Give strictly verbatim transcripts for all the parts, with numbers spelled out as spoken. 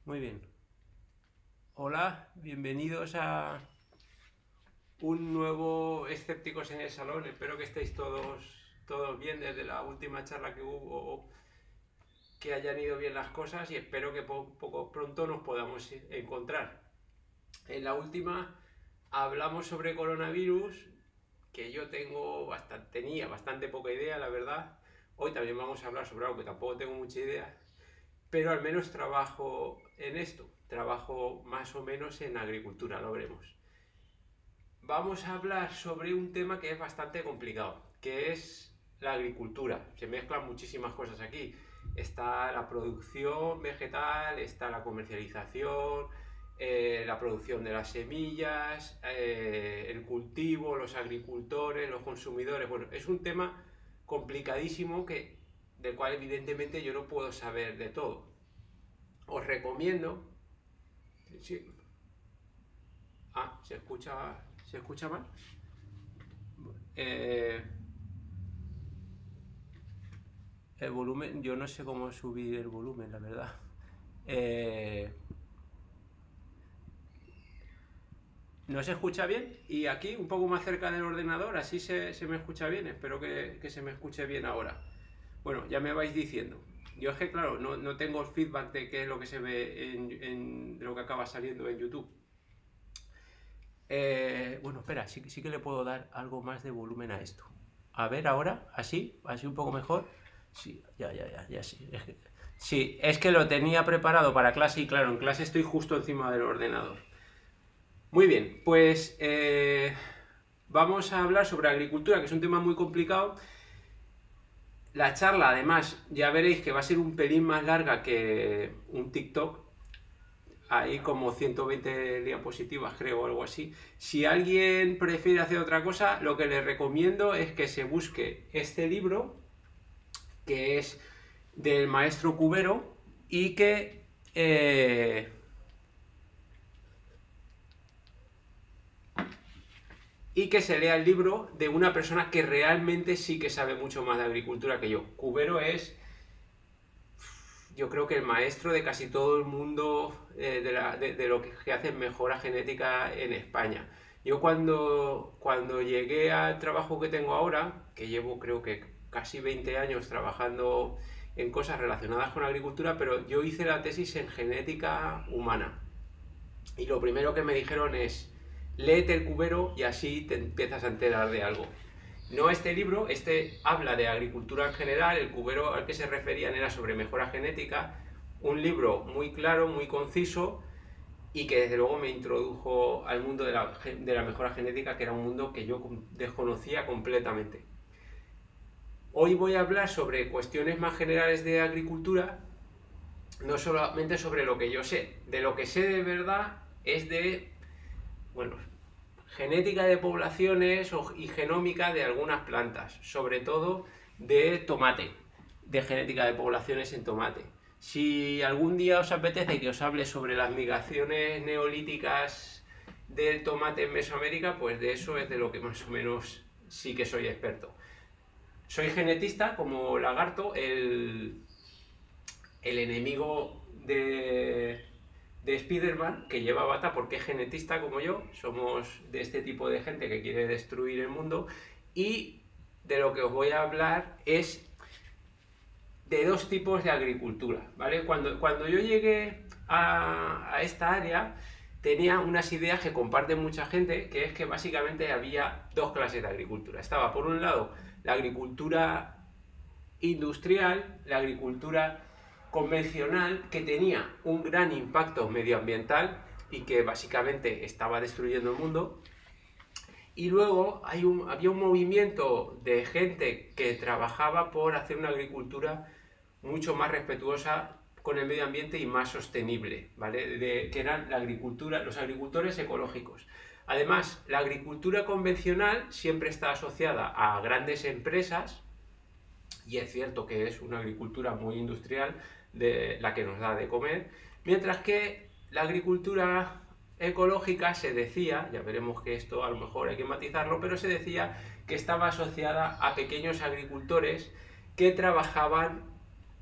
Muy bien. Hola, bienvenidos a un nuevo Escépticos en el Salón. Espero que estéis todos, todos bien desde la última charla que hubo, que hayan ido bien las cosas y espero que poco, poco pronto nos podamos encontrar. En la última hablamos sobre coronavirus, que yo tengo bastante, tenía bastante poca idea, la verdad. Hoy también vamos a hablar sobre algo que tampoco tengo mucha idea, pero al menos trabajo en esto, trabajo más o menos en agricultura, lo veremos. Vamos a hablar sobre un tema que es bastante complicado, que es la agricultura. Se mezclan muchísimas cosas aquí. Está la producción vegetal, está la comercialización, eh, la producción de las semillas, eh, el cultivo, los agricultores, los consumidores. Bueno, es un tema complicadísimo que, del cual evidentemente yo no puedo saber de todo. Os recomiendo... Sí. Ah, ¿se escucha, ¿se escucha mal? Eh, el volumen, yo no sé cómo subir el volumen, la verdad. Eh, ¿No se escucha bien? Y aquí, un poco más cerca del ordenador, así se, se me escucha bien. Espero que, que se me escuche bien ahora. Bueno, ya me vais diciendo. Yo es que, claro, no, no tengo el feedback de qué es lo que se ve en, en de lo que acaba saliendo en YouTube. Eh, bueno, espera, sí, sí que le puedo dar algo más de volumen a esto. A ver ahora, así, así un poco mejor. Sí, ya, ya, ya, ya sí. Es que, sí, es que lo tenía preparado para clase y claro, en clase estoy justo encima del ordenador. Muy bien, pues eh, vamos a hablar sobre agricultura, que es un tema muy complicado. La charla, además, ya veréis que va a ser un pelín más larga que un TikTok. Hay como ciento veinte diapositivas, creo, o algo así. Si alguien prefiere hacer otra cosa, lo que les recomiendo es que se busque este libro, que es del maestro Cubero, y que... Eh, y que se lea el libro de una persona que realmente sí que sabe mucho más de agricultura que yo. Cubero es, yo creo que el maestro de casi todo el mundo eh, de, la, de, de lo que hace mejora genética en España. Yo cuando, cuando llegué al trabajo que tengo ahora, que llevo creo que casi veinte años trabajando en cosas relacionadas con agricultura, pero yo hice la tesis en genética humana. Y lo primero que me dijeron es, léete el Cubero y así te empiezas a enterar de algo. No este libro, este habla de agricultura en general, el Cubero al que se referían era sobre mejora genética, un libro muy claro, muy conciso y que desde luego me introdujo al mundo de la, de la mejora genética, que era un mundo que yo desconocía completamente. Hoy voy a hablar sobre cuestiones más generales de agricultura, no solamente sobre lo que yo sé. De lo que sé de verdad es de, bueno, genética de poblaciones y genómica de algunas plantas, sobre todo de tomate, de genética de poblaciones en tomate. Si algún día os apetece que os hable sobre las migraciones neolíticas del tomate en Mesoamérica, pues de eso es de lo que más o menos sí que soy experto. Soy genetista como Lagarto, el, el enemigo de, de Spider-Man, que lleva bata porque es genetista como yo. Somos de este tipo de gente que quiere destruir el mundo. Y de lo que os voy a hablar es de dos tipos de agricultura, ¿vale? Cuando, cuando yo llegué a, a esta área, tenía unas ideas que comparte mucha gente, que es que básicamente había dos clases de agricultura. Estaba, por un lado, la agricultura industrial, la agricultura convencional, que tenía un gran impacto medioambiental y que básicamente estaba destruyendo el mundo. Y luego hay un, había un movimiento de gente que trabajaba por hacer una agricultura mucho más respetuosa con el medio ambiente y más sostenible, ¿vale? De, que eran la agricultura, los agricultores ecológicos. Además, la agricultura convencional siempre está asociada a grandes empresas, y es cierto que es una agricultura muy industrial, de la que nos da de comer, mientras que la agricultura ecológica se decía, ya veremos que esto a lo mejor hay que matizarlo, pero se decía que estaba asociada a pequeños agricultores que trabajaban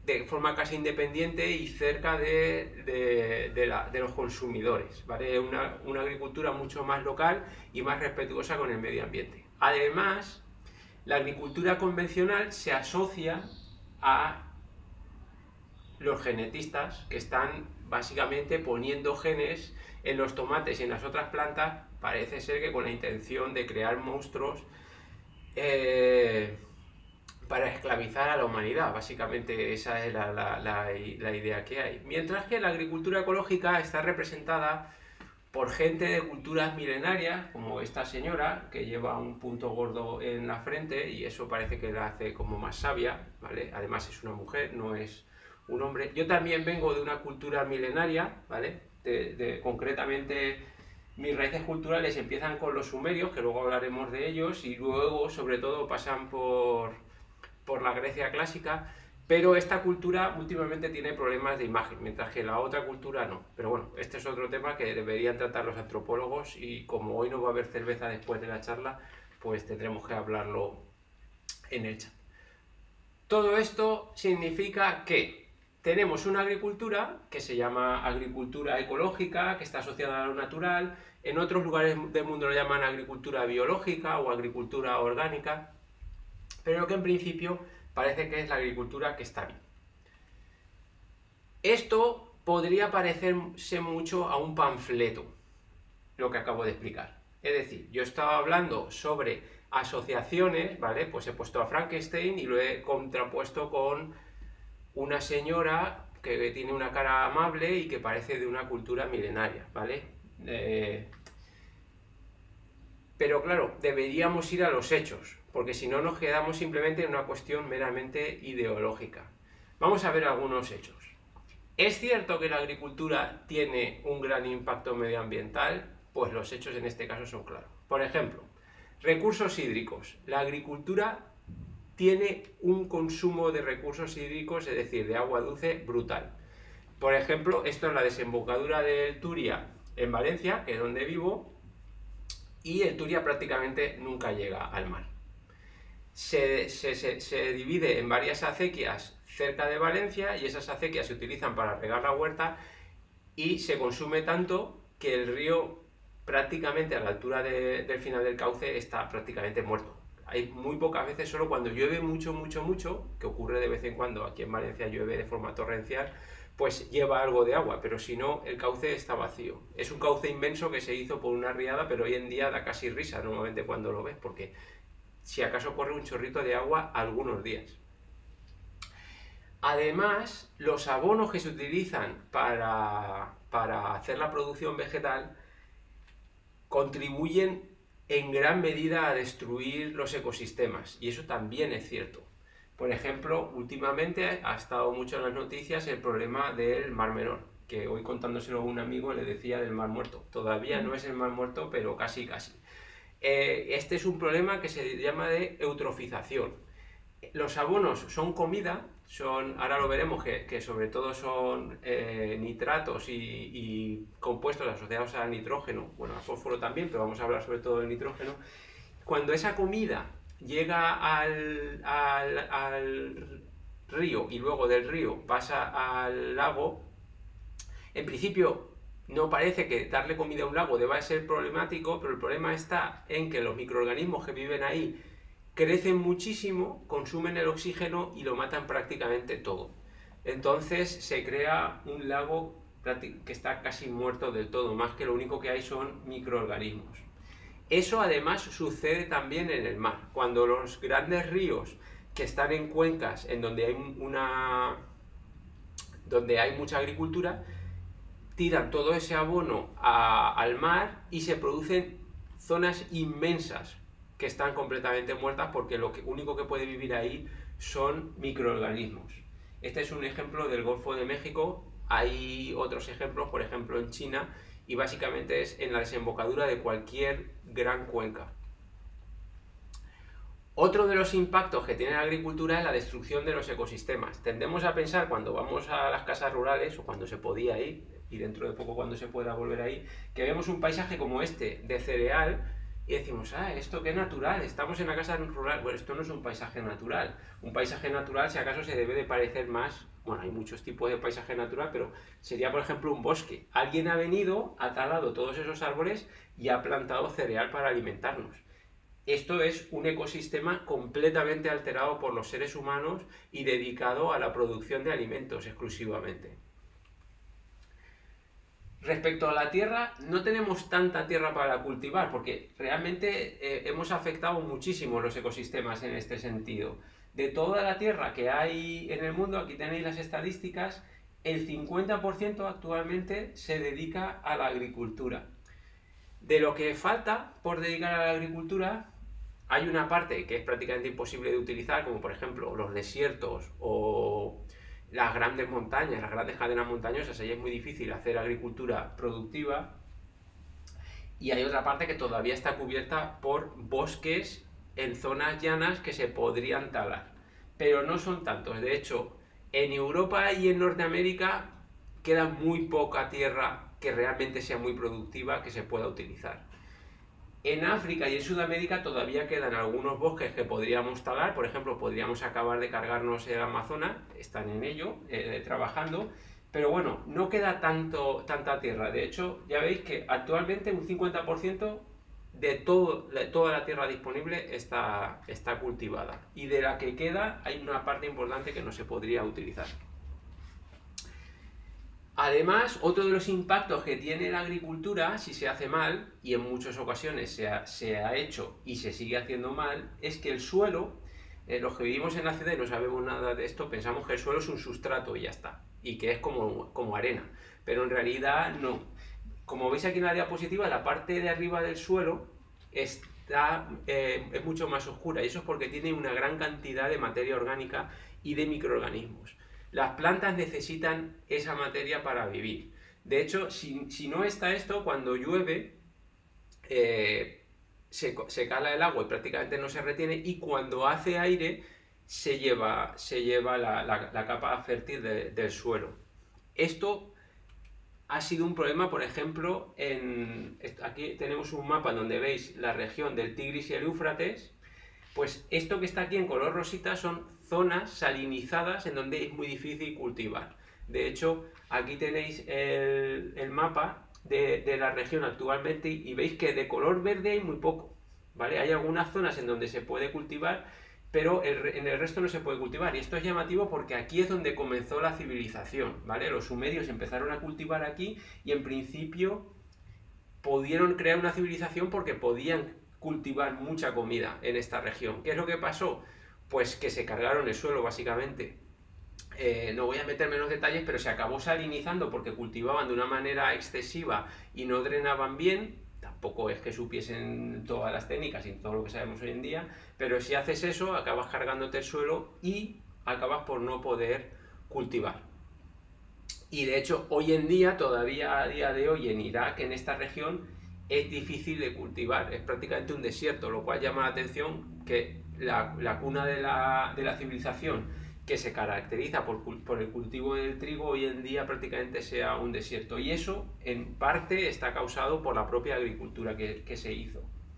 de forma casi independiente y cerca de, de, de, la, de los consumidores, ¿vale? Una, una agricultura mucho más local y más respetuosa con el medio ambiente. Además, la agricultura convencional se asocia a los genetistas que están básicamente poniendo genes en los tomates y en las otras plantas, parece ser que con la intención de crear monstruos eh, para esclavizar a la humanidad. Básicamente esa es la, la, la, la idea que hay. Mientras que la agricultura ecológica está representada por gente de culturas milenarias, como esta señora, que lleva un punto gordo en la frente, y eso parece que la hace como más sabia, ¿vale? Además es una mujer, no es un hombre. Yo también vengo de una cultura milenaria, ¿vale? De, de, concretamente, mis raíces culturales empiezan con los sumerios, que luego hablaremos de ellos, y luego, sobre todo, pasan por, por la Grecia clásica, pero esta cultura últimamente tiene problemas de imagen, mientras que la otra cultura no. Pero bueno, este es otro tema que deberían tratar los antropólogos, y como hoy no va a haber cerveza después de la charla, pues tendremos que hablarlo en el chat. Todo esto significa que tenemos una agricultura que se llama agricultura ecológica, que está asociada a lo natural. En otros lugares del mundo lo llaman agricultura biológica o agricultura orgánica, pero que en principio parece que es la agricultura que está bien. Esto podría parecerse mucho a un panfleto, lo que acabo de explicar. Es decir, yo estaba hablando sobre asociaciones, ¿vale? Pues he puesto a Frankenstein y lo he contrapuesto con una señora que tiene una cara amable y que parece de una cultura milenaria, ¿vale? Eh, pero claro, deberíamos ir a los hechos, porque si no nos quedamos simplemente en una cuestión meramente ideológica. Vamos a ver algunos hechos. ¿Es cierto que la agricultura tiene un gran impacto medioambiental? Pues los hechos en este caso son claros. Por ejemplo, recursos hídricos. La agricultura tiene un consumo de recursos hídricos, es decir, de agua dulce, brutal. Por ejemplo, esto es la desembocadura del Turia en Valencia, que es donde vivo, y el Turia prácticamente nunca llega al mar. Se, se, se, se divide en varias acequias cerca de Valencia, y esas acequias se utilizan para regar la huerta, y se consume tanto que el río prácticamente a la altura de, del final del cauce está prácticamente muerto. Hay muy pocas veces, solo cuando llueve mucho, mucho, mucho, que ocurre de vez en cuando, aquí en Valencia llueve de forma torrencial, pues lleva algo de agua, pero si no, el cauce está vacío. Es un cauce inmenso que se hizo por una riada, pero hoy en día da casi risa normalmente cuando lo ves, porque si acaso corre un chorrito de agua algunos días. Además, los abonos que se utilizan para, para hacer la producción vegetal contribuyen en gran medida a destruir los ecosistemas, y eso también es cierto. Por ejemplo, últimamente ha estado mucho en las noticias el problema del Mar Menor, que hoy contándoselo a un amigo le decía del Mar Muerto. Todavía no es el Mar Muerto, pero casi casi. Eh, este es un problema que se llama de eutrofización. Los abonos son comida, son, ahora lo veremos, que, que sobre todo son eh, nitratos y, y compuestos asociados al nitrógeno, bueno, al fósforo también, pero vamos a hablar sobre todo del nitrógeno. Cuando esa comida llega al, al, al río y luego del río pasa al lago, en principio no parece que darle comida a un lago deba ser problemático, pero el problema está en que los microorganismos que viven ahí crecen muchísimo, consumen el oxígeno y lo matan prácticamente todo. Entonces se crea un lago que está casi muerto del todo, más que lo único que hay son microorganismos. Eso además sucede también en el mar. Cuando los grandes ríos que están en cuencas en donde hay una donde hay mucha agricultura, tiran todo ese abono a, al mar y se producen zonas inmensas que están completamente muertas, porque lo que, único que puede vivir ahí son microorganismos. Este es un ejemplo del Golfo de México. Hay otros ejemplos, por ejemplo en China, y básicamente es en la desembocadura de cualquier gran cuenca. Otro de los impactos que tiene la agricultura es la destrucción de los ecosistemas. Tendemos a pensar, cuando vamos a las casas rurales, o cuando se podía ir, y dentro de poco cuando se pueda volver a ir, que vemos un paisaje como este, de cereal, y decimos, ah, esto qué natural, estamos en la casa rural. Bueno, esto no es un paisaje natural. Un paisaje natural, si acaso, se debe de parecer más bueno, hay muchos tipos de paisaje natural, pero sería, por ejemplo, un bosque. Alguien ha venido, ha talado todos esos árboles y ha plantado cereal para alimentarnos. Esto es un ecosistema completamente alterado por los seres humanos y dedicado a la producción de alimentos exclusivamente. Respecto a la tierra, no tenemos tanta tierra para cultivar, porque realmente eh, hemos afectado muchísimo los ecosistemas en este sentido. De toda la tierra que hay en el mundo, aquí tenéis las estadísticas, el cincuenta por ciento actualmente se dedica a la agricultura. De lo que falta por dedicar a la agricultura, hay una parte que es prácticamente imposible de utilizar, como por ejemplo los desiertos o las grandes montañas, las grandes cadenas montañosas. Ahí es muy difícil hacer agricultura productiva. Y hay otra parte que todavía está cubierta por bosques en zonas llanas que se podrían talar, pero no son tantos. De hecho, en Europa y en Norteamérica queda muy poca tierra que realmente sea muy productiva que se pueda utilizar. En África y en Sudamérica todavía quedan algunos bosques que podríamos talar. Por ejemplo, podríamos acabar de cargarnos el Amazonas, están en ello, eh, trabajando, pero bueno, no queda tanto, tanta tierra. De hecho, ya veis que actualmente un cincuenta por ciento de, todo, de toda la tierra disponible está, está cultivada, y de la que queda hay una parte importante que no se podría utilizar. Además, otro de los impactos que tiene la agricultura, si se hace mal, y en muchas ocasiones se ha, se ha hecho y se sigue haciendo mal, es que el suelo, eh, los que vivimos en la ciudad y no sabemos nada de esto, pensamos que el suelo es un sustrato y ya está, y que es como, como arena, pero en realidad no. Como veis aquí en la diapositiva, la parte de arriba del suelo está, eh, es mucho más oscura, y eso es porque tiene una gran cantidad de materia orgánica y de microorganismos. Las plantas necesitan esa materia para vivir. De hecho, si, si no está esto, cuando llueve, eh, se, se cala el agua y prácticamente no se retiene, y cuando hace aire se lleva, se lleva la, la, la capa fértil de, del suelo. Esto ha sido un problema, por ejemplo, en, aquí tenemos un mapa donde veis la región del Tigris y el Éufrates. Pues esto que está aquí en color rosita son zonas salinizadas en donde es muy difícil cultivar. De hecho, aquí tenéis el, el mapa de, de la región actualmente, y veis que de color verde hay muy poco, ¿vale? Hay algunas zonas en donde se puede cultivar, pero el, en el resto no se puede cultivar. Y esto es llamativo porque aquí es donde comenzó la civilización, ¿vale? Los sumerios empezaron a cultivar aquí y en principio pudieron crear una civilización porque podían cultivar mucha comida en esta región. ¿Qué es lo que pasó? Pues que se cargaron el suelo, básicamente. Eh, no voy a meterme en los detalles, pero se acabó salinizando porque cultivaban de una manera excesiva y no drenaban bien. Tampoco es que supiesen todas las técnicas y todo lo que sabemos hoy en día, pero si haces eso, acabas cargándote el suelo y acabas por no poder cultivar. Y de hecho, hoy en día, todavía a día de hoy en Irak, en esta región, es difícil de cultivar, es prácticamente un desierto, lo cual llama la atención que la, la cuna de la, de la civilización, que se caracteriza por, por el cultivo del trigo, hoy en día prácticamente sea un desierto, y eso en parte está causado por la propia agricultura que, que se hizo.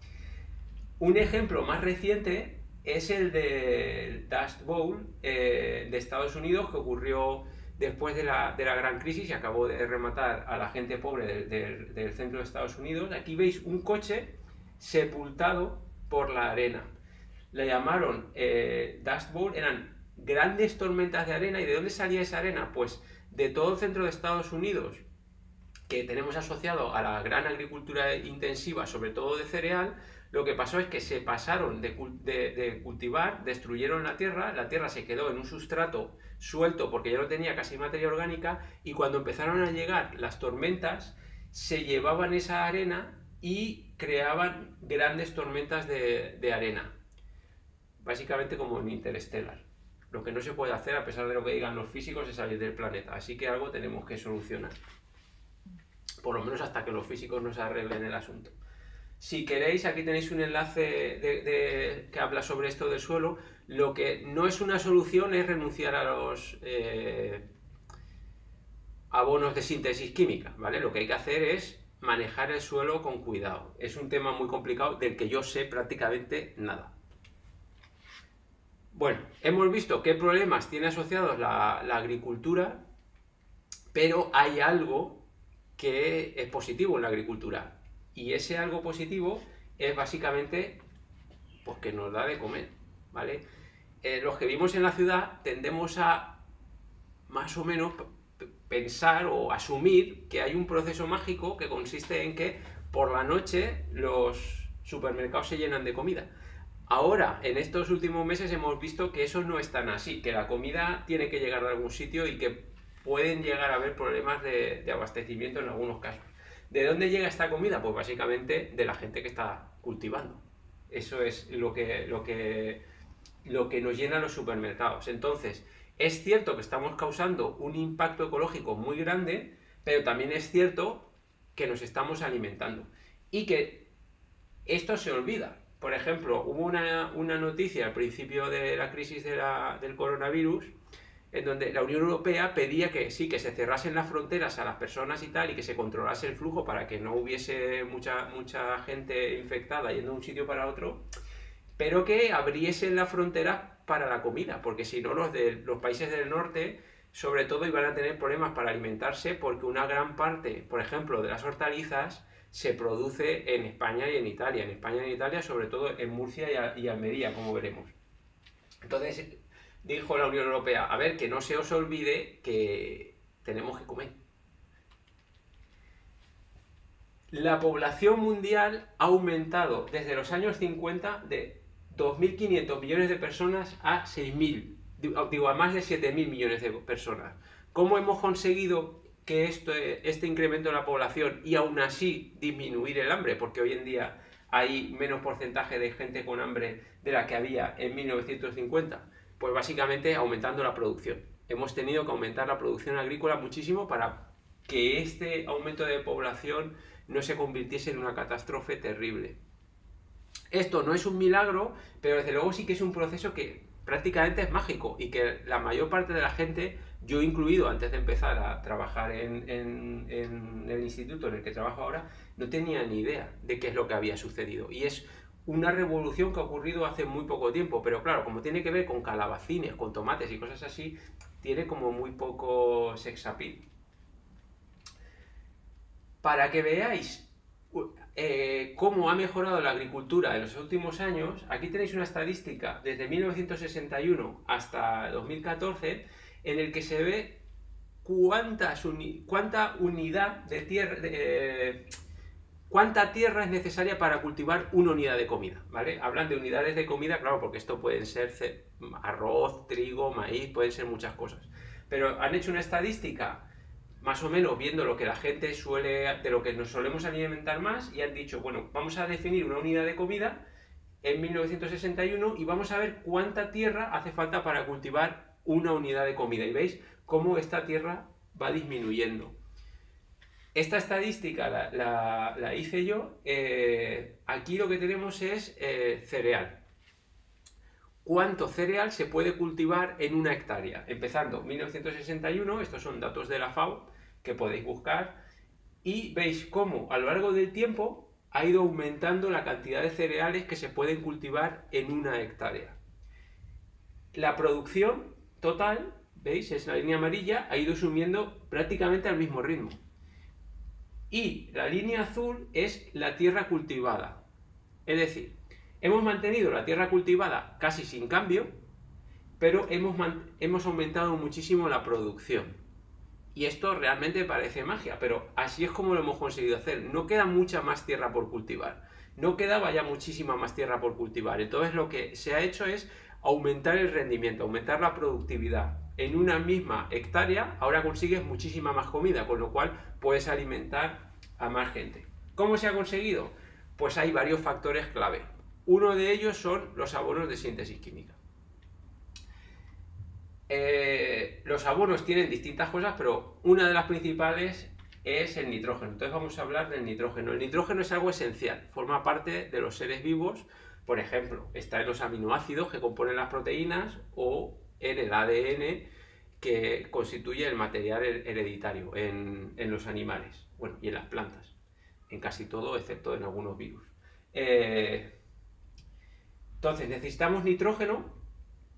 Un ejemplo más reciente es el del Dust Bowl eh, de Estados Unidos, que ocurrió después de la, de la gran crisis y acabó de rematar a la gente pobre del, del, del centro de Estados Unidos. Aquí veis un coche sepultado por la arena. Le llamaron eh, Dust Bowl, eran grandes tormentas de arena. ¿Y de dónde salía esa arena? Pues de todo el centro de Estados Unidos, que tenemos asociado a la gran agricultura intensiva, sobre todo de cereal. Lo que pasó es que se pasaron de, de, de cultivar, destruyeron la tierra, la tierra se quedó en un sustrato suelto porque ya no tenía casi materia orgánica, y cuando empezaron a llegar las tormentas, se llevaban esa arena y creaban grandes tormentas de, de arena. Básicamente como en Interstellar. Lo que no se puede hacer, a pesar de lo que digan los físicos, es salir del planeta. Así que algo tenemos que solucionar. Por lo menos hasta que los físicos nos arreglen el asunto. Si queréis, aquí tenéis un enlace de, de, que habla sobre esto del suelo. Lo que no es una solución es renunciar a los eh, abonos de síntesis química, ¿vale? Lo que hay que hacer es manejar el suelo con cuidado. Es un tema muy complicado del que yo sé prácticamente nada. Bueno, hemos visto qué problemas tiene asociados la, la agricultura, pero hay algo que es positivo en la agricultura. Y ese algo positivo es básicamente pues, que nos da de comer, ¿vale? Eh, los que vivimos en la ciudad tendemos a más o menos pensar o asumir que hay un proceso mágico que consiste en que por la noche los supermercados se llenan de comida. Ahora, en estos últimos meses hemos visto que eso no es tan así, que la comida tiene que llegar de algún sitio y que pueden llegar a haber problemas de, de abastecimiento en algunos casos. ¿De dónde llega esta comida? Pues básicamente de la gente que está cultivando. Eso es lo que, lo que, lo que nos llena los supermercados. Entonces, es cierto que estamos causando un impacto ecológico muy grande, pero también es cierto que nos estamos alimentando. Y que esto se olvida. Por ejemplo, hubo una, una noticia al principio de la crisis de la, del coronavirus en donde la Unión Europea pedía que sí, que se cerrasen las fronteras a las personas y tal, y que se controlase el flujo para que no hubiese mucha, mucha gente infectada yendo de un sitio para otro, pero que abriesen las fronteras para la comida, porque si no los de los países del norte sobre todo iban a tener problemas para alimentarse, porque una gran parte, por ejemplo, de las hortalizas se produce en España y en Italia. En España y en Italia, sobre todo en Murcia y Almería, como veremos. Entonces, dijo la Unión Europea, a ver, que no se os olvide que tenemos que comer. La población mundial ha aumentado desde los años cincuenta de dos mil quinientos millones de personas a seis mil, digo, a más de siete mil millones de personas. ¿Cómo hemos conseguido que esto, este incremento de la población y aún así disminuir el hambre? Porque hoy en día hay menos porcentaje de gente con hambre de la que había en mil novecientos cincuenta. Pues básicamente aumentando la producción. Hemos tenido que aumentar la producción agrícola muchísimo para que este aumento de población no se convirtiese en una catástrofe terrible. Esto no es un milagro, pero desde luego sí que es un proceso que prácticamente es mágico y que la mayor parte de la gente, yo incluido antes de empezar a trabajar en, en, en el instituto en el que trabajo ahora, no tenía ni idea de qué es lo que había sucedido. Y es una revolución que ha ocurrido hace muy poco tiempo, pero claro, como tiene que ver con calabacines, con tomates y cosas así, tiene como muy poco sex appeal. Para que veáis eh, cómo ha mejorado la agricultura en los últimos años, aquí tenéis una estadística desde mil novecientos sesenta y uno hasta dos mil catorce en el que se ve cuántas uni cuánta unidad de tierra, de, eh, cuánta tierra es necesaria para cultivar una unidad de comida, ¿vale? Hablan de unidades de comida, claro, porque esto pueden ser arroz, trigo, maíz, pueden ser muchas cosas. Pero han hecho una estadística más o menos viendo lo que la gente suele, de lo que nos solemos alimentar más, y han dicho, bueno, vamos a definir una unidad de comida en mil novecientos sesenta y uno y vamos a ver cuánta tierra hace falta para cultivar una unidad de comida. Y veis cómo esta tierra va disminuyendo. Esta estadística la, la, la hice yo. Eh, aquí lo que tenemos es eh, cereal. ¿Cuánto cereal se puede cultivar en una hectárea? Empezando mil novecientos sesenta y uno, estos son datos de la FAO que podéis buscar, y veis cómo a lo largo del tiempo ha ido aumentando la cantidad de cereales que se pueden cultivar en una hectárea. La producción total, veis, es la línea amarilla, ha ido subiendo prácticamente al mismo ritmo. Y la línea azul es la tierra cultivada. Es decir, hemos mantenido la tierra cultivada casi sin cambio, pero hemos, hemos aumentado muchísimo la producción. Y esto realmente parece magia, pero así es como lo hemos conseguido hacer. No queda mucha más tierra por cultivar. No quedaba ya muchísima más tierra por cultivar. Entonces lo que se ha hecho es aumentar el rendimiento, aumentar la productividad. En una misma hectárea ahora consigues muchísima más comida, con lo cual puedes alimentar a más gente. ¿Cómo se ha conseguido? Pues hay varios factores clave. Uno de ellos son los abonos de síntesis química. Eh, los abonos tienen distintas cosas, pero una de las principales es el nitrógeno. Entonces vamos a hablar del nitrógeno. El nitrógeno es algo esencial, forma parte de los seres vivos. Por ejemplo, está en los aminoácidos que componen las proteínas o en el A D N que constituye el material hereditario en, en los animales, bueno, y en las plantas, en casi todo excepto en algunos virus. Eh, entonces necesitamos nitrógeno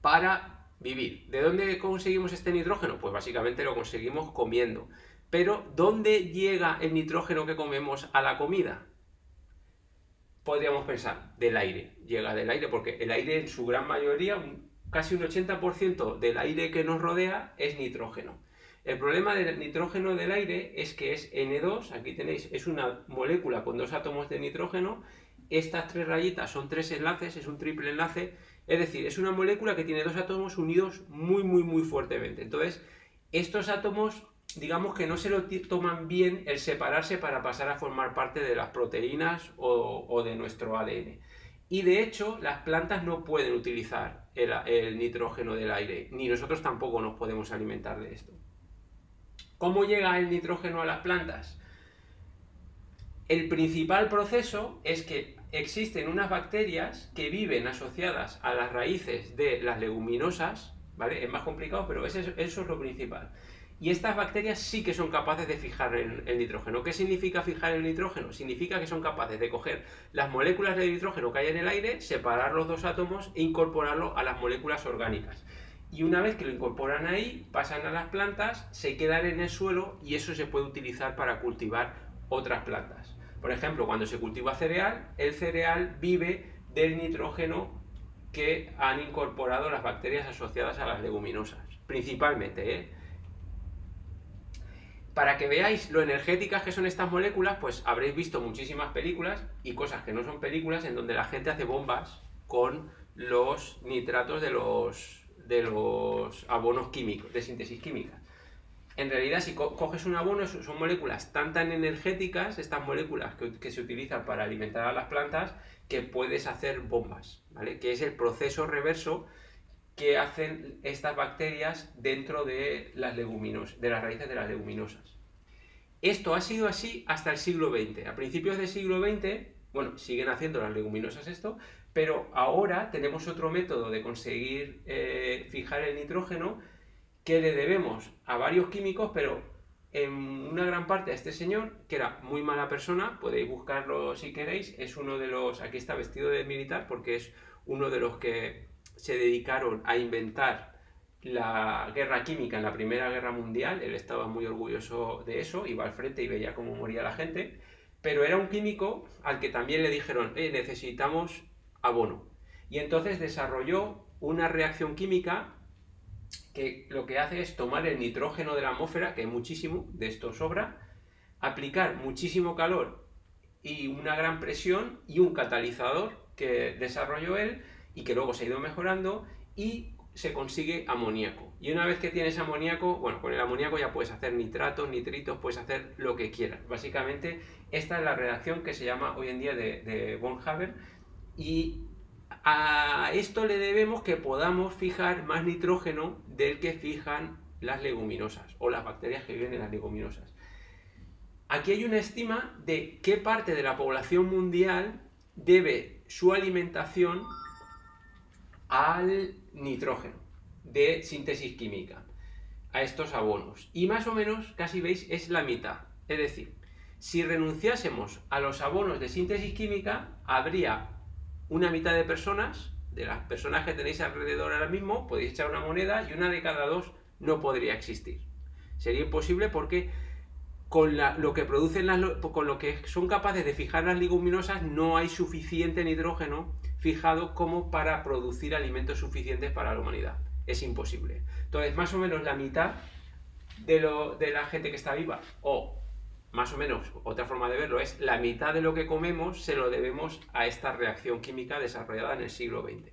para vivir. ¿De dónde conseguimos este nitrógeno? Pues básicamente lo conseguimos comiendo. Pero ¿dónde llega el nitrógeno que comemos a la comida? Podríamos pensar, del aire. Llega del aire porque el aire en su gran mayoría, un, casi un ochenta por ciento del aire que nos rodea es nitrógeno. El problema del nitrógeno del aire es que es ene dos, aquí tenéis, es una molécula con dos átomos de nitrógeno. Estas tres rayitas son tres enlaces, es un triple enlace, es decir, es una molécula que tiene dos átomos unidos muy, muy, muy fuertemente. Entonces, estos átomos, digamos que no se lo toman bien el separarse para pasar a formar parte de las proteínas o, o de nuestro a de ene. Y de hecho, las plantas no pueden utilizar el, el nitrógeno del aire, ni nosotros tampoco nos podemos alimentar de esto. ¿Cómo llega el nitrógeno a las plantas? El principal proceso es que existen unas bacterias que viven asociadas a las raíces de las leguminosas, ¿vale? Es más complicado, pero eso es, eso es lo principal. Y estas bacterias sí que son capaces de fijar el, el nitrógeno. ¿Qué significa fijar el nitrógeno? Significa que son capaces de coger las moléculas de nitrógeno que hay en el aire, separar los dos átomos e incorporarlo a las moléculas orgánicas. Y una vez que lo incorporan ahí, pasan a las plantas, se quedan en el suelo y eso se puede utilizar para cultivar otras plantas. Por ejemplo, cuando se cultiva cereal, el cereal vive del nitrógeno que han incorporado las bacterias asociadas a las leguminosas, principalmente, ¿eh? Para que veáis lo energéticas que son estas moléculas, pues habréis visto muchísimas películas y cosas que no son películas en donde la gente hace bombas con los nitratos de los, de los abonos químicos, de síntesis química. En realidad, si co coges un abono, son moléculas tan tan energéticas, estas moléculas que, que se utilizan para alimentar a las plantas, que puedes hacer bombas, ¿vale? Que es el proceso reverso que hacen estas bacterias dentro de las leguminosas, de las raíces de las leguminosas. Esto ha sido así hasta el siglo veinte. A principios del siglo veinte, bueno, siguen haciendo las leguminosas esto, pero ahora tenemos otro método de conseguir eh, fijar el nitrógeno que le debemos a varios químicos, pero en una gran parte a este señor, que era muy mala persona, podéis buscarlo si queréis, es uno de los, aquí está vestido de militar, porque es uno de los que se dedicaron a inventar la guerra química en la Primera Guerra Mundial. Él estaba muy orgulloso de eso, iba al frente y veía cómo moría la gente, pero era un químico al que también le dijeron, eh, necesitamos abono. Y entonces desarrolló una reacción química que lo que hace es tomar el nitrógeno de la atmósfera, que es muchísimo, de esto sobra, aplicar muchísimo calor y una gran presión y un catalizador que desarrolló él y que luego se ha ido mejorando y se consigue amoníaco. Y una vez que tienes amoníaco, bueno, con el amoníaco ya puedes hacer nitratos, nitritos, puedes hacer lo que quieras. Básicamente, esta es la reacción que se llama hoy en día de, de von Haber, y a esto le debemos que podamos fijar más nitrógeno del que fijan las leguminosas o las bacterias que viven en las leguminosas. Aquí hay una estima de qué parte de la población mundial debe su alimentación al nitrógeno de síntesis química, a estos abonos. Y más o menos, casi veis, es la mitad. Es decir, si renunciásemos a los abonos de síntesis química, habría una mitad de personas, de las personas que tenéis alrededor ahora mismo, podéis echar una moneda y una de cada dos no podría existir. Sería imposible porque con la, lo que producen las, con lo que son capaces de fijar las leguminosas no hay suficiente nitrógeno fijado como para producir alimentos suficientes para la humanidad. Es imposible. Entonces, más o menos la mitad de, lo, de la gente que está viva, o más o menos, otra forma de verlo, es la mitad de lo que comemos se lo debemos a esta reacción química desarrollada en el siglo veinte.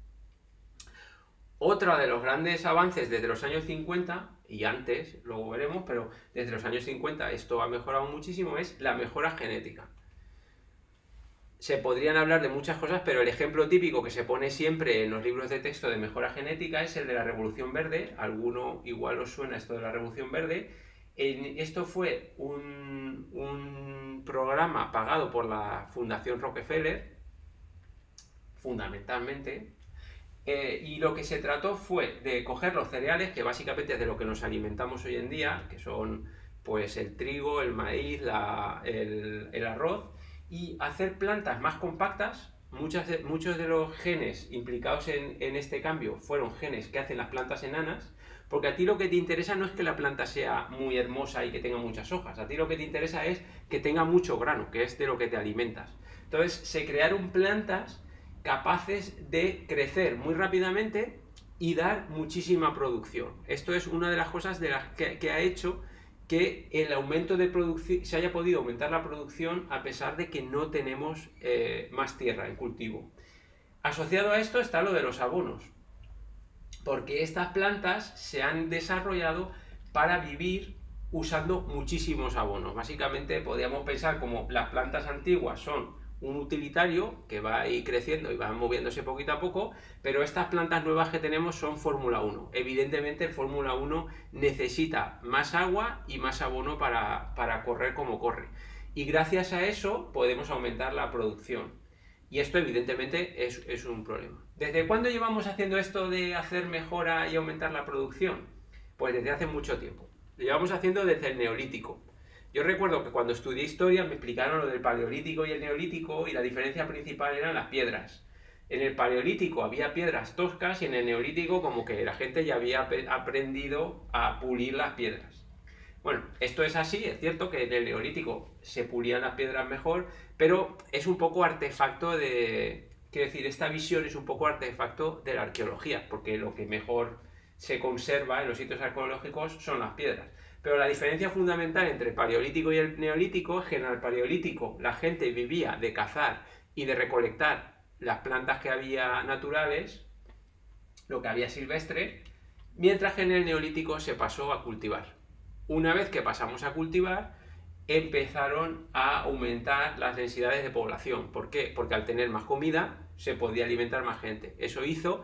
Otra de los grandes avances desde los años cincuenta, y antes, luego veremos, pero desde los años cincuenta esto ha mejorado muchísimo, es la mejora genética. Se podrían hablar de muchas cosas, pero el ejemplo típico que se pone siempre en los libros de texto de mejora genética es el de la Revolución Verde. Alguno igual os suena esto de la Revolución Verde. Esto fue un, un programa pagado por la Fundación Rockefeller, fundamentalmente, eh, y lo que se trató fue de coger los cereales, que básicamente es de lo que nos alimentamos hoy en día, que son pues el trigo, el maíz, la, el, el arroz, y hacer plantas más compactas, muchas de, muchos de los genes implicados en, en este cambio fueron genes que hacen las plantas enanas, porque a ti lo que te interesa no es que la planta sea muy hermosa y que tenga muchas hojas, a ti lo que te interesa es que tenga mucho grano, que es de lo que te alimentas. Entonces se crearon plantas capaces de crecer muy rápidamente y dar muchísima producción. Esto es una de las cosas de las que, que ha hecho que el aumento de producción, se haya podido aumentar la producción a pesar de que no tenemos eh, más tierra en cultivo. Asociado a esto está lo de los abonos, porque estas plantas se han desarrollado para vivir usando muchísimos abonos. Básicamente podríamos pensar como las plantas antiguas son un utilitario que va a ir creciendo y va moviéndose poquito a poco, pero estas plantas nuevas que tenemos son Fórmula uno. Evidentemente el Fórmula uno necesita más agua y más abono para, para correr como corre. Y gracias a eso podemos aumentar la producción. Y esto evidentemente es, es un problema. ¿Desde cuándo llevamos haciendo esto de hacer mejora y aumentar la producción? Pues desde hace mucho tiempo. Lo llevamos haciendo desde el Neolítico. Yo recuerdo que cuando estudié historia me explicaron lo del Paleolítico y el Neolítico y la diferencia principal eran las piedras. En el Paleolítico había piedras toscas y en el Neolítico como que la gente ya había aprendido a pulir las piedras. Bueno, esto es así, es cierto que en el Neolítico se pulían las piedras mejor, pero es un poco artefacto de... Quiero decir, esta visión es un poco artefacto de la arqueología, porque lo que mejor se conserva en los sitios arqueológicos son las piedras. Pero la diferencia fundamental entre el Paleolítico y el Neolítico es que en el Paleolítico la gente vivía de cazar y de recolectar las plantas que había naturales, lo que había silvestre, mientras que en el Neolítico se pasó a cultivar. Una vez que pasamos a cultivar, empezaron a aumentar las densidades de población. ¿Por qué? Porque al tener más comida se podía alimentar más gente. Eso hizo...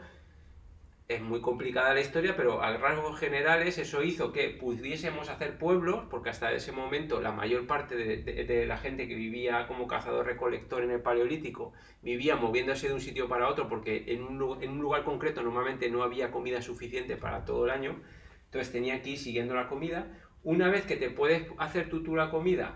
Es muy complicada la historia, pero a rasgos generales eso hizo que pudiésemos hacer pueblos, porque hasta ese momento la mayor parte de, de, de la gente que vivía como cazador-recolector en el Paleolítico vivía moviéndose de un sitio para otro, porque en un, en un lugar concreto normalmente no había comida suficiente para todo el año, entonces tenía que ir siguiendo la comida. Una vez que te puedes hacer tú, tú la comida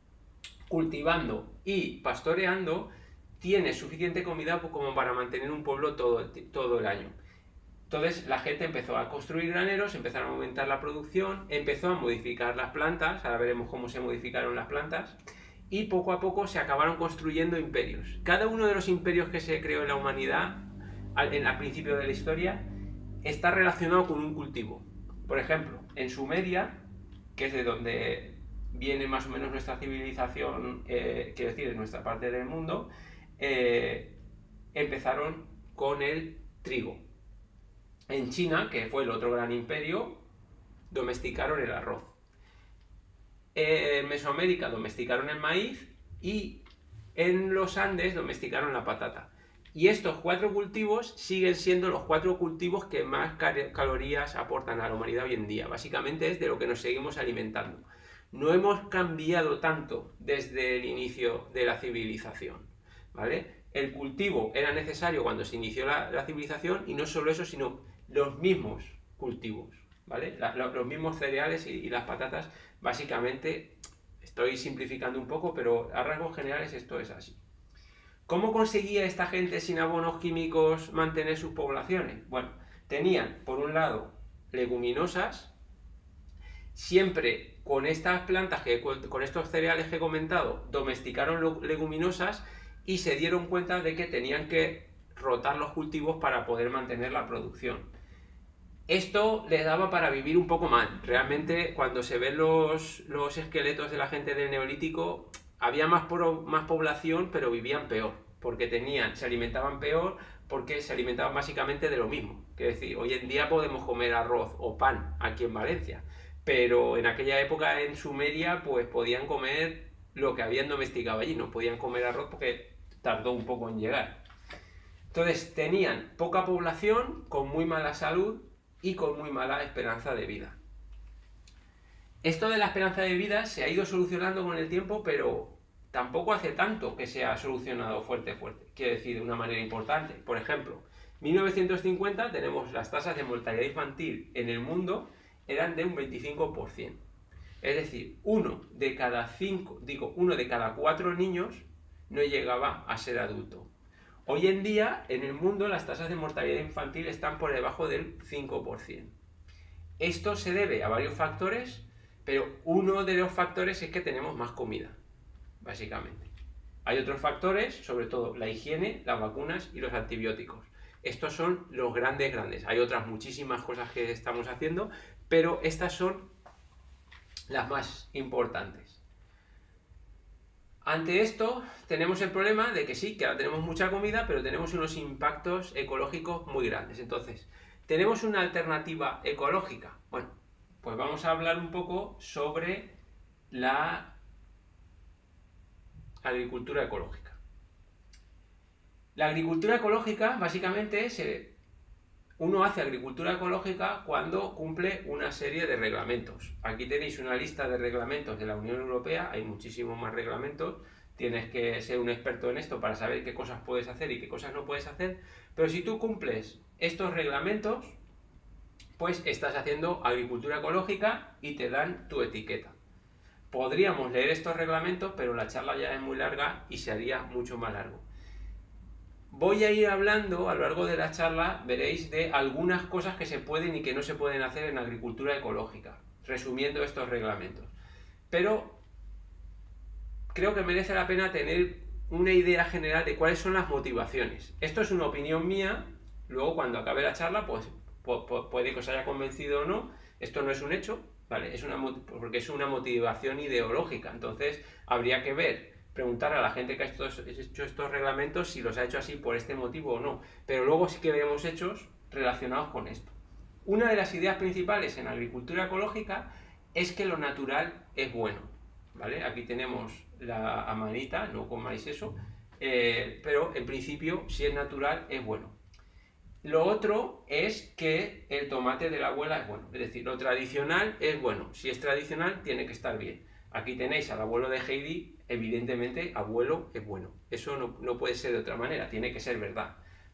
cultivando y pastoreando, tienes suficiente comida como para mantener un pueblo todo, todo el año. Entonces la gente empezó a construir graneros, empezaron a aumentar la producción, empezó a modificar las plantas, ahora veremos cómo se modificaron las plantas, y poco a poco se acabaron construyendo imperios. Cada uno de los imperios que se creó en la humanidad, al, en, al principio de la historia, está relacionado con un cultivo. Por ejemplo, en Sumeria, que es de donde viene más o menos nuestra civilización, eh, quiero decir, en nuestra parte del mundo, eh, empezaron con el trigo. En China, que fue el otro gran imperio, domesticaron el arroz. En Mesoamérica domesticaron el maíz y en los Andes domesticaron la patata. Y estos cuatro cultivos siguen siendo los cuatro cultivos que más calorías aportan a la humanidad hoy en día. Básicamente es de lo que nos seguimos alimentando. No hemos cambiado tanto desde el inicio de la civilización, ¿vale? El cultivo era necesario cuando se inició la, la civilización y no solo eso, sino los mismos cultivos, ¿vale? La, la, los mismos cereales y, y las patatas, básicamente, estoy simplificando un poco, pero a rasgos generales esto es así. ¿Cómo conseguía esta gente sin abonos químicos mantener sus poblaciones? Bueno, tenían, por un lado, leguminosas, siempre con estas plantas, que, con estos cereales que he comentado, domesticaron leguminosas y se dieron cuenta de que tenían que rotar los cultivos para poder mantener la producción. Esto les daba para vivir un poco mal. Realmente, cuando se ven los, los esqueletos de la gente del Neolítico, había más, pro, más población, pero vivían peor, porque tenían, se alimentaban peor, porque se alimentaban básicamente de lo mismo. Es decir, hoy en día podemos comer arroz o pan aquí en Valencia, pero en aquella época en Sumeria pues podían comer lo que habían domesticado allí, no podían comer arroz porque tardó un poco en llegar. Entonces tenían poca población, con muy mala salud y con muy mala esperanza de vida. Esto de la esperanza de vida se ha ido solucionando con el tiempo, pero tampoco hace tanto que se ha solucionado fuerte, fuerte. Quiero decir, de una manera importante. Por ejemplo, mil novecientos cincuenta tenemos las tasas de mortalidad infantil en el mundo eran de un veinticinco por ciento. Es decir, uno de cada cinco, digo, uno de cada cuatro niños no llegaba a ser adulto. Hoy en día, en el mundo, las tasas de mortalidad infantil están por debajo del cinco por ciento. Esto se debe a varios factores, pero uno de los factores es que tenemos más comida, básicamente. Hay otros factores, sobre todo la higiene, las vacunas y los antibióticos. Estos son los grandes, grandes. Hay otras muchísimas cosas que estamos haciendo, pero estas son las más importantes. Ante esto, tenemos el problema de que sí, que ahora tenemos mucha comida, pero tenemos unos impactos ecológicos muy grandes. Entonces, ¿tenemos una alternativa ecológica? Bueno, pues vamos a hablar un poco sobre la agricultura ecológica. La agricultura ecológica, básicamente, se... uno hace agricultura ecológica cuando cumple una serie de reglamentos. Aquí tenéis una lista de reglamentos de la Unión Europea, hay muchísimos más reglamentos, tienes que ser un experto en esto para saber qué cosas puedes hacer y qué cosas no puedes hacer, pero si tú cumples estos reglamentos, pues estás haciendo agricultura ecológica y te dan tu etiqueta. Podríamos leer estos reglamentos, pero la charla ya es muy larga y se haría mucho más largo. Voy a ir hablando a lo largo de la charla, veréis, de algunas cosas que se pueden y que no se pueden hacer en agricultura ecológica, resumiendo estos reglamentos. Pero creo que merece la pena tener una idea general de cuáles son las motivaciones. Esto es una opinión mía, luego cuando acabe la charla, pues puede que os haya convencido o no, esto no es un hecho, ¿vale? Es una, porque es una motivación ideológica, entonces habría que ver, preguntar a la gente que ha hecho estos reglamentos si los ha hecho así por este motivo o no, pero luego sí que veremos hechos relacionados con esto. Una de las ideas principales en agricultura ecológica es que lo natural es bueno, ¿vale? Aquí tenemos la amanita, no comáis eso, eh, pero en principio si es natural es bueno. Lo otro es que el tomate de la abuela es bueno, es decir, lo tradicional es bueno, si es tradicional tiene que estar bien. Aquí tenéis al abuelo de Heidi, evidentemente abuelo es bueno, eso no, no puede ser de otra manera, tiene que ser verdad.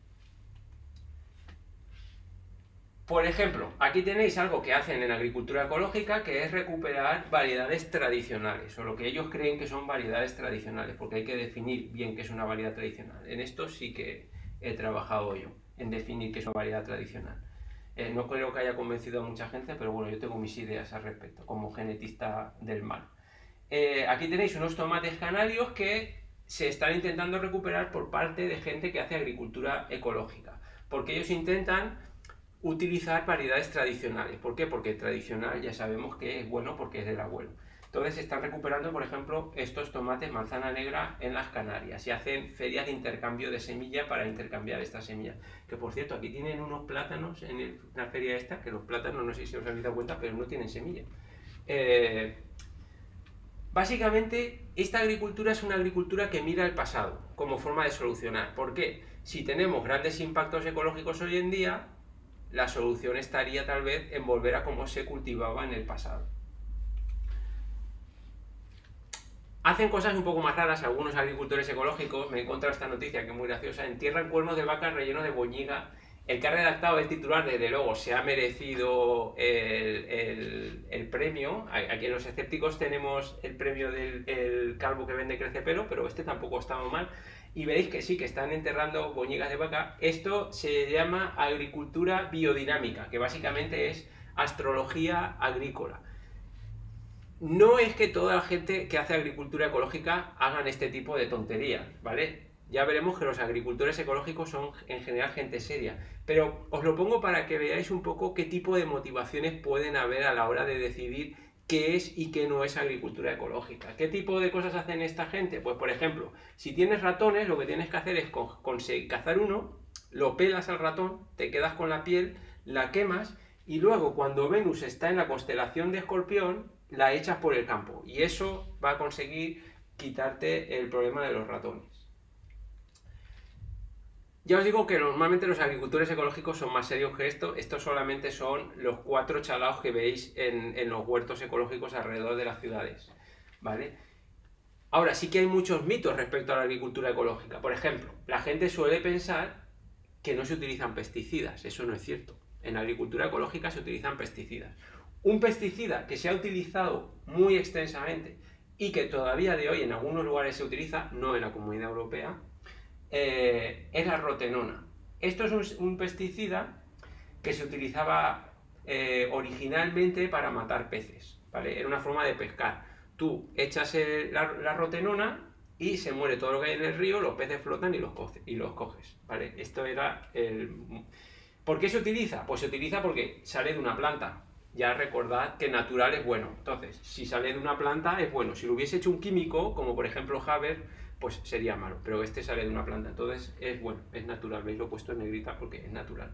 Por ejemplo, aquí tenéis algo que hacen en agricultura ecológica, que es recuperar variedades tradicionales, o lo que ellos creen que son variedades tradicionales, porque hay que definir bien qué es una variedad tradicional. En esto sí que he trabajado yo, en definir qué es una variedad tradicional. Eh, no creo que haya convencido a mucha gente, pero bueno, yo tengo mis ideas al respecto, como genetista del mal. Eh, aquí tenéis unos tomates canarios que se están intentando recuperar por parte de gente que hace agricultura ecológica, porque ellos intentan utilizar variedades tradicionales. ¿Por qué? Porque el tradicional ya sabemos que es bueno porque es del abuelo. Entonces se están recuperando, por ejemplo, estos tomates manzana negra en las Canarias y hacen ferias de intercambio de semilla para intercambiar estas semillas. Que por cierto, aquí tienen unos plátanos en el, la feria esta, que los plátanos, no sé si os habéis dado cuenta, pero no tienen semilla. Eh, básicamente, esta agricultura es una agricultura que mira al pasado como forma de solucionar. ¿Por qué? Si tenemos grandes impactos ecológicos hoy en día, la solución estaría tal vez en volver a cómo se cultivaba en el pasado. Hacen cosas un poco más raras algunos agricultores ecológicos. Me he encontrado esta noticia que es muy graciosa. Entierran cuernos de vaca rellenos de boñiga. El que ha redactado el titular, desde luego, se ha merecido el, el, el premio. Aquí en Los Escépticos tenemos el premio del el calvo que vende crece pelo, pero este tampoco estaba mal. Y veréis que sí, que están enterrando boñigas de vaca. Esto se llama agricultura biodinámica, que básicamente es astrología agrícola. No es que toda la gente que hace agricultura ecológica hagan este tipo de tonterías, ¿vale? Ya veremos que los agricultores ecológicos son en general gente seria, pero os lo pongo para que veáis un poco qué tipo de motivaciones pueden haber a la hora de decidir qué es y qué no es agricultura ecológica. ¿Qué tipo de cosas hacen esta gente? Pues por ejemplo, si tienes ratones, lo que tienes que hacer es conseguir cazar uno, lo pelas al ratón, te quedas con la piel, la quemas y luego cuando Venus está en la constelación de Escorpión, la echas por el campo y eso va a conseguir quitarte el problema de los ratones. Ya os digo que normalmente los agricultores ecológicos son más serios que esto. Estos solamente son los cuatro chalaos que veis en, en los huertos ecológicos alrededor de las ciudades, ¿vale? Ahora, sí que hay muchos mitos respecto a la agricultura ecológica. Por ejemplo, la gente suele pensar que no se utilizan pesticidas. Eso no es cierto. En la agricultura ecológica se utilizan pesticidas. Un pesticida que se ha utilizado muy extensamente y que todavía de hoy en algunos lugares se utiliza, no en la Comunidad Europea, eh, es la rotenona. Esto es un, un pesticida que se utilizaba eh, originalmente para matar peces, ¿vale? Era una forma de pescar. Tú echas el, la, la rotenona y se muere todo lo que hay en el río, los peces flotan y los, coge, y los coges, ¿vale? Esto era el... ¿Por qué se utiliza? Pues se utiliza porque sale de una planta. Ya recordad que natural es bueno. Entonces, si sale de una planta es bueno. Si lo hubiese hecho un químico, como por ejemplo Haber, pues sería malo. Pero este sale de una planta, entonces es bueno, es natural. ¿Veis? Lo he puesto en negrita porque es natural.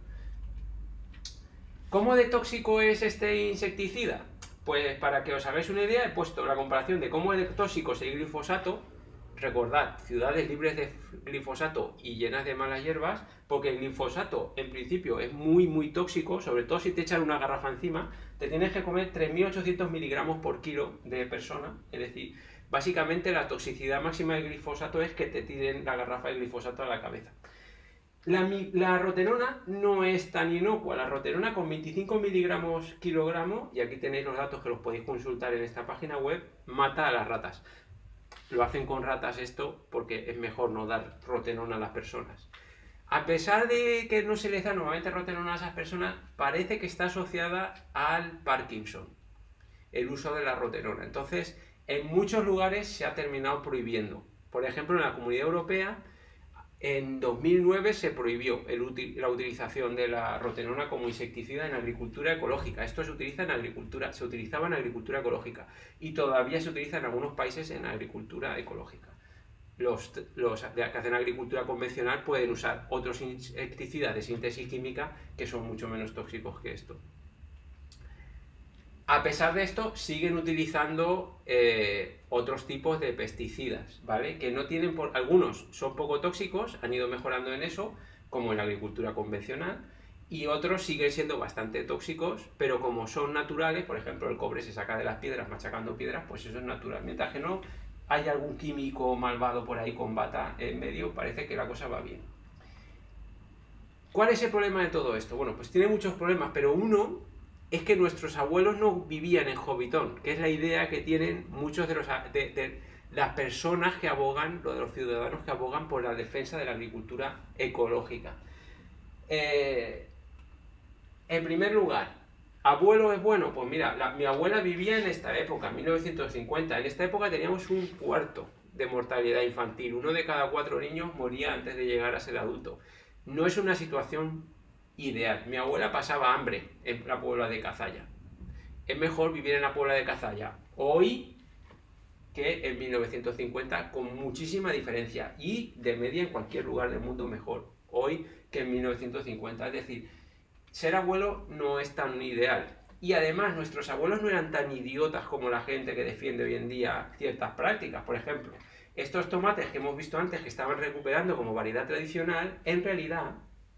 ¿Cómo de tóxico es este insecticida? Pues para que os hagáis una idea, he puesto la comparación de cómo de tóxico es el glifosato. Recordad, ciudades libres de glifosato y llenas de malas hierbas, porque el glifosato en principio es muy muy tóxico, sobre todo si te echan una garrafa encima, te tienes que comer tres mil ochocientos miligramos por kilo de persona, es decir, básicamente la toxicidad máxima del glifosato es que te tiren la garrafa de glifosato a la cabeza. La, la rotenona no es tan inocua, la rotenona con veinticinco miligramos kilogramo, y aquí tenéis los datos que los podéis consultar en esta página web, mata a las ratas. Lo hacen con ratas esto porque es mejor no dar rotenona a las personas. A pesar de que no se les da normalmente rotenona a esas personas, parece que está asociada al Parkinson, el uso de la rotenona. Entonces, en muchos lugares se ha terminado prohibiendo. Por ejemplo, en la Comunidad Europea, en dos mil nueve se prohibió el, la utilización de la rotenona como insecticida en agricultura ecológica. Esto se utiliza en agricultura, se utilizaba en agricultura ecológica y todavía se utiliza en algunos países en agricultura ecológica. Los, los que hacen agricultura convencional pueden usar otros insecticidas de síntesis química que son mucho menos tóxicos que esto. A pesar de esto, siguen utilizando eh, otros tipos de pesticidas, ¿vale? Que no tienen, por, algunos son poco tóxicos, han ido mejorando en eso, como en la agricultura convencional, y otros siguen siendo bastante tóxicos, pero como son naturales, por ejemplo, el cobre se saca de las piedras machacando piedras, pues eso es natural. Mientras que no hay algún químico malvado por ahí con bata en medio, parece que la cosa va bien. ¿Cuál es el problema de todo esto? Bueno, pues tiene muchos problemas, pero uno es que nuestros abuelos no vivían en Hobbiton, que es la idea que tienen muchos de, los, de, de las personas que abogan, de los ciudadanos que abogan por la defensa de la agricultura ecológica. Eh, en primer lugar, ¿abuelo es bueno? Pues mira, la, mi abuela vivía en esta época, en mil novecientos cincuenta. En esta época teníamos un cuarto de mortalidad infantil. Uno de cada cuatro niños moría antes de llegar a ser adulto. No es una situación ideal. Mi abuela pasaba hambre en la Puebla de Cazalla. Es mejor vivir en la Puebla de Cazalla hoy que en mil novecientos cincuenta, con muchísima diferencia, y de media en cualquier lugar del mundo mejor hoy que en mil novecientos cincuenta. Es decir, ser abuelo no es tan ideal. Y además nuestros abuelos no eran tan idiotas como la gente que defiende hoy en día ciertas prácticas. Por ejemplo, estos tomates que hemos visto antes que estaban recuperando como variedad tradicional, en realidad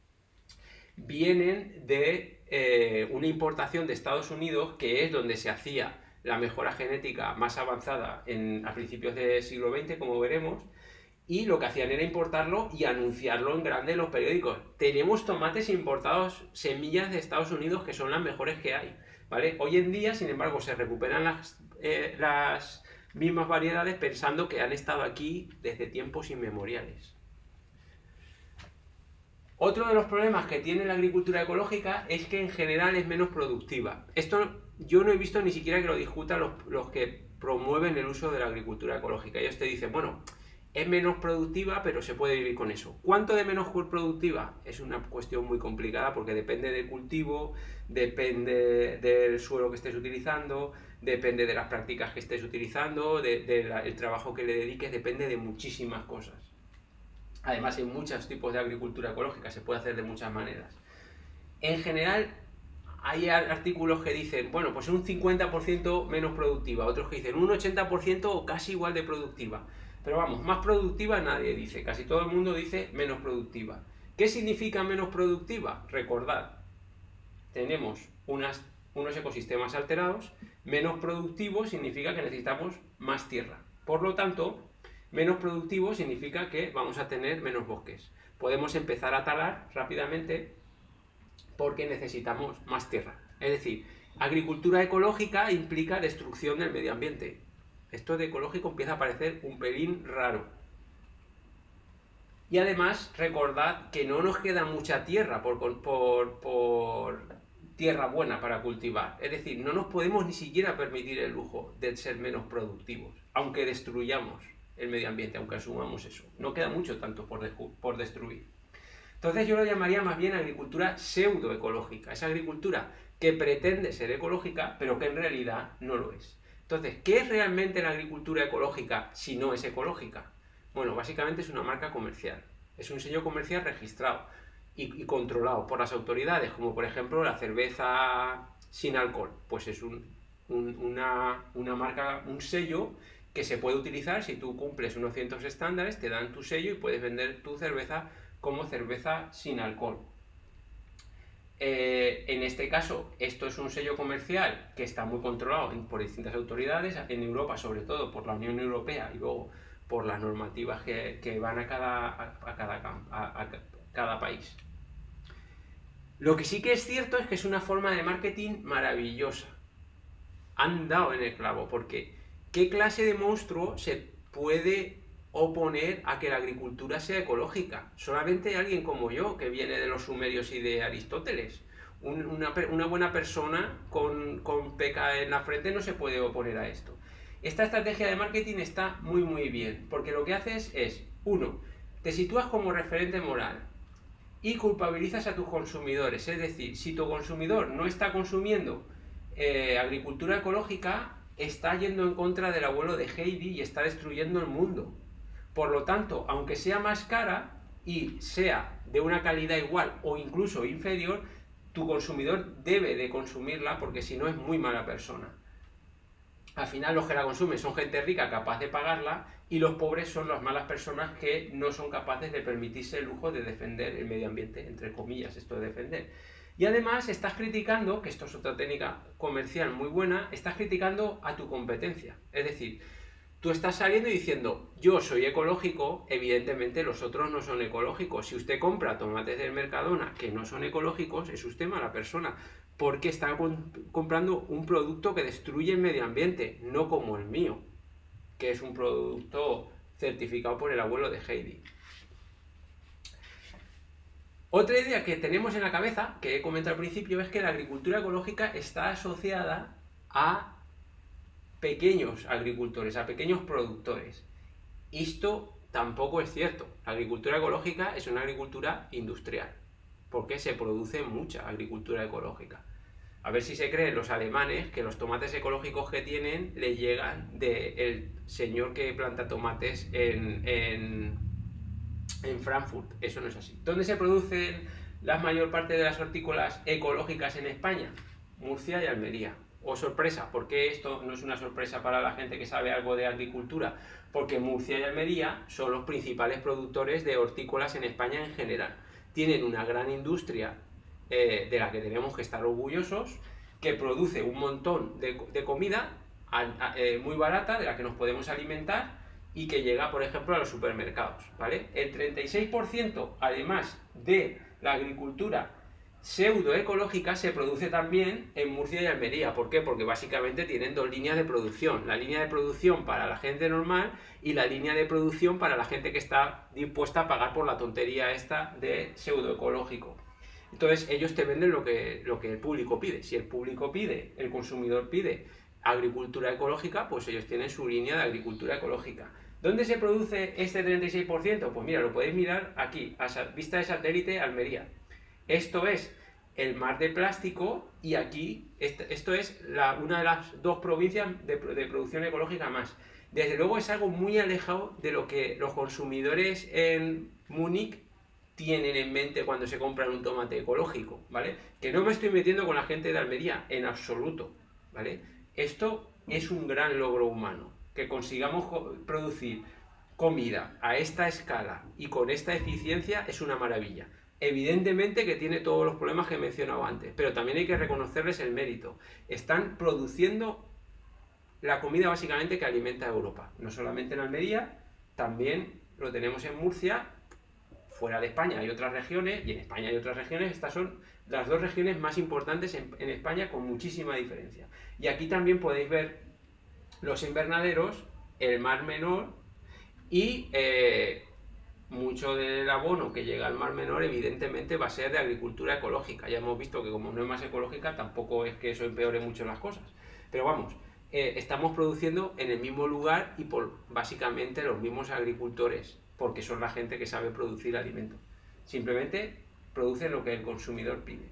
vienen de eh, una importación de Estados Unidos, que es donde se hacía la mejora genética más avanzada en, a principios del siglo veinte, como veremos, y lo que hacían era importarlo y anunciarlo en grande en los periódicos. Tenemos tomates importados, semillas de Estados Unidos, que son las mejores que hay, ¿vale? Hoy en día, sin embargo, se recuperan las, eh, las mismas variedades pensando que han estado aquí desde tiempos inmemoriales. Otro de los problemas que tiene la agricultura ecológica es que en general es menos productiva. Esto yo no he visto ni siquiera que lo discutan los, los que promueven el uso de la agricultura ecológica. Ellos te dicen, bueno, es menos productiva, pero se puede vivir con eso. ¿Cuánto de menos productiva? Es una cuestión muy complicada porque depende del cultivo, depende del suelo que estés utilizando, depende de las prácticas que estés utilizando, del de, de el trabajo que le dediques, depende de muchísimas cosas. Además, hay muchos tipos de agricultura ecológica, se puede hacer de muchas maneras. En general, hay artículos que dicen, bueno, pues un cincuenta por ciento menos productiva, otros que dicen un ochenta por ciento o casi igual de productiva. Pero vamos, más productiva nadie dice, casi todo el mundo dice menos productiva. ¿Qué significa menos productiva? Recordad, tenemos unas, unos ecosistemas alterados, menos productivo significa que necesitamos más tierra. Por lo tanto, menos productivo significa que vamos a tener menos bosques. Podemos empezar a talar rápidamente porque necesitamos más tierra. Es decir, agricultura ecológica implica destrucción del medio ambiente. Esto de ecológico empieza a parecer un pelín raro. Y además, recordad que no nos queda mucha tierra por, por, por tierra buena para cultivar. Es decir, no nos podemos ni siquiera permitir el lujo de ser menos productivos, aunque destruyamos el medio ambiente, aunque asumamos eso. No queda mucho tanto por, de, por destruir. Entonces yo lo llamaría más bien agricultura pseudoecológica. Esa agricultura que pretende ser ecológica, pero que en realidad no lo es. Entonces, ¿qué es realmente la agricultura ecológica si no es ecológica? Bueno, básicamente es una marca comercial. Es un sello comercial registrado y, y controlado por las autoridades, como por ejemplo la cerveza sin alcohol. Pues es un, un, una, una marca, un sello que se puede utilizar si tú cumples unos ciertos estándares, te dan tu sello y puedes vender tu cerveza como cerveza sin alcohol. Eh, en este caso, esto es un sello comercial que está muy controlado por distintas autoridades, en Europa sobre todo por la Unión Europea y luego por las normativas que, que van a cada, a, a, cada, a, a cada país. Lo que sí que es cierto es que es una forma de marketing maravillosa. Han dado en el clavo, porque ¿qué clase de monstruo se puede oponer a que la agricultura sea ecológica? Solamente alguien como yo, que viene de los sumerios y de Aristóteles. Un, una, una buena persona con, con peca en la frente no se puede oponer a esto. Esta estrategia de marketing está muy muy bien, porque lo que haces es, uno, te sitúas como referente moral y culpabilizas a tus consumidores. Es decir, si tu consumidor no está consumiendo eh, agricultura ecológica, está yendo en contra del abuelo de Heidi y está destruyendo el mundo. Por lo tanto, aunque sea más cara y sea de una calidad igual o incluso inferior, tu consumidor debe de consumirla, porque si no es muy mala persona. Al final los que la consumen son gente rica capaz de pagarla y los pobres son las malas personas que no son capaces de permitirse el lujo de defender el medio ambiente, entre comillas, esto de defender. Y además estás criticando, que esto es otra técnica comercial muy buena, estás criticando a tu competencia. Es decir, tú estás saliendo y diciendo, yo soy ecológico, evidentemente los otros no son ecológicos. Si usted compra tomates del Mercadona que no son ecológicos, es usted mala persona, porque está comprando un producto que destruye el medio ambiente, no como el mío, que es un producto certificado por el abuelo de Heidi. Otra idea que tenemos en la cabeza, que he comentado al principio, es que la agricultura ecológica está asociada a pequeños agricultores, a pequeños productores. Esto tampoco es cierto. La agricultura ecológica es una agricultura industrial, porque se produce mucha agricultura ecológica. A ver si se creen los alemanes que los tomates ecológicos que tienen les llegan del señor que planta tomates en, en, en Frankfurt. Eso no es así. ¿Dónde se producen la mayor parte de las hortícolas ecológicas en España? Murcia y Almería. Oh, sorpresa, ¿por qué esto no es una sorpresa para la gente que sabe algo de agricultura? Porque Murcia y Almería son los principales productores de hortícolas en España en general. Tienen una gran industria eh, de la que tenemos que estar orgullosos, que produce un montón de, de comida a, a, eh, muy barata, de la que nos podemos alimentar y que llega, por ejemplo, a los supermercados, ¿vale? El treinta y seis por ciento, además de la agricultura pseudoecológica, se produce también en Murcia y Almería. ¿Por qué? Porque básicamente tienen dos líneas de producción. La línea de producción para la gente normal y la línea de producción para la gente que está dispuesta a pagar por la tontería esta de pseudoecológico. Entonces ellos te venden lo que, lo que el público pide. Si el público pide, el consumidor pide agricultura ecológica, pues ellos tienen su línea de agricultura ecológica. ¿Dónde se produce este treinta y seis por ciento? Pues mira, lo podéis mirar aquí, a vista de satélite, Almería. Esto es el mar de plástico y aquí, esto es la, una de las dos provincias de, de producción ecológica más. Desde luego es algo muy alejado de lo que los consumidores en Múnich tienen en mente cuando se compran un tomate ecológico, ¿vale? Que no me estoy metiendo con la gente de Almería, en absoluto, ¿vale? Esto es un gran logro humano, que consigamos producir comida a esta escala y con esta eficiencia es una maravilla. Evidentemente que tiene todos los problemas que he mencionado antes, pero también hay que reconocerles el mérito. Están produciendo la comida básicamente que alimenta a Europa. No solamente en Almería, también lo tenemos en Murcia, fuera de España hay otras regiones, y en España hay otras regiones. Estas son las dos regiones más importantes en, en España con muchísima diferencia. Y aquí también podéis ver los invernaderos, el Mar Menor y... Eh, mucho del abono que llega al Mar Menor evidentemente va a ser de agricultura ecológica. Ya hemos visto que como no es más ecológica, tampoco es que eso empeore mucho las cosas. Pero vamos, eh, estamos produciendo en el mismo lugar y por básicamente los mismos agricultores, porque son la gente que sabe producir alimentos. Simplemente producen lo que el consumidor pide.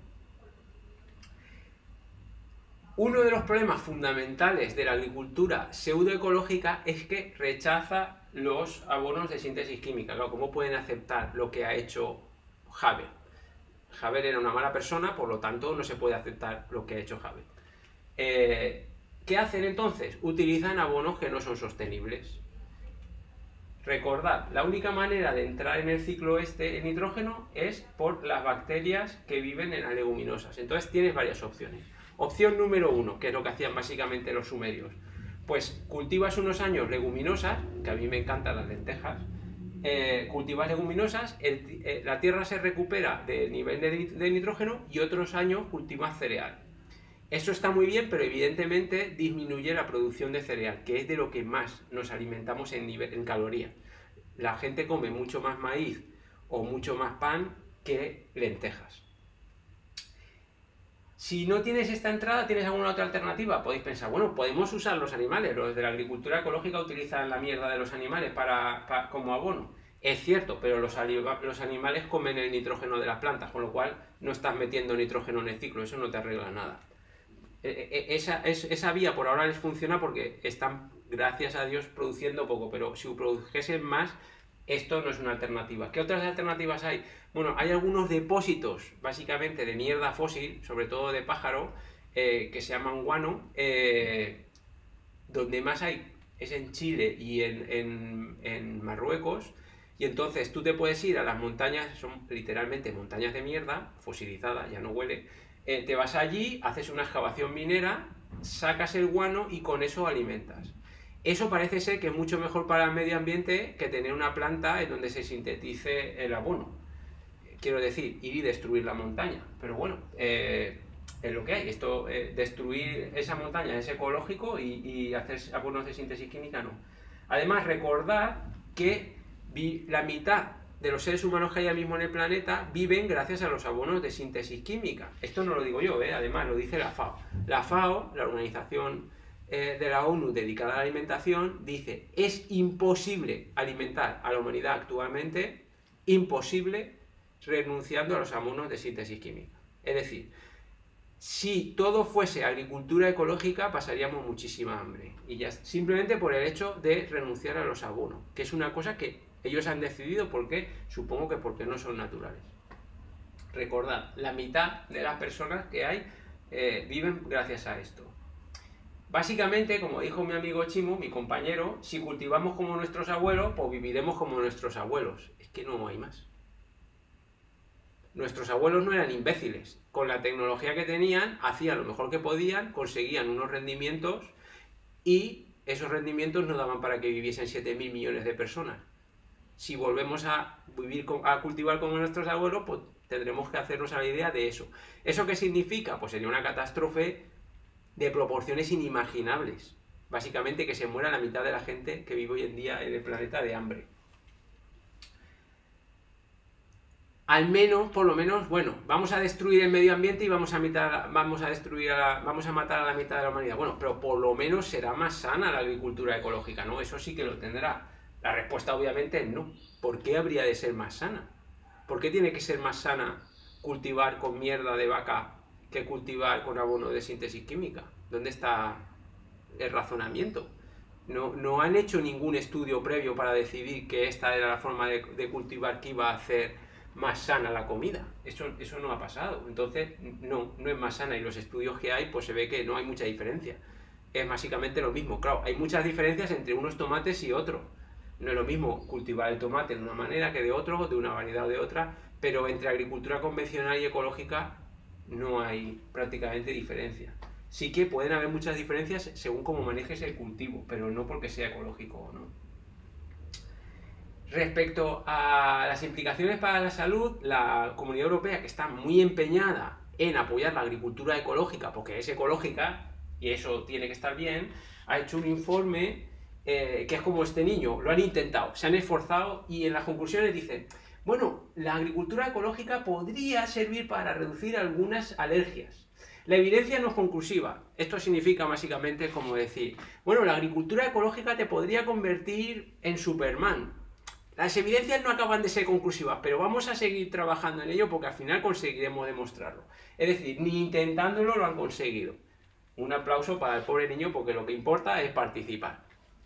Uno de los problemas fundamentales de la agricultura pseudoecológica es que rechaza los abonos de síntesis química. Claro, ¿cómo pueden aceptar lo que ha hecho Haber? Haber era una mala persona, por lo tanto no se puede aceptar lo que ha hecho Haber. Eh, ¿Qué hacen entonces? Utilizan abonos que no son sostenibles. Recordad, la única manera de entrar en el ciclo este en nitrógeno es por las bacterias que viven en las leguminosas. Entonces tienes varias opciones. Opción número uno, que es lo que hacían básicamente los sumerios. Pues cultivas unos años leguminosas, que a mí me encantan las lentejas, eh, cultivas leguminosas, el, eh, la tierra se recupera del nivel de, de nitrógeno y otros años cultivas cereal. Eso está muy bien, pero evidentemente disminuye la producción de cereal, que es de lo que más nos alimentamos en, nivel, en calorías. La gente come mucho más maíz o mucho más pan que lentejas. Si no tienes esta entrada, ¿tienes alguna otra alternativa? Podéis pensar, bueno, podemos usar los animales. Los de la agricultura ecológica utilizan la mierda de los animales para, para, como abono. Es cierto, pero los, los animales comen el nitrógeno de las plantas, con lo cual no estás metiendo nitrógeno en el ciclo, eso no te arregla nada. Esa, esa vía por ahora les funciona porque están, gracias a Dios, produciendo poco, pero si produjesen más, esto no es una alternativa. ¿Qué otras alternativas hay? Bueno, hay algunos depósitos, básicamente, de mierda fósil, sobre todo de pájaro, eh, que se llaman guano, eh, donde más hay es en Chile y en, en, en Marruecos, y entonces tú te puedes ir a las montañas, son literalmente montañas de mierda, fosilizadas, ya no huele, eh, te vas allí, haces una excavación minera, sacas el guano y con eso alimentas. Eso parece ser que es mucho mejor para el medio ambiente que tener una planta en donde se sintetice el abono. Quiero decir, ir y destruir la montaña. Pero bueno, eh, es lo que hay. Esto, eh, destruir esa montaña es ecológico y, y hacer abonos de síntesis química no. Además, recordad que vi, la mitad de los seres humanos que hay ahora mismo en el planeta viven gracias a los abonos de síntesis química. Esto no lo digo yo, ¿eh? Además lo dice la FAO. La FAO, la organización de la ONU dedicada a la alimentación, dice: es imposible alimentar a la humanidad actualmente, imposible, renunciando a los abonos de síntesis química. Es decir, si todo fuese agricultura ecológica pasaríamos muchísima hambre, y ya simplemente por el hecho de renunciar a los abonos, que es una cosa que ellos han decidido porque, supongo que porque no son naturales. Recordad, la mitad de las personas que hay eh, viven gracias a esto. Básicamente, como dijo mi amigo Chimo, mi compañero, si cultivamos como nuestros abuelos, pues viviremos como nuestros abuelos. Es que no hay más. Nuestros abuelos no eran imbéciles. Con la tecnología que tenían, hacían lo mejor que podían, conseguían unos rendimientos y esos rendimientos no daban para que viviesen siete mil millones de personas. Si volvemos a vivir, a cultivar como nuestros abuelos, pues tendremos que hacernos a la idea de eso. ¿Eso qué significa? Pues sería una catástrofe de proporciones inimaginables. Básicamente que se muera la mitad de la gente que vive hoy en día en el planeta de hambre. Al menos, por lo menos, bueno, vamos a destruir el medio ambiente y vamos a, mitar, vamos a destruir, a la, vamos a matar a la mitad de la humanidad. Bueno, pero por lo menos será más sana la agricultura ecológica, ¿no? Eso sí que lo tendrá. La respuesta obviamente es no. ¿Por qué habría de ser más sana? ¿Por qué tiene que ser más sana cultivar con mierda de vaca que cultivar con abono de síntesis química? ¿Dónde está el razonamiento? No, no han hecho ningún estudio previo para decidir que esta era la forma de, de cultivar que iba a hacer más sana la comida. Eso, eso no ha pasado. Entonces, no, no es más sana. Y los estudios que hay, pues se ve que no hay mucha diferencia. Es básicamente lo mismo. Claro, hay muchas diferencias entre unos tomates y otros. No es lo mismo cultivar el tomate de una manera que de otro, de una variedad o de otra, pero entre agricultura convencional y ecológica no hay prácticamente diferencia. Sí que pueden haber muchas diferencias según cómo manejes el cultivo, pero no porque sea ecológico o no. Respecto a las implicaciones para la salud, la Comunidad Europea, que está muy empeñada en apoyar la agricultura ecológica, porque es ecológica, y eso tiene que estar bien, ha hecho un informe eh, que es como este niño, lo han intentado, se han esforzado y en las conclusiones dicen, bueno, la agricultura ecológica podría servir para reducir algunas alergias. La evidencia no es conclusiva. Esto significa básicamente como decir, bueno, la agricultura ecológica te podría convertir en Superman. Las evidencias no acaban de ser conclusivas, pero vamos a seguir trabajando en ello porque al final conseguiremos demostrarlo. Es decir, ni intentándolo lo han conseguido. Un aplauso para el pobre niño porque lo que importa es participar.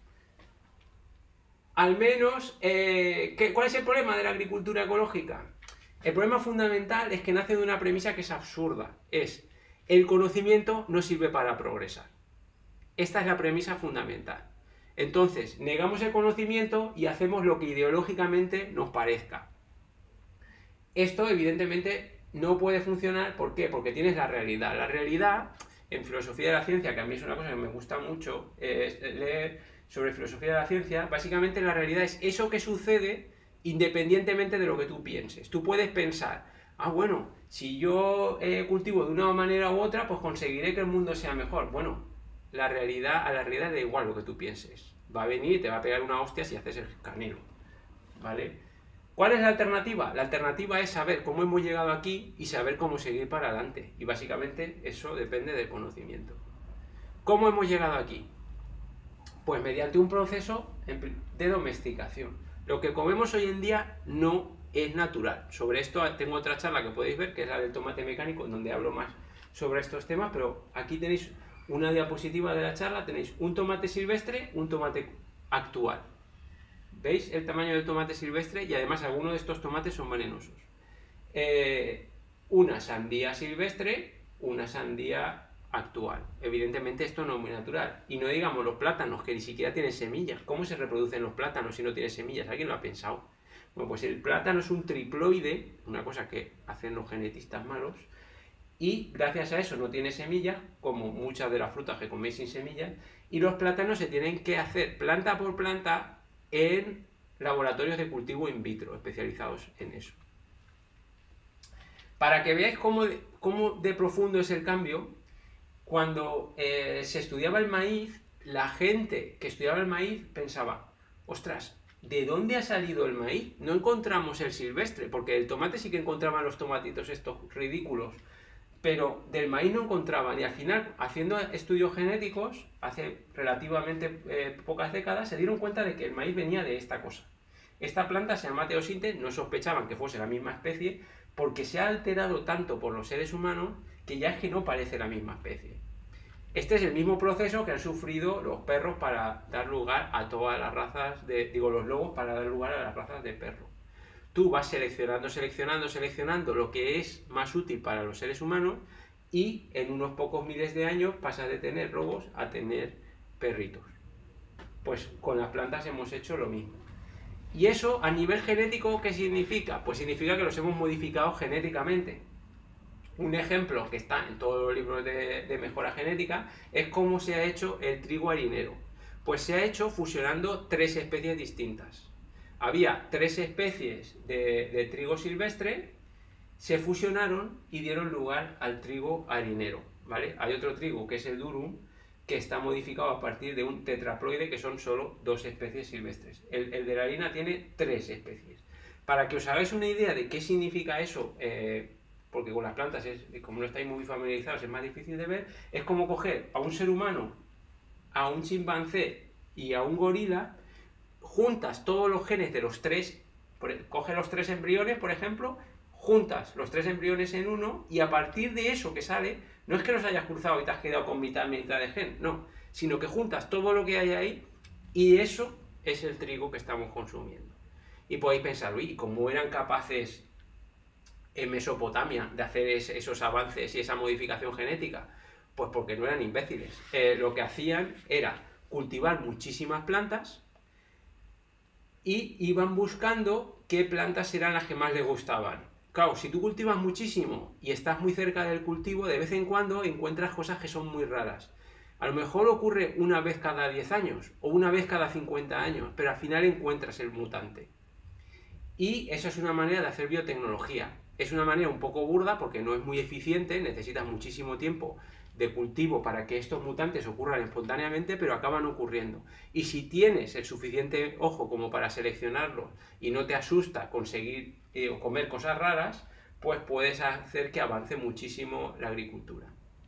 Al menos, eh, ¿qué, ¿cuál es el problema de la agricultura ecológica? El problema fundamental es que nace de una premisa que es absurda. Es, el conocimiento no sirve para progresar. Esta es la premisa fundamental. Entonces, negamos el conocimiento y hacemos lo que ideológicamente nos parezca. Esto, evidentemente, no puede funcionar. ¿Por qué? Porque tienes la realidad. La realidad, en filosofía de la ciencia, que a mí es una cosa que me gusta mucho, es leer sobre filosofía de la ciencia, básicamente la realidad es eso que sucede independientemente de lo que tú pienses. Tú puedes pensar, ah, bueno, si yo eh, cultivo de una manera u otra, pues conseguiré que el mundo sea mejor. Bueno, la realidad, a la realidad da igual lo que tú pienses. Va a venir y te va a pegar una hostia si haces el canelo, ¿vale? ¿Cuál es la alternativa? La alternativa es saber cómo hemos llegado aquí y saber cómo seguir para adelante. Y básicamente eso depende del conocimiento. ¿Cómo hemos llegado aquí? Pues mediante un proceso de domesticación. Lo que comemos hoy en día no es natural. Sobre esto tengo otra charla que podéis ver, que es la del tomate mecánico, en donde hablo más sobre estos temas, pero aquí tenéis una diapositiva de la charla, tenéis un tomate silvestre, un tomate actual. ¿Veis el tamaño del tomate silvestre? Y además algunos de estos tomates son venenosos. Eh, una sandía silvestre, una sandía actual. Evidentemente esto no es muy natural. Y no digamos los plátanos, que ni siquiera tienen semillas. ¿Cómo se reproducen los plátanos si no tienen semillas? ¿Alguien lo ha pensado? Bueno, pues el plátano es un triploide, una cosa que hacen los genetistas malos, y gracias a eso no tiene semillas, como muchas de las frutas que coméis sin semillas, y los plátanos se tienen que hacer planta por planta en laboratorios de cultivo in vitro, especializados en eso. Para que veáis cómo de, cómo de profundo es el cambio, cuando eh, se estudiaba el maíz, la gente que estudiaba el maíz pensaba, ostras, ¿de dónde ha salido el maíz? No encontramos el silvestre, porque el tomate sí que encontraban los tomatitos estos ridículos, pero del maíz no encontraban, y al final, haciendo estudios genéticos, hace relativamente eh, pocas décadas, se dieron cuenta de que el maíz venía de esta cosa. Esta planta se llama teosinte, no sospechaban que fuese la misma especie, porque se ha alterado tanto por los seres humanos que ya es que no parece la misma especie. Este es el mismo proceso que han sufrido los perros para dar lugar a todas las razas de, digo, los lobos para dar lugar a las razas de perro. Tú vas seleccionando, seleccionando, seleccionando lo que es más útil para los seres humanos y en unos pocos miles de años pasas de tener lobos a tener perritos. Pues con las plantas hemos hecho lo mismo. ¿Y eso a nivel genético qué significa? Pues significa que los hemos modificado genéticamente. Un ejemplo que está en todos los libros de, de mejora genética es cómo se ha hecho el trigo harinero. Pues se ha hecho fusionando tres especies distintas. Había tres especies de, de trigo silvestre, se fusionaron y dieron lugar al trigo harinero, ¿vale? Hay otro trigo que es el durum, que está modificado a partir de un tetraploide, que son solo dos especies silvestres. El, el de la harina tiene tres especies. Para que os hagáis una idea de qué significa eso, eh, porque con las plantas, es, como no estáis muy familiarizados, es más difícil de ver, es como coger a un ser humano, a un chimpancé y a un gorila, juntas todos los genes de los tres, coge los tres embriones, por ejemplo, juntas los tres embriones en uno y a partir de eso que sale, no es que los hayas cruzado y te has quedado con mitad, mitad de gen, no, sino que juntas todo lo que hay ahí y eso es el trigo que estamos consumiendo. Y podéis pensar, uy, ¿cómo eran capaces en Mesopotamia de hacer esos avances y esa modificación genética? Pues porque no eran imbéciles. Eh, lo que hacían era cultivar muchísimas plantas y iban buscando qué plantas eran las que más les gustaban. Claro, si tú cultivas muchísimo y estás muy cerca del cultivo, de vez en cuando encuentras cosas que son muy raras. A lo mejor ocurre una vez cada diez años o una vez cada cincuenta años, pero al final encuentras el mutante. Y eso es una manera de hacer biotecnología. Es una manera un poco burda porque no es muy eficiente, necesitas muchísimo tiempo de cultivo para que estos mutantes ocurran espontáneamente, pero acaban ocurriendo. Y si tienes el suficiente ojo como para seleccionarlos y no te asusta conseguir eh, o comer cosas raras, pues puedes hacer que avance muchísimo la agricultura.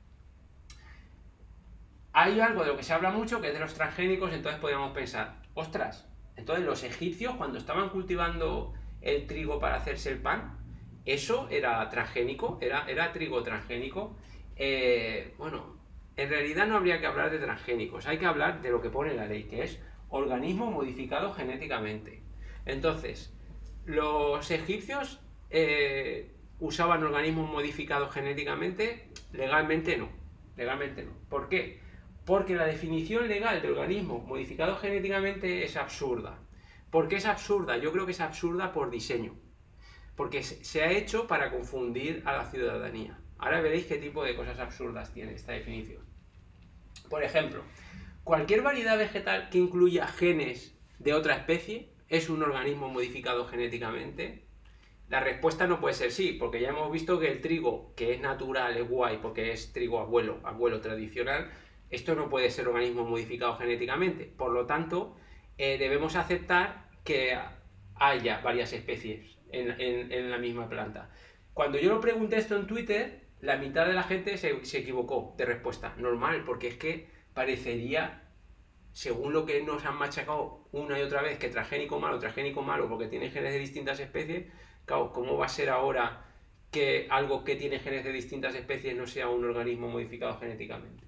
Hay algo de lo que se habla mucho que es de los transgénicos, entonces podríamos pensar, ostras, entonces los egipcios cuando estaban cultivando el trigo para hacerse el pan, ¿eso era transgénico? ¿Era, era trigo transgénico? Eh, bueno, en realidad no habría que hablar de transgénicos, hay que hablar de lo que pone la ley, que es organismo modificado genéticamente. Entonces, los egipcios eh, usaban organismos modificados genéticamente, legalmente no, legalmente no. ¿Por qué? Porque la definición legal de organismo modificado genéticamente es absurda. ¿Por qué es absurda? Yo creo que es absurda por diseño, porque se ha hecho para confundir a la ciudadanía. Ahora veréis qué tipo de cosas absurdas tiene esta definición. Por ejemplo, cualquier variedad vegetal que incluya genes de otra especie es un organismo modificado genéticamente. La respuesta no puede ser sí, porque ya hemos visto que el trigo, que es natural, es guay, porque es trigo abuelo, abuelo tradicional, esto no puede ser organismo modificado genéticamente. Por lo tanto, eh, debemos aceptar que haya varias especies en, en, en la misma planta. Cuando yo lo pregunté esto en Twitter, la mitad de la gente se, se equivocó de respuesta. Normal, porque es que parecería, según lo que nos han machacado una y otra vez, que transgénico malo, transgénico malo, porque tiene genes de distintas especies, claro, ¿cómo va a ser ahora que algo que tiene genes de distintas especies no sea un organismo modificado genéticamente?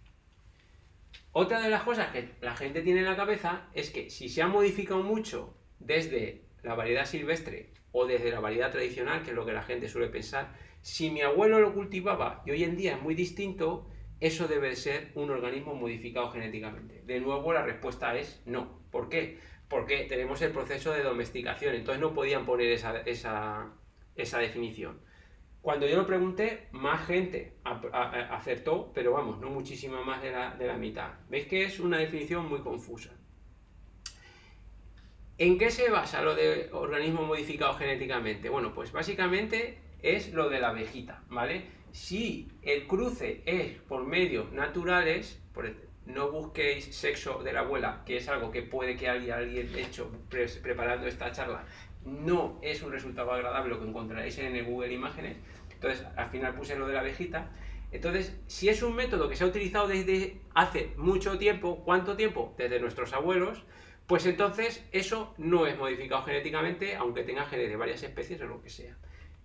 Otra de las cosas que la gente tiene en la cabeza es que si se ha modificado mucho desde la variedad silvestre o desde la variedad tradicional, que es lo que la gente suele pensar, si mi abuelo lo cultivaba y hoy en día es muy distinto, eso debe ser un organismo modificado genéticamente. De nuevo, la respuesta es no. ¿Por qué? Porque tenemos el proceso de domesticación, entonces no podían poner esa, esa, esa definición. Cuando yo lo pregunté, más gente acertó, pero vamos, no muchísima más de la, de la mitad. ¿Veis que es una definición muy confusa? ¿En qué se basa lo de organismo modificado genéticamente? Bueno, pues básicamente es lo de la abejita, ¿vale? Si el cruce es por medios naturales, por, no busquéis sexo de la abuela, que es algo que puede que alguien, alguien hecho pre preparando esta charla, no es un resultado agradable lo que encontraréis en el Google Imágenes. Entonces, al final puse lo de la abejita. Entonces, si es un método que se ha utilizado desde hace mucho tiempo, ¿cuánto tiempo? Desde nuestros abuelos, pues entonces eso no es modificado genéticamente, aunque tenga genes de varias especies o lo que sea.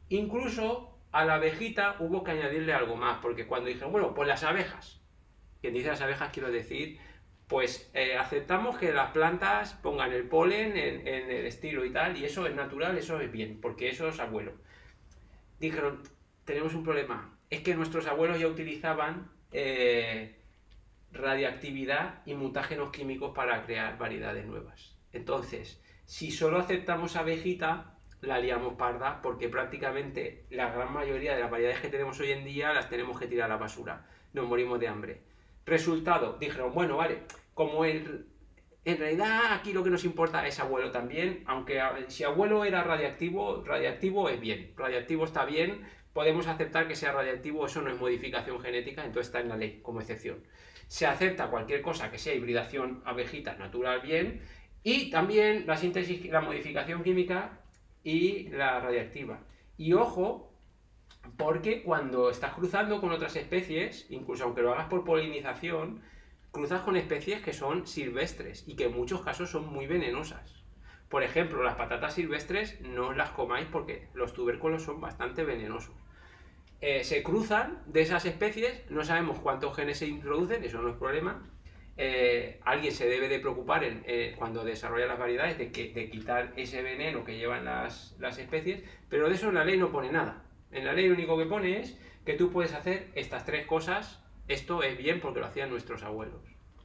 Incluso a la abejita hubo que añadirle algo más, porque cuando dijeron, bueno, pues las abejas, quien dice las abejas quiero decir, pues eh, aceptamos que las plantas pongan el polen en, en el estilo y tal, y eso es natural, eso es bien, porque eso es abuelo. Dijeron, tenemos un problema, es que nuestros abuelos ya utilizaban eh, radiactividad y mutágenos químicos para crear variedades nuevas. Entonces, si solo aceptamos abejita, la liamos parda, porque prácticamente la gran mayoría de las variedades que tenemos hoy en día las tenemos que tirar a la basura, nos morimos de hambre. Resultado, dijeron, bueno, vale, como el, en realidad aquí lo que nos importa es abuelo también, aunque si abuelo era radiactivo, radiactivo es bien, radiactivo está bien, podemos aceptar que sea radiactivo, eso no es modificación genética, entonces está en la ley como excepción. Se acepta cualquier cosa que sea hibridación abejita natural bien, y también la síntesis, la modificación química y la radiactiva. Y ojo, porque cuando estás cruzando con otras especies, incluso aunque lo hagas por polinización, cruzas con especies que son silvestres y que en muchos casos son muy venenosas. Por ejemplo, las patatas silvestres no las comáis porque los tubérculos son bastante venenosos. Eh, se cruzan de esas especies, no sabemos cuántos genes se introducen, eso no es problema. Eh, alguien se debe de preocupar en, eh, cuando desarrolla las variedades de, que, de quitar ese veneno que llevan las, las especies, pero de eso en la ley no pone nada. En la ley lo único que pone es que tú puedes hacer estas tres cosas, esto es bien porque lo hacían nuestros abuelos.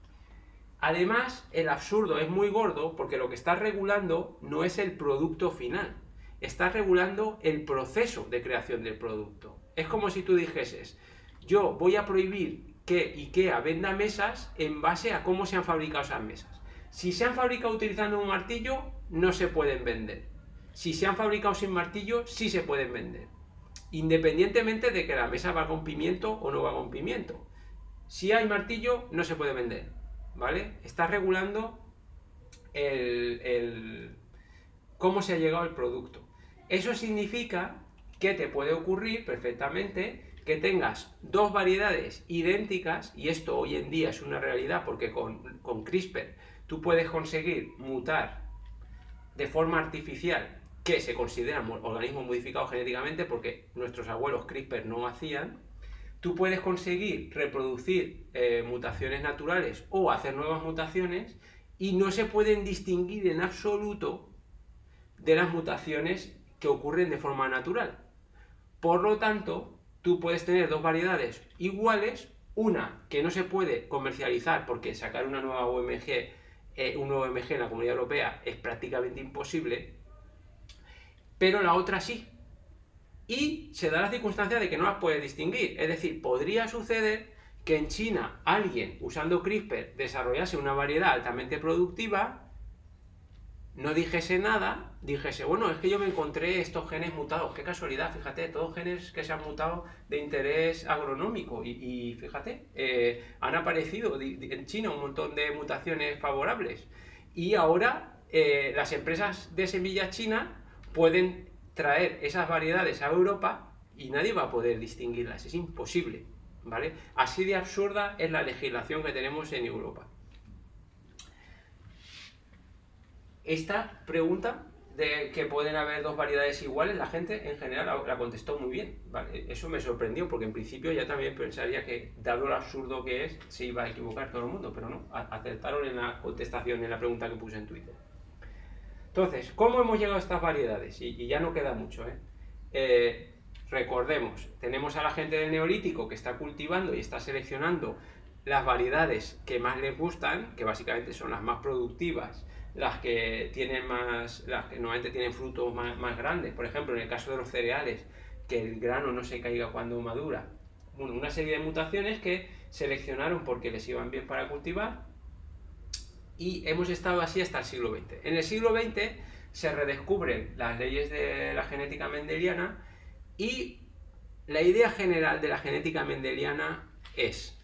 Además, el absurdo es muy gordo porque lo que estás regulando no es el producto final, estás regulando el proceso de creación del producto. Es como si tú dijeses, yo voy a prohibir que IKEA venda mesas en base a cómo se han fabricado esas mesas. Si se han fabricado utilizando un martillo, no se pueden vender. Si se han fabricado sin martillo, sí se pueden vender. Independientemente de que la mesa valga un pimiento o no valga un pimiento. Si hay martillo, no se puede vender, ¿vale? Está regulando el, el, cómo se ha llegado al producto. Eso significa que te puede ocurrir perfectamente que tengas dos variedades idénticas, y esto hoy en día es una realidad porque con, con CRISPR tú puedes conseguir mutar de forma artificial que se consideran organismos modificados genéticamente porque nuestros abuelos CRISPR no hacían. Tú puedes conseguir reproducir eh, mutaciones naturales o hacer nuevas mutaciones y no se pueden distinguir en absoluto de las mutaciones que ocurren de forma natural. Por lo tanto, tú puedes tener dos variedades iguales, una que no se puede comercializar porque sacar una nueva O M G, eh, un nuevo O M G en la Comunidad Europea es prácticamente imposible, pero la otra sí. Y se da la circunstancia de que no las puedes distinguir. Es decir, podría suceder que en China alguien usando CRISPR desarrollase una variedad altamente productiva, no dijese nada, dijese, bueno, es que yo me encontré estos genes mutados, qué casualidad, fíjate, todos genes que se han mutado de interés agronómico y, y fíjate, eh, han aparecido en China un montón de mutaciones favorables y ahora eh, las empresas de semillas chinas pueden traer esas variedades a Europa y nadie va a poder distinguirlas, es imposible, ¿vale? Así de absurda es la legislación que tenemos en Europa. Esta pregunta de que pueden haber dos variedades iguales, la gente en general la, la contestó muy bien, ¿vale? Eso me sorprendió porque en principio ya también pensaría que, dado lo absurdo que es, se iba a equivocar todo el mundo, pero no, acertaron en la contestación, en la pregunta que puse en Twitter. Entonces, ¿cómo hemos llegado a estas variedades? Y, y ya no queda mucho, ¿eh? Eh, recordemos, tenemos a la gente del Neolítico que está cultivando y está seleccionando las variedades que más les gustan, que básicamente son las más productivas, las que tienen más, las que normalmente tienen frutos más, más grandes. Por ejemplo, en el caso de los cereales, que el grano no se caiga cuando madura. Bueno, una serie de mutaciones que seleccionaron porque les iban bien para cultivar. Y hemos estado así hasta el siglo veinte. En el siglo veinte se redescubren las leyes de la genética mendeliana y la idea general de la genética mendeliana es: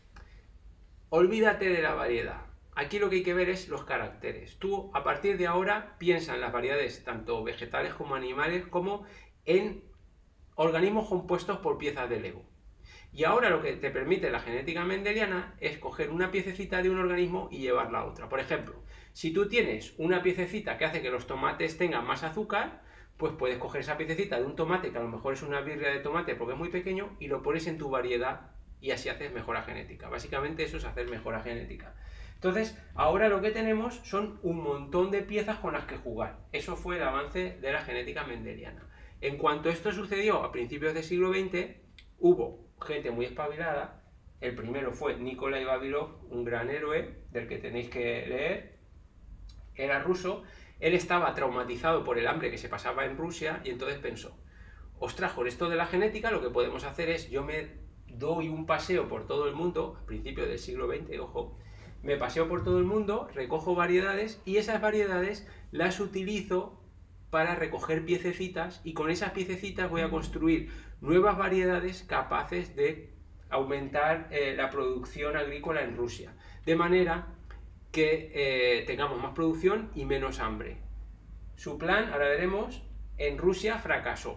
olvídate de la variedad. Aquí lo que hay que ver es los caracteres. Tú, a partir de ahora, piensa en las variedades, tanto vegetales como animales, como en organismos compuestos por piezas de Lego. Y ahora lo que te permite la genética mendeliana es coger una piececita de un organismo y llevarla a otra. Por ejemplo, si tú tienes una piececita que hace que los tomates tengan más azúcar, pues puedes coger esa piececita de un tomate, que a lo mejor es una birria de tomate porque es muy pequeño, y lo pones en tu variedad y así haces mejora genética. Básicamente eso es hacer mejora genética. Entonces, ahora lo que tenemos son un montón de piezas con las que jugar. Eso fue el avance de la genética mendeliana. En cuanto esto sucedió a principios del siglo veinte, hubo gente muy espabilada. El primero fue Nikolai Vavilov, un gran héroe del que tenéis que leer. Era ruso. Él estaba traumatizado por el hambre que se pasaba en Rusia y entonces pensó: ostras, con esto de la genética lo que podemos hacer es, yo me doy un paseo por todo el mundo, a principios del siglo veinte, ojo, me paseo por todo el mundo, recojo variedades y esas variedades las utilizo para recoger piececitas y con esas piececitas voy a construir nuevas variedades capaces de aumentar eh, la producción agrícola en Rusia, de manera que eh, tengamos más producción y menos hambre. Su plan, ahora veremos, en Rusia fracasó,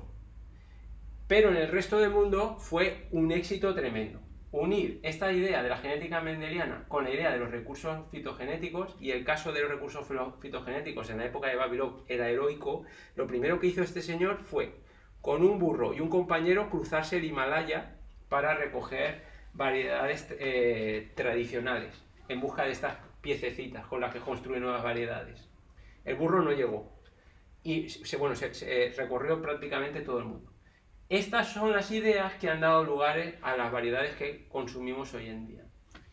pero en el resto del mundo fue un éxito tremendo. Unir esta idea de la genética mendeliana con la idea de los recursos fitogenéticos, y el caso de los recursos fitogenéticos en la época de Vavilov era heroico. Lo primero que hizo este señor fue, con un burro y un compañero, cruzarse el Himalaya para recoger variedades eh, tradicionales, en busca de estas piececitas con las que construye nuevas variedades. El burro no llegó, y se, bueno, se, se recorrió prácticamente todo el mundo. Estas son las ideas que han dado lugar a las variedades que consumimos hoy en día.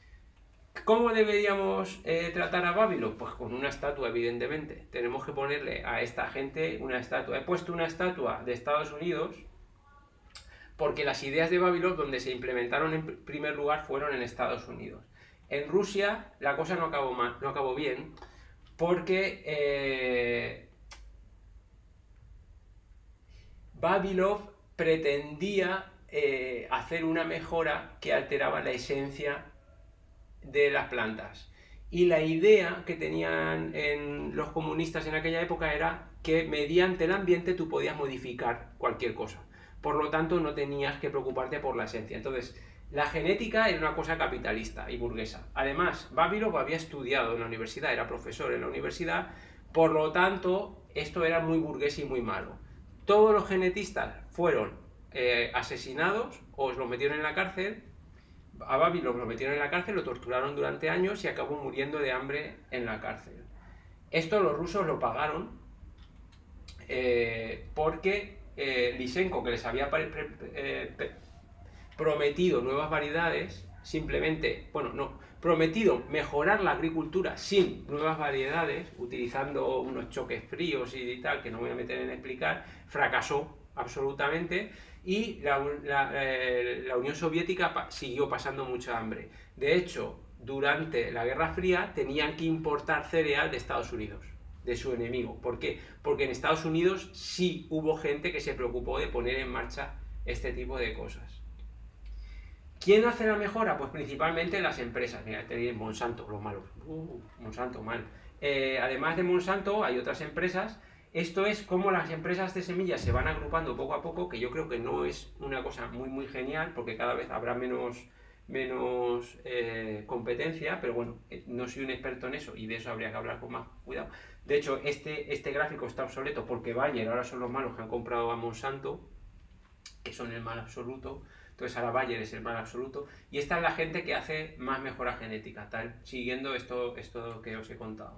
¿Cómo deberíamos eh, tratar a Vavilov? Pues con una estatua, evidentemente. Tenemos que ponerle a esta gente una estatua. He puesto una estatua de Estados Unidos porque las ideas de Vavilov, donde se implementaron en primer lugar, fueron en Estados Unidos. En Rusia la cosa no acabó, mal, no acabó bien porque eh, Vavilov pretendía eh, hacer una mejora que alteraba la esencia de las plantas. Y la idea que tenían en los comunistas en aquella época era que mediante el ambiente tú podías modificar cualquier cosa. Por lo tanto, no tenías que preocuparte por la esencia. Entonces, la genética era una cosa capitalista y burguesa. Además, Vavilov había estudiado en la universidad, era profesor en la universidad, por lo tanto, esto era muy burgués y muy malo. Todos los genetistas fueron eh, asesinados o los metieron en la cárcel. A Vavilov lo metieron en la cárcel, lo torturaron durante años y acabó muriendo de hambre en la cárcel. Esto los rusos lo pagaron eh, porque eh, Lysenko, que les había pre pre eh, prometido nuevas variedades, simplemente, bueno, no, prometido mejorar la agricultura sin nuevas variedades, utilizando unos choques fríos y tal, que no voy a meter en explicar, fracasó absolutamente. Y la, la, eh, la Unión Soviética pa siguió pasando mucha hambre. De hecho, durante la Guerra Fría tenían que importar cereal de Estados Unidos, de su enemigo. ¿Por qué? Porque en Estados Unidos sí hubo gente que se preocupó de poner en marcha este tipo de cosas. ¿Quién hace la mejora? Pues principalmente las empresas. Mira, tenéis Monsanto, los malos. Uh, Monsanto, mal. Eh, además de Monsanto, hay otras empresas. Esto es como las empresas de semillas se van agrupando poco a poco, que yo creo que no es una cosa muy muy genial, porque cada vez habrá menos, menos eh, competencia, pero bueno, no soy un experto en eso y de eso habría que hablar con más cuidado. De hecho, este, este gráfico está obsoleto porque Bayer ahora son los malos que han comprado a Monsanto, que son el mal absoluto. Entonces ahora Bayer es el mal absoluto. Y esta es la gente que hace más mejora genética, tal, siguiendo esto, esto que os he contado.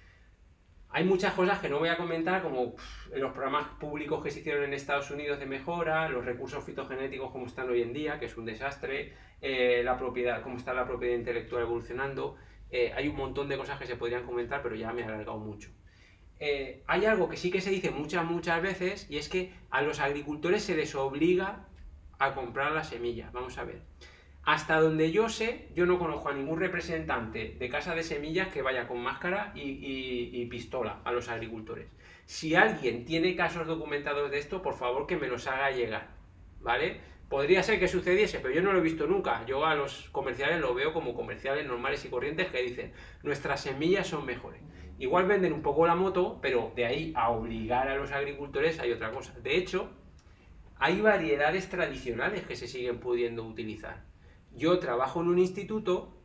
Hay muchas cosas que no voy a comentar, como pff, los programas públicos que se hicieron en Estados Unidos de mejora, los recursos fitogenéticos como están hoy en día, que es un desastre, eh, la propiedad, cómo está la propiedad intelectual evolucionando. Eh, hay un montón de cosas que se podrían comentar, pero ya me he alargado mucho. Eh, hay algo que sí que se dice muchas, muchas veces, y es que a los agricultores se les obliga a comprar la semilla. Vamos a ver. Hasta donde yo sé, yo no conozco a ningún representante de casa de semillas que vaya con máscara y, y, y pistola a los agricultores. Si alguien tiene casos documentados de esto, por favor que me los haga llegar, ¿vale? Podría ser que sucediese, pero yo no lo he visto nunca. Yo a los comerciales lo veo como comerciales normales y corrientes que dicen nuestras semillas son mejores. Igual venden un poco la moto, pero de ahí a obligar a los agricultores hay otra cosa. De hecho, hay variedades tradicionales que se siguen pudiendo utilizar. Yo trabajo en un instituto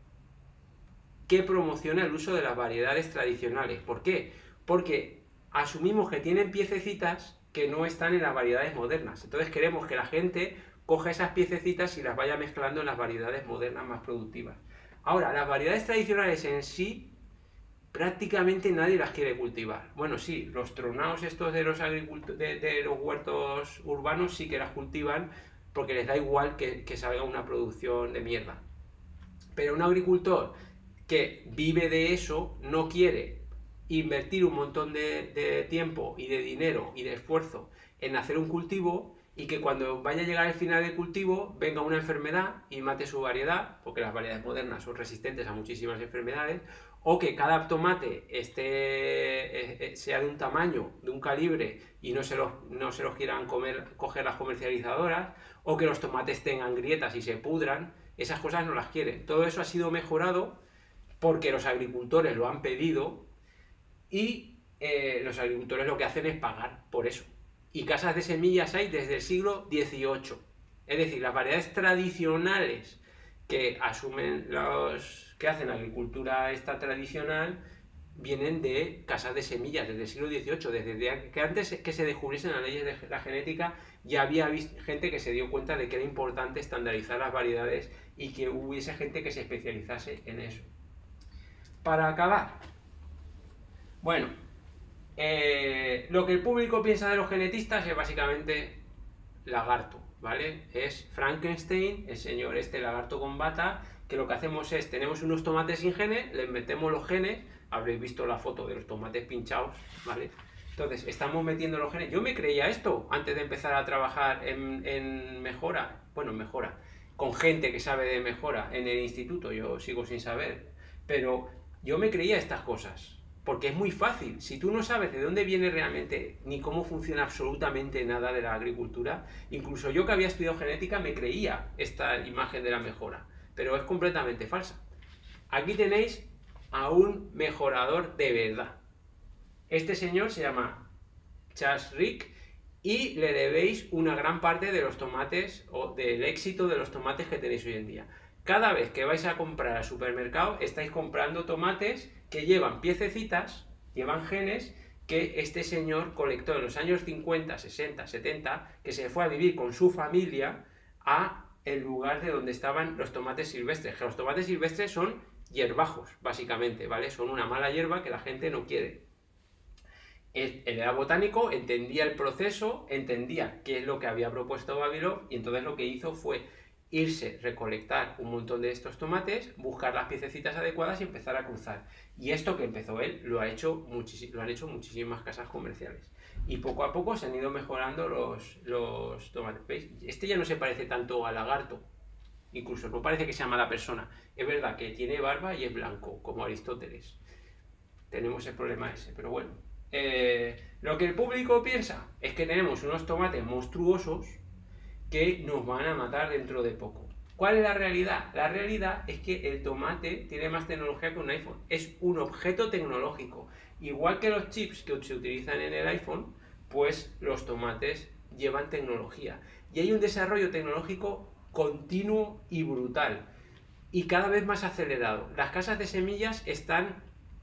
que promociona el uso de las variedades tradicionales. ¿Por qué? Porque asumimos que tienen piececitas que no están en las variedades modernas. Entonces queremos que la gente coja esas piececitas y las vaya mezclando en las variedades modernas más productivas. Ahora, las variedades tradicionales en sí, prácticamente nadie las quiere cultivar. Bueno, sí, los tronaos estos de los, de, de los huertos urbanos sí que las cultivan, porque les da igual que, que salga una producción de mierda. Pero un agricultor que vive de eso no quiere invertir un montón de, de tiempo y de dinero y de esfuerzo en hacer un cultivo y que cuando vaya a llegar el final del cultivo venga una enfermedad y mate su variedad, porque las variedades modernas son resistentes a muchísimas enfermedades, o que cada tomate esté, sea de un tamaño, de un calibre y no se los, no se los quieran comer, coger las comercializadoras, o que los tomates tengan grietas y se pudran. Esas cosas no las quieren. Todo eso ha sido mejorado porque los agricultores lo han pedido y eh, los agricultores lo que hacen es pagar por eso. Y casas de semillas hay desde el siglo dieciocho. Es decir, las variedades tradicionales que asumen los que hacen agricultura esta tradicional vienen de casas de semillas desde el siglo dieciocho. Desde que antes que se descubriesen las leyes de la genética ya había gente que se dio cuenta de que era importante estandarizar las variedades y que hubiese gente que se especializase en eso. Para acabar, bueno, eh, lo que el público piensa de los genetistas es básicamente lagarto, ¿vale? Es Frankenstein, el señor este lagarto con bata, que lo que hacemos es, tenemos unos tomates sin genes, les metemos los genes, habréis visto la foto de los tomates pinchados, ¿vale? Entonces, estamos metiendo los genes. Yo me creía esto antes de empezar a trabajar en, en mejora, bueno, en mejora, con gente que sabe de mejora en el instituto, yo sigo sin saber, pero yo me creía estas cosas. Porque es muy fácil. Si tú no sabes de dónde viene realmente ni cómo funciona absolutamente nada de la agricultura, incluso yo que había estudiado genética me creía esta imagen de la mejora, pero es completamente falsa. Aquí tenéis a un mejorador de verdad. Este señor se llama Charles Rick y le debéis una gran parte de los tomates o del éxito de los tomates que tenéis hoy en día. Cada vez que vais a comprar al supermercado estáis comprando tomates que llevan piececitas, llevan genes que este señor colectó en los años cincuenta, sesenta, setenta, que se fue a vivir con su familia a el lugar de donde estaban los tomates silvestres. Que los tomates silvestres son hierbajos, básicamente, ¿vale? Son una mala hierba que la gente no quiere. Él era botánico, entendía el proceso, entendía qué es lo que había propuesto Vavilov y entonces lo que hizo fue irse, recolectar un montón de estos tomates, buscar las piececitas adecuadas y empezar a cruzar. Y esto que empezó él lo, ha hecho lo han hecho muchísimas casas comerciales. Y poco a poco se han ido mejorando los, los tomates. ¿Veis? Este ya no se parece tanto al lagarto. Incluso no parece que sea mala persona. Es verdad que tiene barba y es blanco, como Aristóteles. Tenemos el problema ese, pero bueno. Eh, lo que el público piensa es que tenemos unos tomates monstruosos que nos van a matar dentro de poco. ¿Cuál es la realidad? La realidad es que el tomate tiene más tecnología que un iPhone. Es un objeto tecnológico. Igual que los chips que se utilizan en el iPhone, pues los tomates llevan tecnología. Y hay un desarrollo tecnológico continuo y brutal. Y cada vez más acelerado. Las casas de semillas están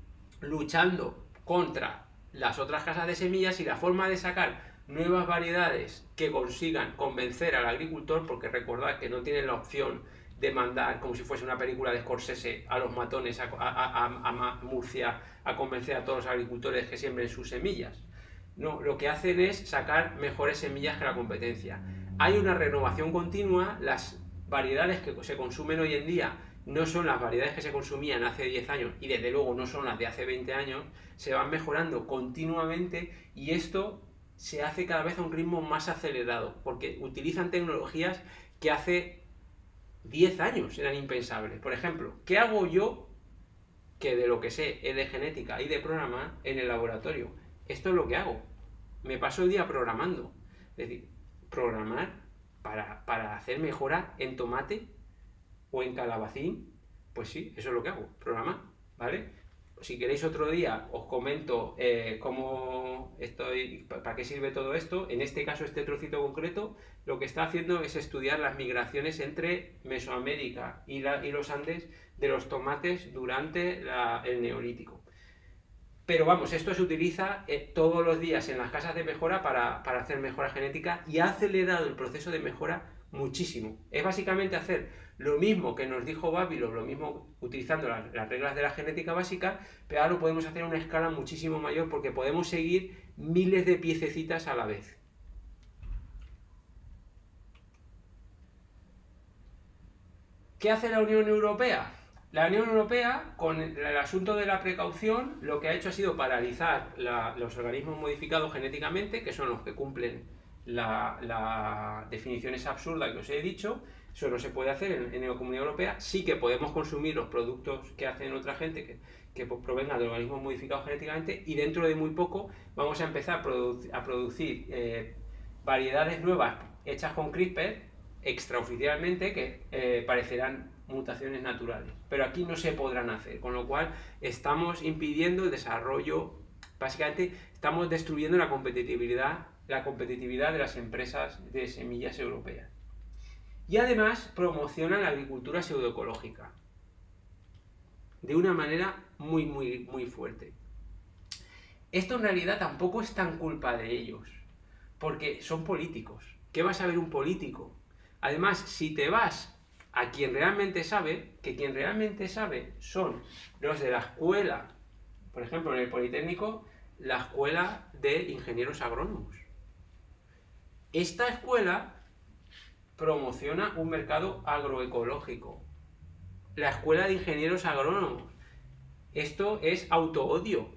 luchando contra las otras casas de semillas y la forma de sacar nuevas variedades que consigan convencer al agricultor, porque recordad que no tienen la opción de mandar, como si fuese una película de Scorsese, a los matones a, a, a, a Murcia a convencer a todos los agricultores que siembren sus semillas. No, lo que hacen es sacar mejores semillas que la competencia. Hay una renovación continua, las variedades que se consumen hoy en día no son las variedades que se consumían hace diez años y desde luego no son las de hace veinte años, se van mejorando continuamente y esto se hace cada vez a un ritmo más acelerado, porque utilizan tecnologías que hace diez años eran impensables. Por ejemplo, ¿qué hago yo que de lo que sé es de genética y de programar en el laboratorio? Esto es lo que hago. Me paso el día programando. Es decir, programar para, para hacer mejora en tomate o en calabacín, pues sí, eso es lo que hago, programar, ¿vale? Si queréis otro día os comento eh, cómo estoy, para qué sirve todo esto. En este caso, este trocito concreto, lo que está haciendo es estudiar las migraciones entre Mesoamérica y, la, y los Andes de los tomates durante la, el Neolítico. Pero vamos, esto se utiliza eh, todos los días en las casas de mejora para, para hacer mejora genética y ha acelerado el proceso de mejora muchísimo. Es básicamente hacer lo mismo que nos dijo Vavilov, lo mismo utilizando las, las reglas de la genética básica, pero ahora lo podemos hacer a una escala muchísimo mayor porque podemos seguir miles de piececitas a la vez. ¿Qué hace la Unión Europea? La Unión Europea, con el asunto de la precaución, lo que ha hecho ha sido paralizar la, los organismos modificados genéticamente, que son los que cumplen la, la definición esa absurda que os he dicho. Eso no se puede hacer en, en la Comunidad Europea. Sí que podemos consumir los productos que hacen otra gente que, que provengan de organismos modificados genéticamente y dentro de muy poco vamos a empezar a, produ a producir eh, variedades nuevas hechas con CRISPR extraoficialmente que eh, parecerán mutaciones naturales. Pero aquí no se podrán hacer, con lo cual estamos impidiendo el desarrollo, básicamente estamos destruyendo la competitividad, la competitividad de las empresas de semillas europeas. Y además promocionan la agricultura pseudoecológica de una manera muy, muy, muy fuerte. Esto en realidad tampoco es tan culpa de ellos, porque son políticos. ¿Qué va a saber un político? Además, si te vas a quien realmente sabe, que quien realmente sabe son los de la escuela, por ejemplo, en el Politécnico, la escuela de ingenieros agrónomos. Esta escuela promociona un mercado agroecológico. La escuela de ingenieros agrónomos. Esto es autoodio.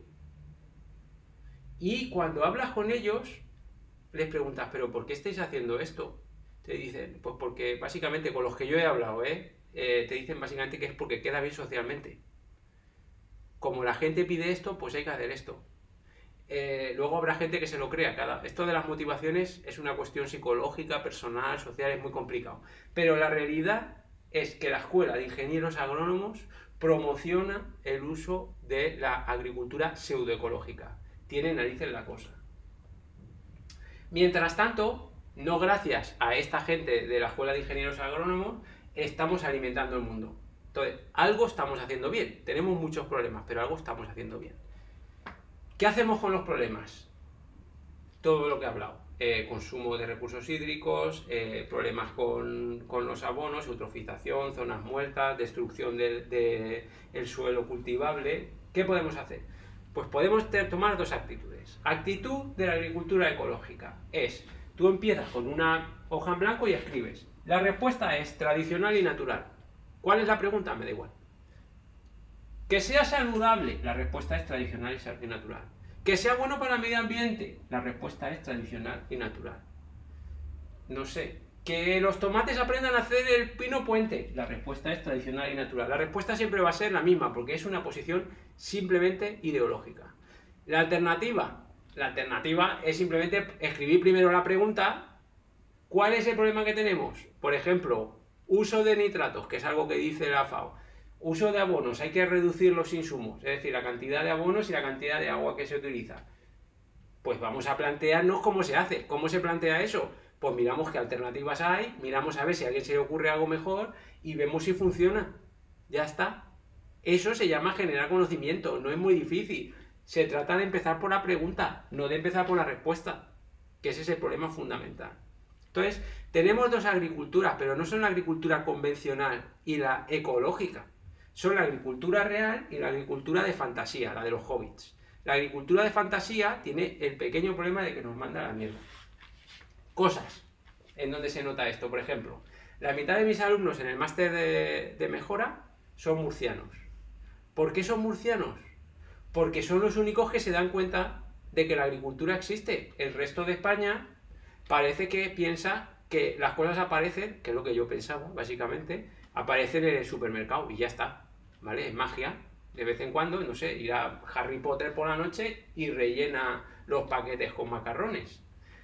Y cuando hablas con ellos, les preguntas, ¿pero por qué estáis haciendo esto? Te dicen, pues porque básicamente con los que yo he hablado, ¿eh? Eh, te dicen básicamente que es porque queda bien socialmente. Como la gente pide esto, pues hay que hacer esto. Eh, luego habrá gente que se lo crea. Cada, esto de las motivaciones es una cuestión psicológica, personal, social, es muy complicado. Pero la realidad es que la escuela de ingenieros agrónomos promociona el uso de la agricultura pseudoecológica. Tiene narices la cosa. Mientras tanto, no gracias a esta gente de la Escuela de Ingenieros Agrónomos, estamos alimentando el mundo. Entonces, algo estamos haciendo bien. Tenemos muchos problemas, pero algo estamos haciendo bien. ¿Qué hacemos con los problemas? Todo lo que he hablado. Eh, consumo de recursos hídricos, eh, problemas con, con los abonos, eutrofización, zonas muertas, destrucción del de, el suelo cultivable. ¿Qué podemos hacer? Pues podemos ter, tomar dos actitudes. Actitud de la agricultura ecológica es, tú empiezas con una hoja en blanco y escribes. La respuesta es tradicional y natural. ¿Cuál es la pregunta? Me da igual. Que sea saludable, la respuesta es tradicional y natural. Que sea bueno para el medio ambiente, la respuesta es tradicional y natural. No sé. Que los tomates aprendan a hacer el pino puente, la respuesta es tradicional y natural. La respuesta siempre va a ser la misma, porque es una posición simplemente ideológica. La alternativa, la alternativa es simplemente escribir primero la pregunta, ¿cuál es el problema que tenemos? Por ejemplo, uso de nitratos, que es algo que dice la FAO. Uso de abonos, hay que reducir los insumos, es decir, la cantidad de abonos y la cantidad de agua que se utiliza. Pues vamos a plantearnos cómo se hace. ¿Cómo se plantea eso? Pues miramos qué alternativas hay, miramos a ver si a alguien se le ocurre algo mejor y vemos si funciona. Ya está. Eso se llama generar conocimiento, no es muy difícil. Se trata de empezar por la pregunta, no de empezar por la respuesta, que ese es el problema fundamental. Entonces, tenemos dos agriculturas, pero no son la agricultura convencional y la ecológica. Son la agricultura real y la agricultura de fantasía, la de los hobbits. La agricultura de fantasía tiene el pequeño problema de que nos manda a la mierda. Cosas en donde se nota esto, por ejemplo, la mitad de mis alumnos en el máster de, de mejora son murcianos. ¿Por qué son murcianos? Porque son los únicos que se dan cuenta de que la agricultura existe. El resto de España parece que piensa que las cosas aparecen, que es lo que yo pensaba, básicamente, aparecen en el supermercado y ya está, ¿vale? Es magia. De vez en cuando, no sé, ir a Harry Potter por la noche y rellena los paquetes con macarrones.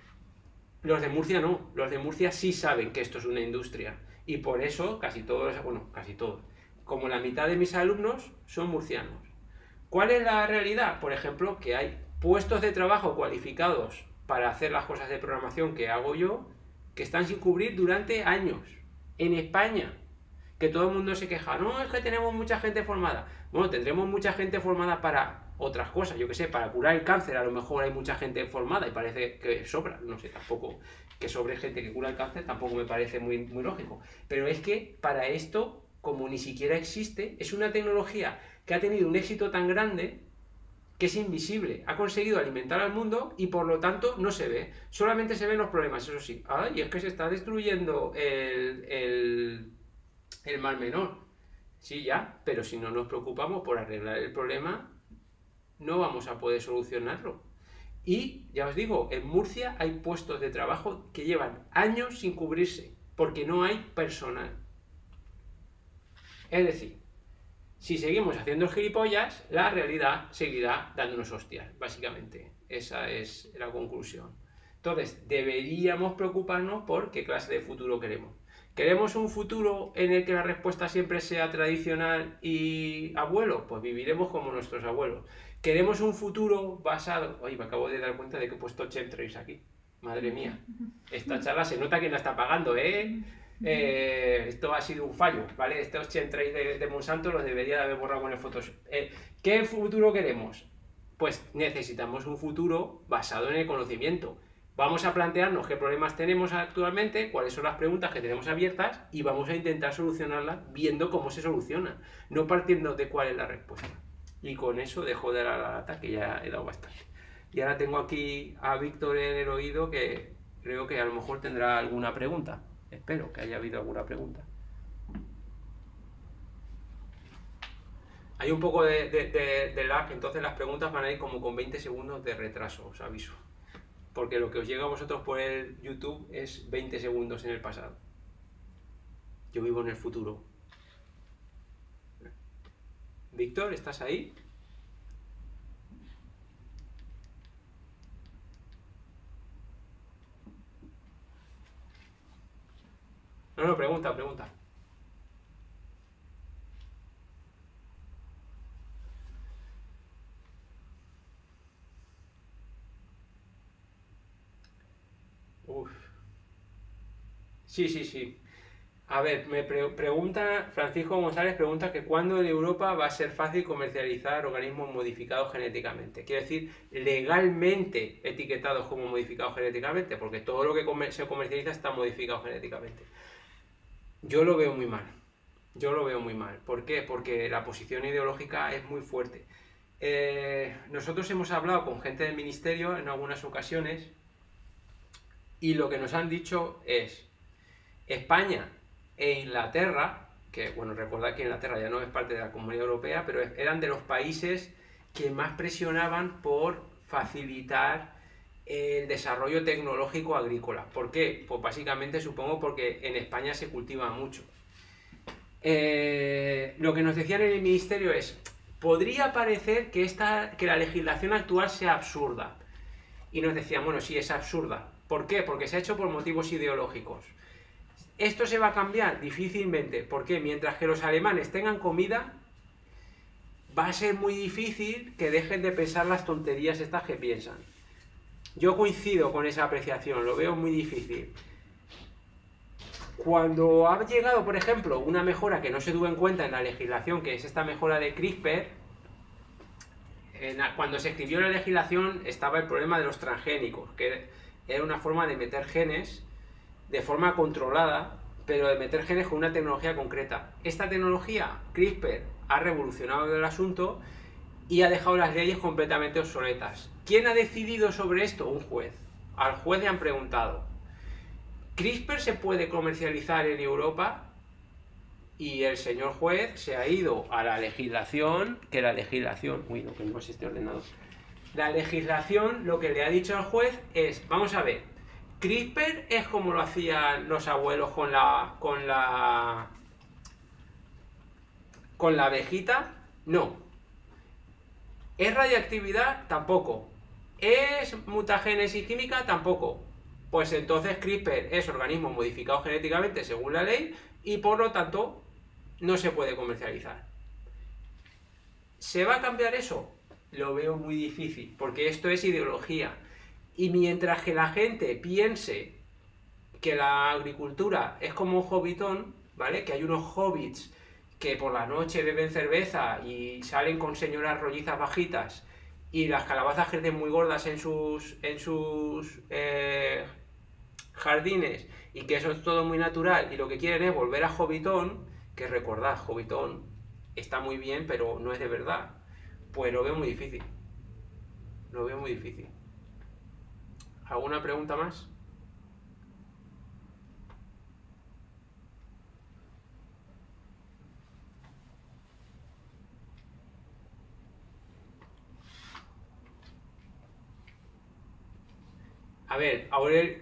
Los de Murcia no, los de Murcia sí saben que esto es una industria y por eso casi todos, bueno, casi todos, como la mitad de mis alumnos son murcianos. ¿Cuál es la realidad? Por ejemplo, que hay puestos de trabajo cualificados para hacer las cosas de programación que hago yo, que están sin cubrir durante años, en España. Que todo el mundo se queja, no, es que tenemos mucha gente formada. Bueno, tendremos mucha gente formada para otras cosas, yo que sé, para curar el cáncer a lo mejor hay mucha gente formada y parece que sobra, no sé, tampoco que sobre gente que cura el cáncer tampoco me parece muy, muy lógico. Pero es que para esto, como ni siquiera existe, es una tecnología que ha tenido un éxito tan grande que es invisible, ha conseguido alimentar al mundo y por lo tanto no se ve, solamente se ven los problemas, eso sí. Ay, es que se está destruyendo el... el el mal menor. Sí, ya, pero si no nos preocupamos por arreglar el problema, no vamos a poder solucionarlo. Y, ya os digo, en Murcia hay puestos de trabajo que llevan años sin cubrirse, porque no hay personal. Es decir, si seguimos haciendo gilipollas, la realidad seguirá dándonos hostias, básicamente. Esa es la conclusión. Entonces, deberíamos preocuparnos por qué clase de futuro queremos. ¿Queremos un futuro en el que la respuesta siempre sea tradicional y abuelo? Pues viviremos como nuestros abuelos. ¿Queremos un futuro basado...? Oye, me acabo de dar cuenta de que he puesto chemtrails aquí. Madre mía. Esta charla se nota quién la está pagando, ¿eh? eh esto ha sido un fallo, ¿vale? Estos chemtrails de, de Monsanto los debería de haber borrado con el Photoshop. Eh, ¿Qué futuro queremos? Pues necesitamos un futuro basado en el conocimiento. Vamos a plantearnos qué problemas tenemos actualmente, cuáles son las preguntas que tenemos abiertas y vamos a intentar solucionarlas viendo cómo se soluciona, no partiendo de cuál es la respuesta. Y con eso dejo de dar la lata, que ya he dado bastante. Y ahora tengo aquí a Víctor en el oído, que creo que a lo mejor tendrá alguna pregunta. Espero que haya habido alguna pregunta. Hay un poco de, de, de, de lag, entonces las preguntas van a ir como con veinte segundos de retraso, os aviso. Porque lo que os llega a vosotros por el YouTube es veinte segundos en el pasado. Yo vivo en el futuro. Víctor, ¿estás ahí? No, no, pregunta, pregunta. Sí, sí, sí. A ver, me pre- pregunta, Francisco González pregunta que cuándo en Europa va a ser fácil comercializar organismos modificados genéticamente. Quiere decir, legalmente etiquetados como modificados genéticamente, porque todo lo que comer- se comercializa está modificado genéticamente. Yo lo veo muy mal. Yo lo veo muy mal. ¿Por qué? Porque la posición ideológica es muy fuerte. Eh, nosotros hemos hablado con gente del ministerio en algunas ocasiones y lo que nos han dicho es España e Inglaterra, que bueno, recordad que Inglaterra ya no es parte de la Comunidad Europea, pero eran de los países que más presionaban por facilitar el desarrollo tecnológico agrícola. ¿Por qué? Pues básicamente supongo porque en España se cultiva mucho. Eh, lo que nos decían en el ministerio es, podría parecer que, esta, que la legislación actual sea absurda. Y nos decían, bueno, sí, es absurda. ¿Por qué? Porque se ha hecho por motivos ideológicos. ¿Esto se va a cambiar? Difícilmente. ¿Por qué? Mientras que los alemanes tengan comida, va a ser muy difícil que dejen de pensar las tonterías estas que piensan. Yo coincido con esa apreciación, lo veo muy difícil. Cuando ha llegado, por ejemplo, una mejora que no se tuvo en cuenta en la legislación, que es esta mejora de CRISPR, en la, cuando se escribió la legislación estaba el problema de los transgénicos, que era una forma de meter genes de forma controlada, pero de meter genes con una tecnología concreta. Esta tecnología, CRISPR, ha revolucionado el asunto y ha dejado las leyes completamente obsoletas. ¿Quién ha decidido sobre esto? Un juez. Al juez le han preguntado, ¿CRISPR se puede comercializar en Europa? Y el señor juez se ha ido a la legislación, que la legislación... Uy, no, que no es este ordenador. La legislación lo que le ha dicho al juez es, vamos a ver, CRISPR es como lo hacían los abuelos con la... con la... con la abejita. No. ¿Es radiactividad? Tampoco. ¿Es mutagénesis química? Tampoco. Pues entonces CRISPR es organismo modificado genéticamente según la ley y por lo tanto no se puede comercializar. ¿Se va a cambiar eso? Lo veo muy difícil, porque esto es ideología. Y mientras que la gente piense que la agricultura es como un hobbitón, ¿vale? Que hay unos hobbits que por la noche beben cerveza y salen con señoras rollizas bajitas y las calabazas crecen muy gordas en sus, en sus eh, jardines y que eso es todo muy natural y lo que quieren es volver a hobbitón, que recordad, hobbitón está muy bien pero no es de verdad, pues lo veo muy difícil. Lo veo muy difícil. ¿Alguna pregunta más? A ver, Aurelio,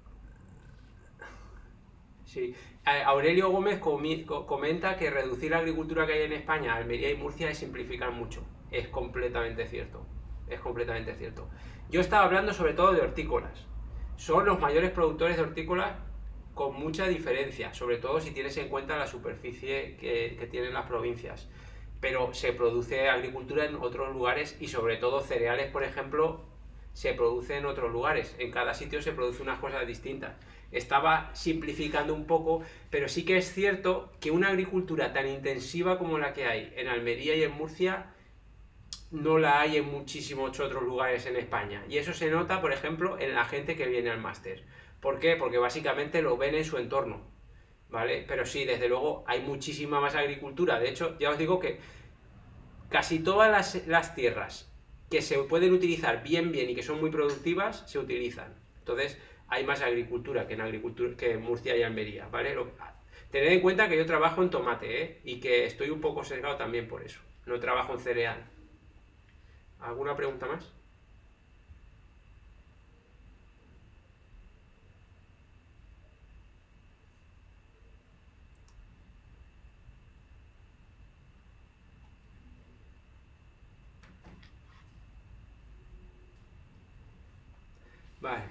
sí. Aurelio Gómez comenta que reducir la agricultura que hay en España, Almería y Murcia es simplificar mucho. Es completamente cierto. Es completamente cierto. Yo estaba hablando sobre todo de hortícolas. Son los mayores productores de hortícolas con mucha diferencia, sobre todo si tienes en cuenta la superficie que, que tienen las provincias. Pero se produce agricultura en otros lugares y sobre todo cereales, por ejemplo, se produce en otros lugares. En cada sitio se produce unas cosas distintas. Estaba simplificando un poco, pero sí que es cierto que una agricultura tan intensiva como la que hay en Almería y en Murcia no la hay en muchísimos otros lugares en España. Y eso se nota, por ejemplo, en la gente que viene al máster. ¿Por qué? Porque básicamente lo ven en su entorno, ¿vale? Pero sí, desde luego hay muchísima más agricultura. De hecho, ya os digo que casi todas las, las tierras que se pueden utilizar bien, bien y que son muy productivas, se utilizan. Entonces, hay más agricultura que en, agricultura, que en Murcia y Almería, ¿vale? Lo, tened en cuenta que yo trabajo en tomate, ¿eh? Y que estoy un poco sesgado también por eso. No trabajo en cereal. ¿Alguna pregunta más? Vale.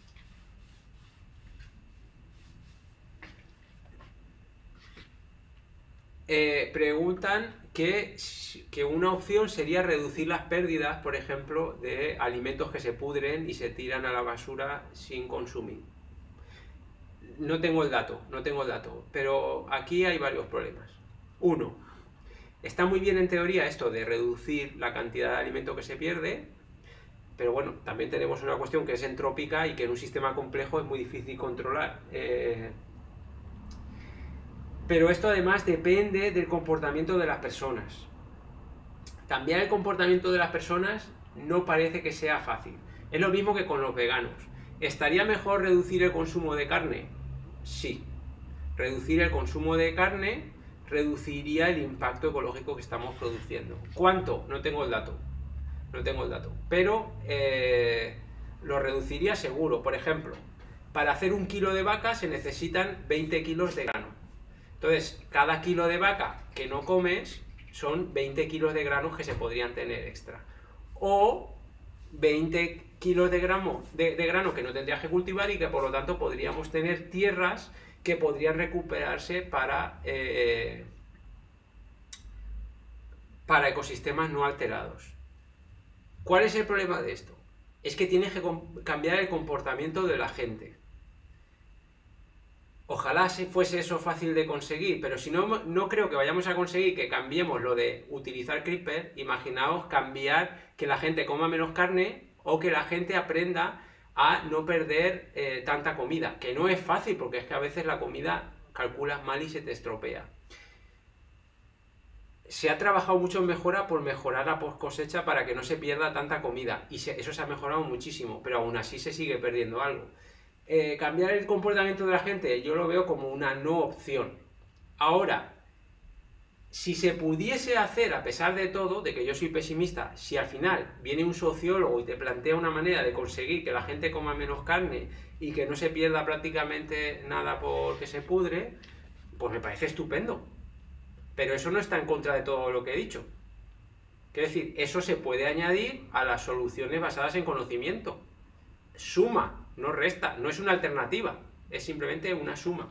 Eh, preguntan que, que una opción sería reducir las pérdidas, por ejemplo, de alimentos que se pudren y se tiran a la basura sin consumir. no tengo el dato, no tengo el dato, pero aquí hay varios problemas. Uno, está muy bien en teoría esto de reducir la cantidad de alimento que se pierde, pero bueno, también tenemos una cuestión que es entrópica y que en un sistema complejo es muy difícil controlar. Eh, pero esto además depende del comportamiento de las personas. Cambiar el comportamiento de las personas no parece que sea fácil. Es lo mismo que con los veganos. ¿Estaría mejor reducir el consumo de carne? Sí. Reducir el consumo de carne reduciría el impacto ecológico que estamos produciendo. ¿Cuánto? No tengo el dato. No tengo el dato. Pero eh, lo reduciría seguro. Por ejemplo, para hacer un kilo de vaca se necesitan veinte kilos de grano. Entonces, cada kilo de vaca que no comes son veinte kilos de granos que se podrían tener extra. O veinte kilos de grano, de, de grano que no tendrías que cultivar y que por lo tanto podríamos tener tierras que podrían recuperarse para, eh, para ecosistemas no alterados. ¿Cuál es el problema de esto? Es que tienes que cambiar el comportamiento de la gente. Ojalá fuese eso fácil de conseguir, pero si no, no creo que vayamos a conseguir que cambiemos lo de utilizar CRISPR. Imaginaos cambiar que la gente coma menos carne o que la gente aprenda a no perder eh, tanta comida, que no es fácil porque es que a veces la comida calculas mal y se te estropea. Se ha trabajado mucho en mejora por mejorar la post cosecha para que no se pierda tanta comida y se, eso se ha mejorado muchísimo, pero aún así se sigue perdiendo algo. Eh, cambiar el comportamiento de la gente yo lo veo como una no opción. Ahora, si se pudiese hacer, a pesar de todo, de que yo soy pesimista, si al final viene un sociólogo y te plantea una manera de conseguir que la gente coma menos carne y que no se pierda prácticamente nada porque se pudre, pues me parece estupendo. Pero eso no está en contra de todo lo que he dicho. Quiero decir, eso se puede añadir a las soluciones basadas en conocimiento. Suma, no resta, no es una alternativa, es simplemente una suma.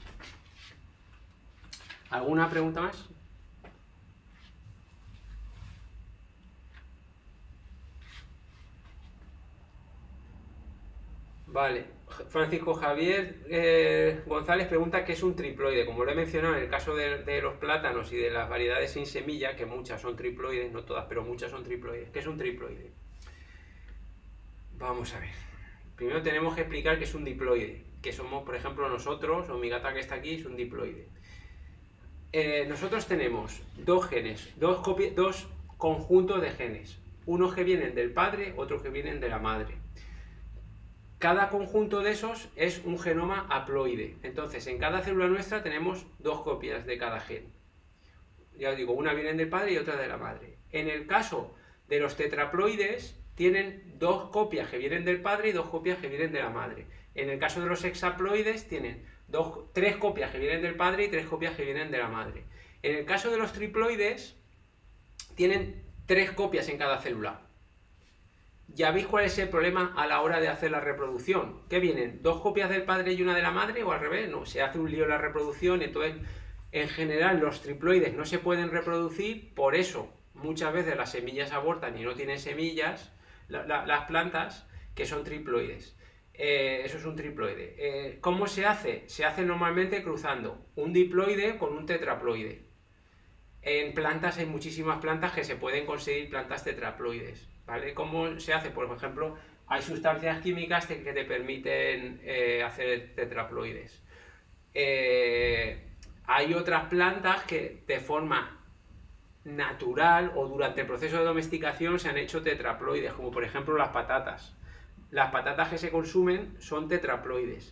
¿Alguna pregunta más? Vale, Francisco Javier eh, González pregunta qué es un triploide. Como lo he mencionado en el caso de, de los plátanos y de las variedades sin semilla, que muchas son triploides, no todas, pero muchas son triploides. ¿Qué es un triploide? Vamos a ver. Primero tenemos que explicar qué es un diploide, que somos, por ejemplo, nosotros, o mi gata que está aquí, es un diploide. Eh, nosotros tenemos dos genes, dos, dos conjuntos de genes, unos que vienen del padre, otros que vienen de la madre. Cada conjunto de esos es un genoma haploide. Entonces, en cada célula nuestra tenemos dos copias de cada gen. Ya os digo, una viene del padre y otra de la madre. En el caso de los tetraploides, tienen dos copias que vienen del padre y dos copias que vienen de la madre. En el caso de los hexaploides, tienen dos, tres copias que vienen del padre y tres copias que vienen de la madre. En el caso de los triploides, tienen tres copias en cada célula. ¿Ya veis cuál es el problema a la hora de hacer la reproducción? ¿Qué vienen? ¿Dos copias del padre y una de la madre? ¿O al revés? No, se hace un lío en la reproducción. Entonces, en general, los triploides no se pueden reproducir. Por eso, muchas veces las semillas abortan y no tienen semillas, la, la, las plantas, que son triploides. Eh, eso es un triploide. Eh, ¿Cómo se hace? Se hace normalmente cruzando un diploide con un tetraploide. En plantas hay muchísimas plantas que se pueden conseguir plantas tetraploides. ¿Vale? ¿Cómo se hace? Por ejemplo, hay sustancias químicas que te permiten eh, hacer tetraploides. Eh, hay otras plantas que de forma natural o durante el proceso de domesticación se han hecho tetraploides, como por ejemplo las patatas. Las patatas que se consumen son tetraploides.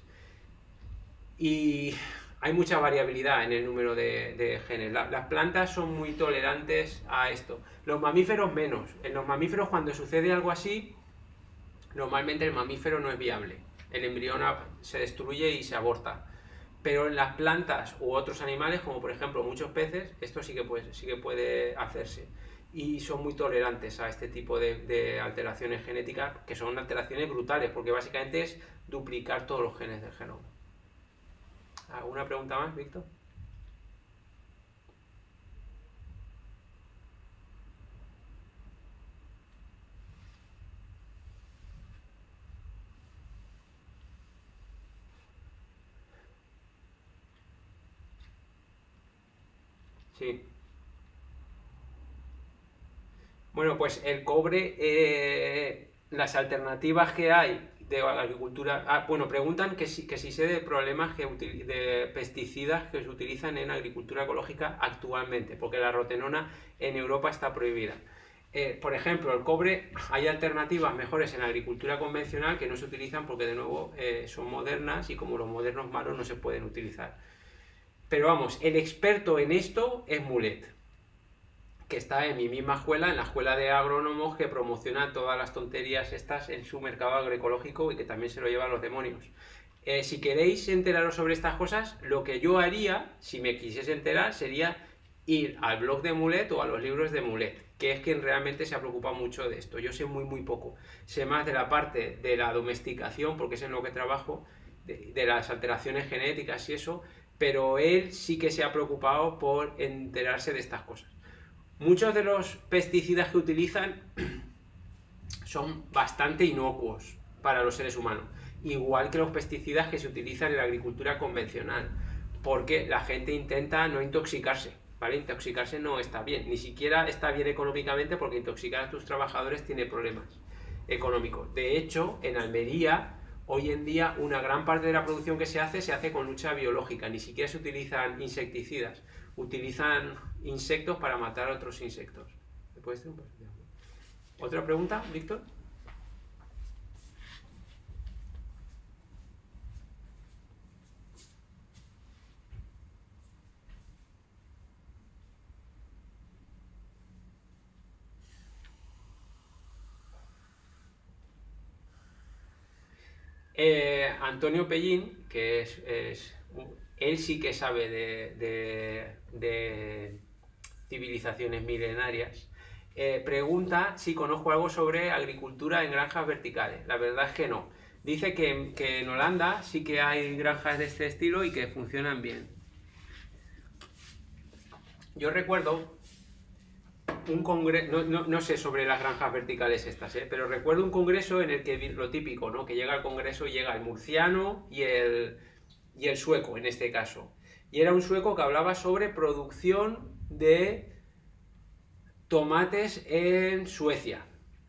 Y hay mucha variabilidad en el número de, de genes. La, las plantas son muy tolerantes a esto. Los mamíferos menos. En los mamíferos, cuando sucede algo así, normalmente el mamífero no es viable. El embrión se destruye y se aborta. Pero en las plantas u otros animales, como por ejemplo muchos peces, esto sí que puede, sí que puede hacerse. Y son muy tolerantes a este tipo de, de alteraciones genéticas, que son alteraciones brutales, porque básicamente es duplicar todos los genes del genoma. ¿Alguna pregunta más, Víctor? Sí. Bueno, pues el cobre, eh, las alternativas que hay de agricultura. Ah, bueno, preguntan que si, que si sé de problemas que util- de pesticidas que se utilizan en agricultura ecológica actualmente, porque la rotenona en Europa está prohibida. Eh, por ejemplo, el cobre, hay alternativas mejores en agricultura convencional que no se utilizan porque, de nuevo, eh, son modernas y como los modernos malos no se pueden utilizar. Pero vamos, el experto en esto es Mulet, que está en mi misma escuela, en la escuela de agrónomos que promociona todas las tonterías estas en su mercado agroecológico y que también se lo llevan los demonios. Eh, si queréis enteraros sobre estas cosas, lo que yo haría, si me quisiese enterar, sería ir al blog de Mulet o a los libros de Mulet, que es quien realmente se ha preocupado mucho de esto. Yo sé muy, muy poco. Sé más de la parte de la domesticación, porque es en lo que trabajo, de, de las alteraciones genéticas y eso, pero él sí que se ha preocupado por enterarse de estas cosas. Muchos de los pesticidas que utilizan son bastante inocuos para los seres humanos, igual que los pesticidas que se utilizan en la agricultura convencional, porque la gente intenta no intoxicarse, ¿vale? Intoxicarse no está bien, ni siquiera está bien económicamente porque intoxicar a tus trabajadores tiene problemas económicos. De hecho, en Almería, hoy en día, una gran parte de la producción que se hace se hace con lucha biológica, ni siquiera se utilizan insecticidas, utilizan insectos para matar a otros insectos. ¿Me puedes decir un poco? ¿Otra pregunta, Víctor? Eh, Antonio Pellín, que es, es, él sí que sabe de, de, de civilizaciones milenarias, eh, pregunta si conozco algo sobre agricultura en granjas verticales. La verdad es que no. Dice que, que en Holanda sí que hay granjas de este estilo y que funcionan bien. Yo recuerdo un congreso, no, no, no, sé sobre las granjas verticales estas, ¿eh? Pero recuerdo un congreso en el que lo típico, ¿no? Que llega al congreso, llega el murciano y el, y el sueco, en este caso. Y era un sueco que hablaba sobre producción de tomates en Suecia.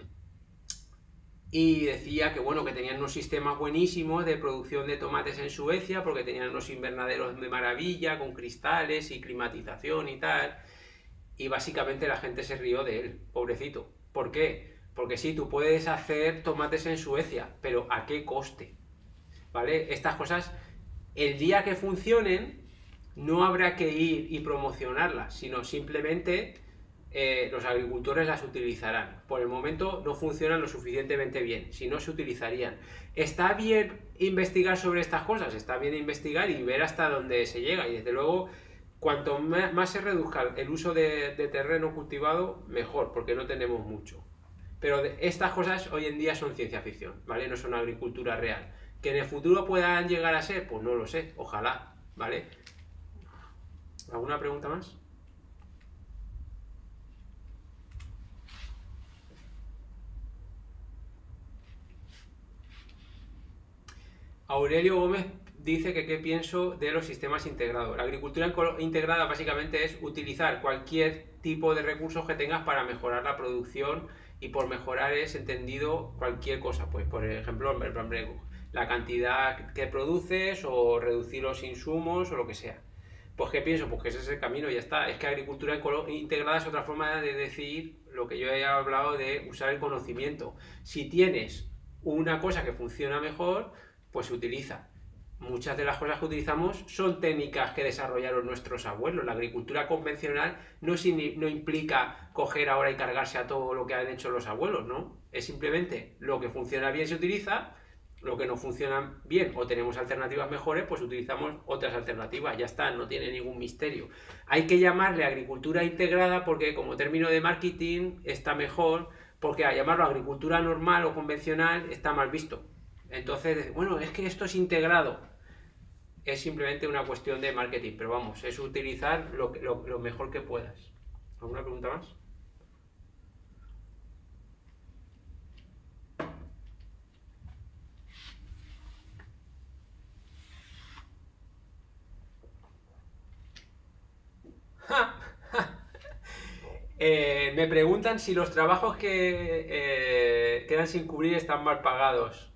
Y decía que bueno, que tenían unos sistemas buenísimos de producción de tomates en Suecia, porque tenían unos invernaderos de maravilla, con cristales y climatización y tal. Y básicamente la gente se rió de él, pobrecito. ¿Por qué? Porque sí, tú puedes hacer tomates en Suecia, pero ¿a qué coste? ¿Vale? Estas cosas, el día que funcionen, no habrá que ir y promocionarlas, sino simplemente eh, los agricultores las utilizarán. Por el momento no funcionan lo suficientemente bien, si no se utilizarían. ¿Está bien investigar sobre estas cosas? Está bien investigar y ver hasta dónde se llega. Y desde luego, cuanto más se reduzca el uso de, de terreno cultivado, mejor, porque no tenemos mucho. Pero estas cosas hoy en día son ciencia ficción, ¿vale? No son agricultura real. ¿Que en el futuro puedan llegar a ser? Pues no lo sé, ojalá, ¿vale? ¿Alguna pregunta más? Aurelio Gómez dice que qué pienso de los sistemas integrados. La agricultura integrada básicamente es utilizar cualquier tipo de recursos que tengas para mejorar la producción, y por mejorar es entendido cualquier cosa, pues por ejemplo la cantidad que produces o reducir los insumos o lo que sea. Pues ¿qué pienso? Pues que ese es el camino y ya está. Es que agricultura integrada es otra forma de decir lo que yo he hablado de usar el conocimiento. Si tienes una cosa que funciona mejor, pues se utiliza. Muchas de las cosas que utilizamos son técnicas que desarrollaron nuestros abuelos. La agricultura convencional no, no implica coger ahora y cargarse a todo lo que han hecho los abuelos, ¿no? Es simplemente lo que funciona bien se utiliza, lo que no funciona bien o tenemos alternativas mejores, pues utilizamos otras alternativas, ya está, no tiene ningún misterio. Hay que llamarle agricultura integrada porque como término de marketing está mejor, porque a llamarlo agricultura normal o convencional está mal visto. Entonces, bueno, es que esto es integrado. Es simplemente una cuestión de marketing, pero vamos, es utilizar lo, lo, lo mejor que puedas. ¿Alguna pregunta más? ¡Ja! Eh, me preguntan si los trabajos que eh, quedan sin cubrir están mal pagados.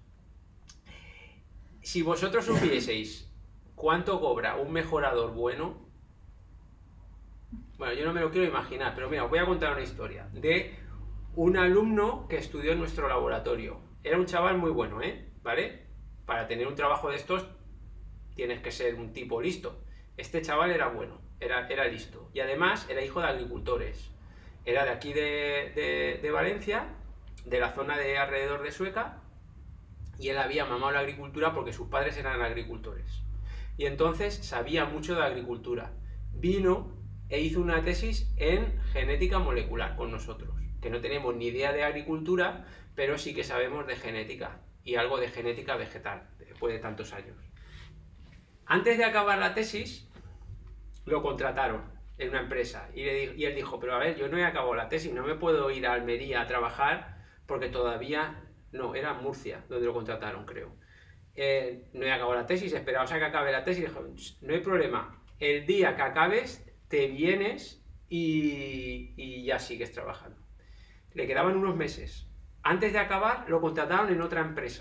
Si vosotros supieseis cuánto cobra un mejorador bueno, bueno, yo no me lo quiero imaginar, pero mira, os voy a contar una historia de un alumno que estudió en nuestro laboratorio. Era un chaval muy bueno, ¿eh? ¿Vale? Para tener un trabajo de estos tienes que ser un tipo listo. Este chaval era bueno, era, era listo. Y además era hijo de agricultores. Era de aquí de, de, de Valencia, de la zona de alrededor de Sueca, y él había mamado la agricultura porque sus padres eran agricultores. Y entonces sabía mucho de agricultura. Vino e hizo una tesis en genética molecular con nosotros, que no tenemos ni idea de agricultura, pero sí que sabemos de genética y algo de genética vegetal, después de tantos años. Antes de acabar la tesis, lo contrataron en una empresa y, le, y él dijo, pero a ver, yo no he acabado la tesis, no me puedo ir a Almería a trabajar porque todavía... No, era Murcia, donde lo contrataron, creo. Eh, no he acabado la tesis, esperaos a que acabe la tesis. Dijo, no hay problema, el día que acabes te vienes y, y ya sigues trabajando. Le quedaban unos meses. Antes de acabar, lo contrataron en otra empresa.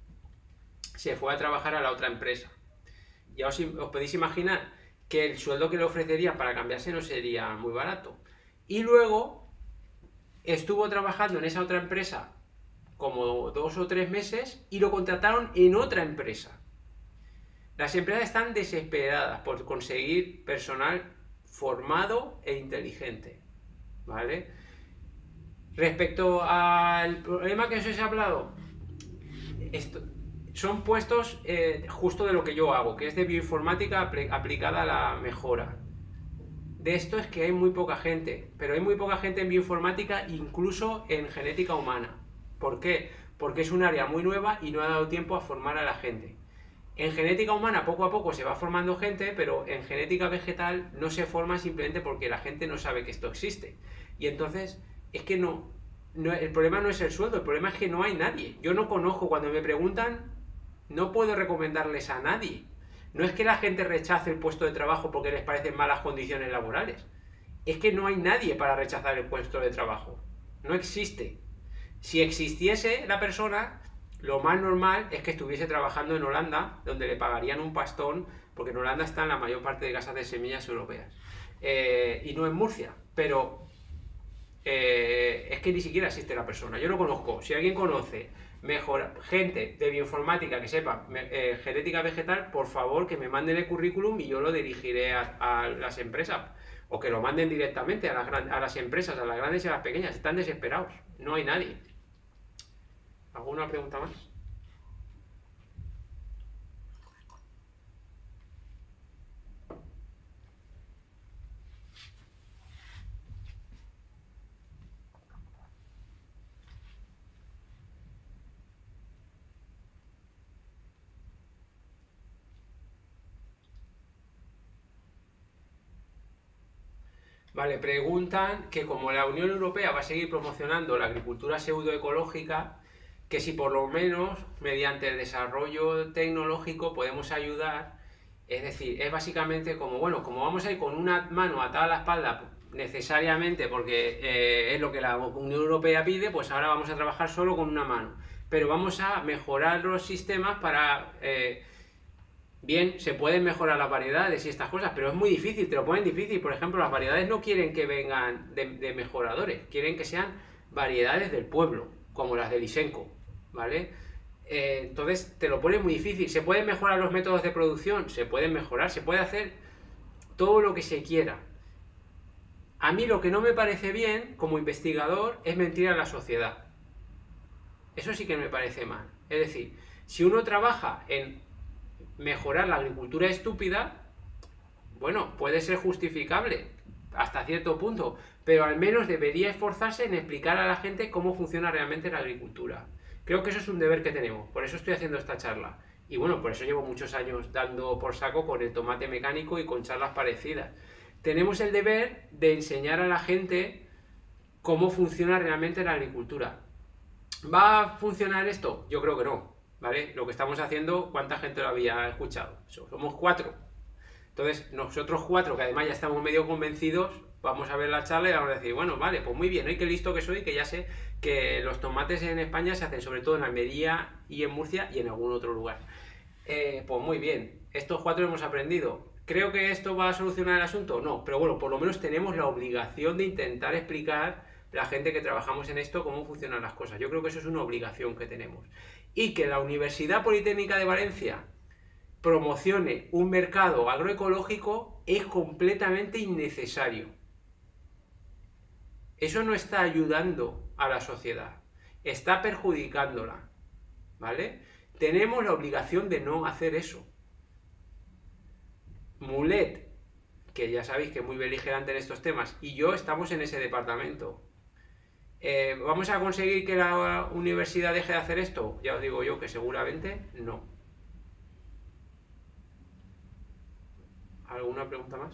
Se fue a trabajar a la otra empresa. Ya os, os podéis imaginar que el sueldo que le ofrecerían para cambiarse no sería muy barato. Y luego estuvo trabajando en esa otra empresa como dos o tres meses y lo contrataron en otra empresa. Las empresas están desesperadas por conseguir personal formado e inteligente, ¿vale? Respecto al problema que os he hablado, esto, son puestos eh, justo de lo que yo hago, que es de bioinformática apl aplicada a la mejora. De esto es que hay muy poca gente, pero hay muy poca gente en bioinformática, incluso en genética humana. ¿Por qué? Porque es un área muy nueva y no ha dado tiempo a formar a la gente. En genética humana poco a poco se va formando gente, pero en genética vegetal no se forma simplemente porque la gente no sabe que esto existe. Y entonces es que no, no, el problema no es el sueldo, el problema es que no hay nadie. Yo no conozco, cuando me preguntan, no puedo recomendarles a nadie. No es que la gente rechace el puesto de trabajo porque les parecen malas condiciones laborales. Es que no hay nadie para rechazar el puesto de trabajo. No existe. Si existiese la persona, lo más normal es que estuviese trabajando en Holanda, donde le pagarían un pastón, porque en Holanda están la mayor parte de casas de semillas europeas. Eh, y no en Murcia, pero eh, es que ni siquiera existe la persona. Yo no conozco. Si alguien conoce mejor gente de bioinformática que sepa eh, genética vegetal, por favor que me manden el currículum y yo lo dirigiré a, a las empresas. O que lo manden directamente a las, a las empresas, a las grandes y a las pequeñas. Están desesperados. No hay nadie. ¿Alguna pregunta más? Vale, preguntan que como la Unión Europea va a seguir promocionando la agricultura pseudoecológica, que si por lo menos mediante el desarrollo tecnológico podemos ayudar. Es decir, es básicamente como, bueno, como vamos a ir con una mano atada a la espalda necesariamente porque eh, es lo que la Unión Europea pide, pues ahora vamos a trabajar solo con una mano. Pero vamos a mejorar los sistemas para... Eh, Bien, se pueden mejorar las variedades y estas cosas, pero es muy difícil, te lo ponen difícil. Por ejemplo, las variedades no quieren que vengan de, de mejoradores, quieren que sean variedades del pueblo, como las de Lysenko, ¿vale? Eh, entonces te lo pone muy difícil. ¿Se pueden mejorar los métodos de producción? Se pueden mejorar, se puede hacer todo lo que se quiera. A mí lo que no me parece bien, como investigador, es mentir a la sociedad. Eso sí que me parece mal. Es decir, si uno trabaja en mejorar la agricultura estúpida, bueno, puede ser justificable hasta cierto punto, pero al menos debería esforzarse en explicar a la gente cómo funciona realmente la agricultura. Creo que eso es un deber que tenemos, por eso estoy haciendo esta charla. Y bueno, por eso llevo muchos años dando por saco con el tomate mecánico y con charlas parecidas. Tenemos el deber de enseñar a la gente cómo funciona realmente la agricultura. ¿Va a funcionar esto? Yo creo que no. ¿Vale? Lo que estamos haciendo, ¿cuánta gente lo había escuchado? Somos cuatro. Entonces, nosotros cuatro, que además ya estamos medio convencidos, vamos a ver la charla y vamos a decir, bueno, vale, pues muy bien, ¿no? Y qué listo que soy, que ya sé que los tomates en España se hacen sobre todo en Almería y en Murcia y en algún otro lugar. Eh, pues muy bien, estos cuatro hemos aprendido. ¿Creo que esto va a solucionar el asunto? No, pero bueno, por lo menos tenemos la obligación de intentar explicar a la gente que trabajamos en esto cómo funcionan las cosas. Yo creo que eso es una obligación que tenemos. Y que la Universidad Politécnica de Valencia promocione un mercado agroecológico es completamente innecesario. Eso no está ayudando a la sociedad, está perjudicándola, ¿vale? Tenemos la obligación de no hacer eso. Mulet, que ya sabéis que es muy beligerante en estos temas, y yo estamos en ese departamento. Eh, ¿Vamos a conseguir que la universidad deje de hacer esto? Ya os digo yo que seguramente no. ¿Alguna pregunta más?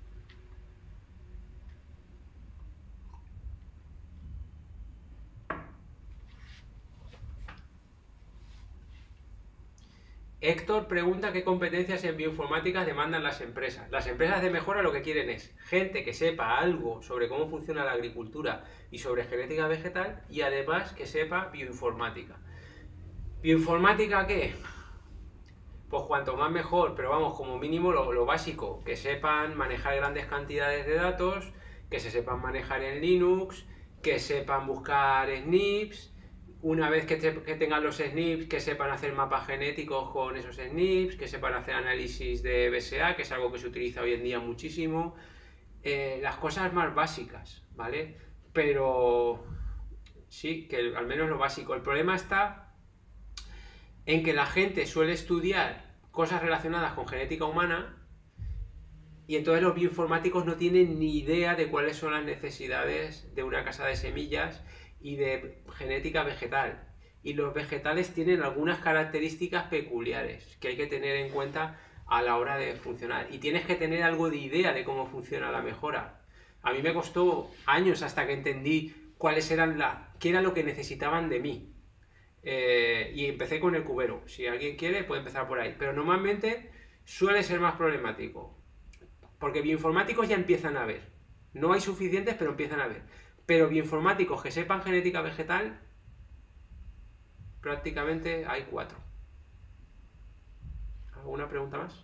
Héctor pregunta qué competencias en bioinformática demandan las empresas. Las empresas de mejora lo que quieren es gente que sepa algo sobre cómo funciona la agricultura y sobre genética vegetal y además que sepa bioinformática. ¿Bioinformática qué? Pues cuanto más mejor, pero vamos, como mínimo lo, lo básico, que sepan manejar grandes cantidades de datos, que se sepan manejar en Linux, que sepan buscar S N Ps, una vez que, te, que tengan los S N Ps, que sepan hacer mapas genéticos con esos S N Ps, que sepan hacer análisis de B S A, que es algo que se utiliza hoy en día muchísimo, eh, las cosas más básicas, ¿vale? Pero sí, que al menos lo básico. El problema está en que la gente suele estudiar cosas relacionadas con genética humana y entonces los bioinformáticos no tienen ni idea de cuáles son las necesidades de una casa de semillas y de genética vegetal. Y los vegetales tienen algunas características peculiares que hay que tener en cuenta a la hora de funcionar. Y tienes que tener algo de idea de cómo funciona la mejora. A mí me costó años hasta que entendí cuáles eran la, qué era lo que necesitaban de mí. Eh, y empecé con el cubero. Si alguien quiere puede empezar por ahí, pero normalmente suele ser más problemático porque bioinformáticos ya empiezan a haber, no hay suficientes pero empiezan a haber, pero bioinformáticos que sepan genética vegetal prácticamente hay cuatro. ¿Alguna pregunta más?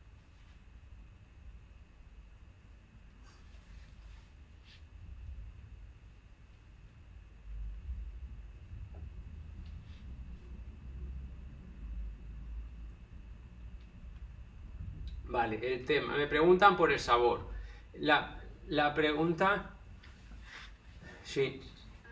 Vale, el tema. Me preguntan por el sabor. La, la pregunta... Sí.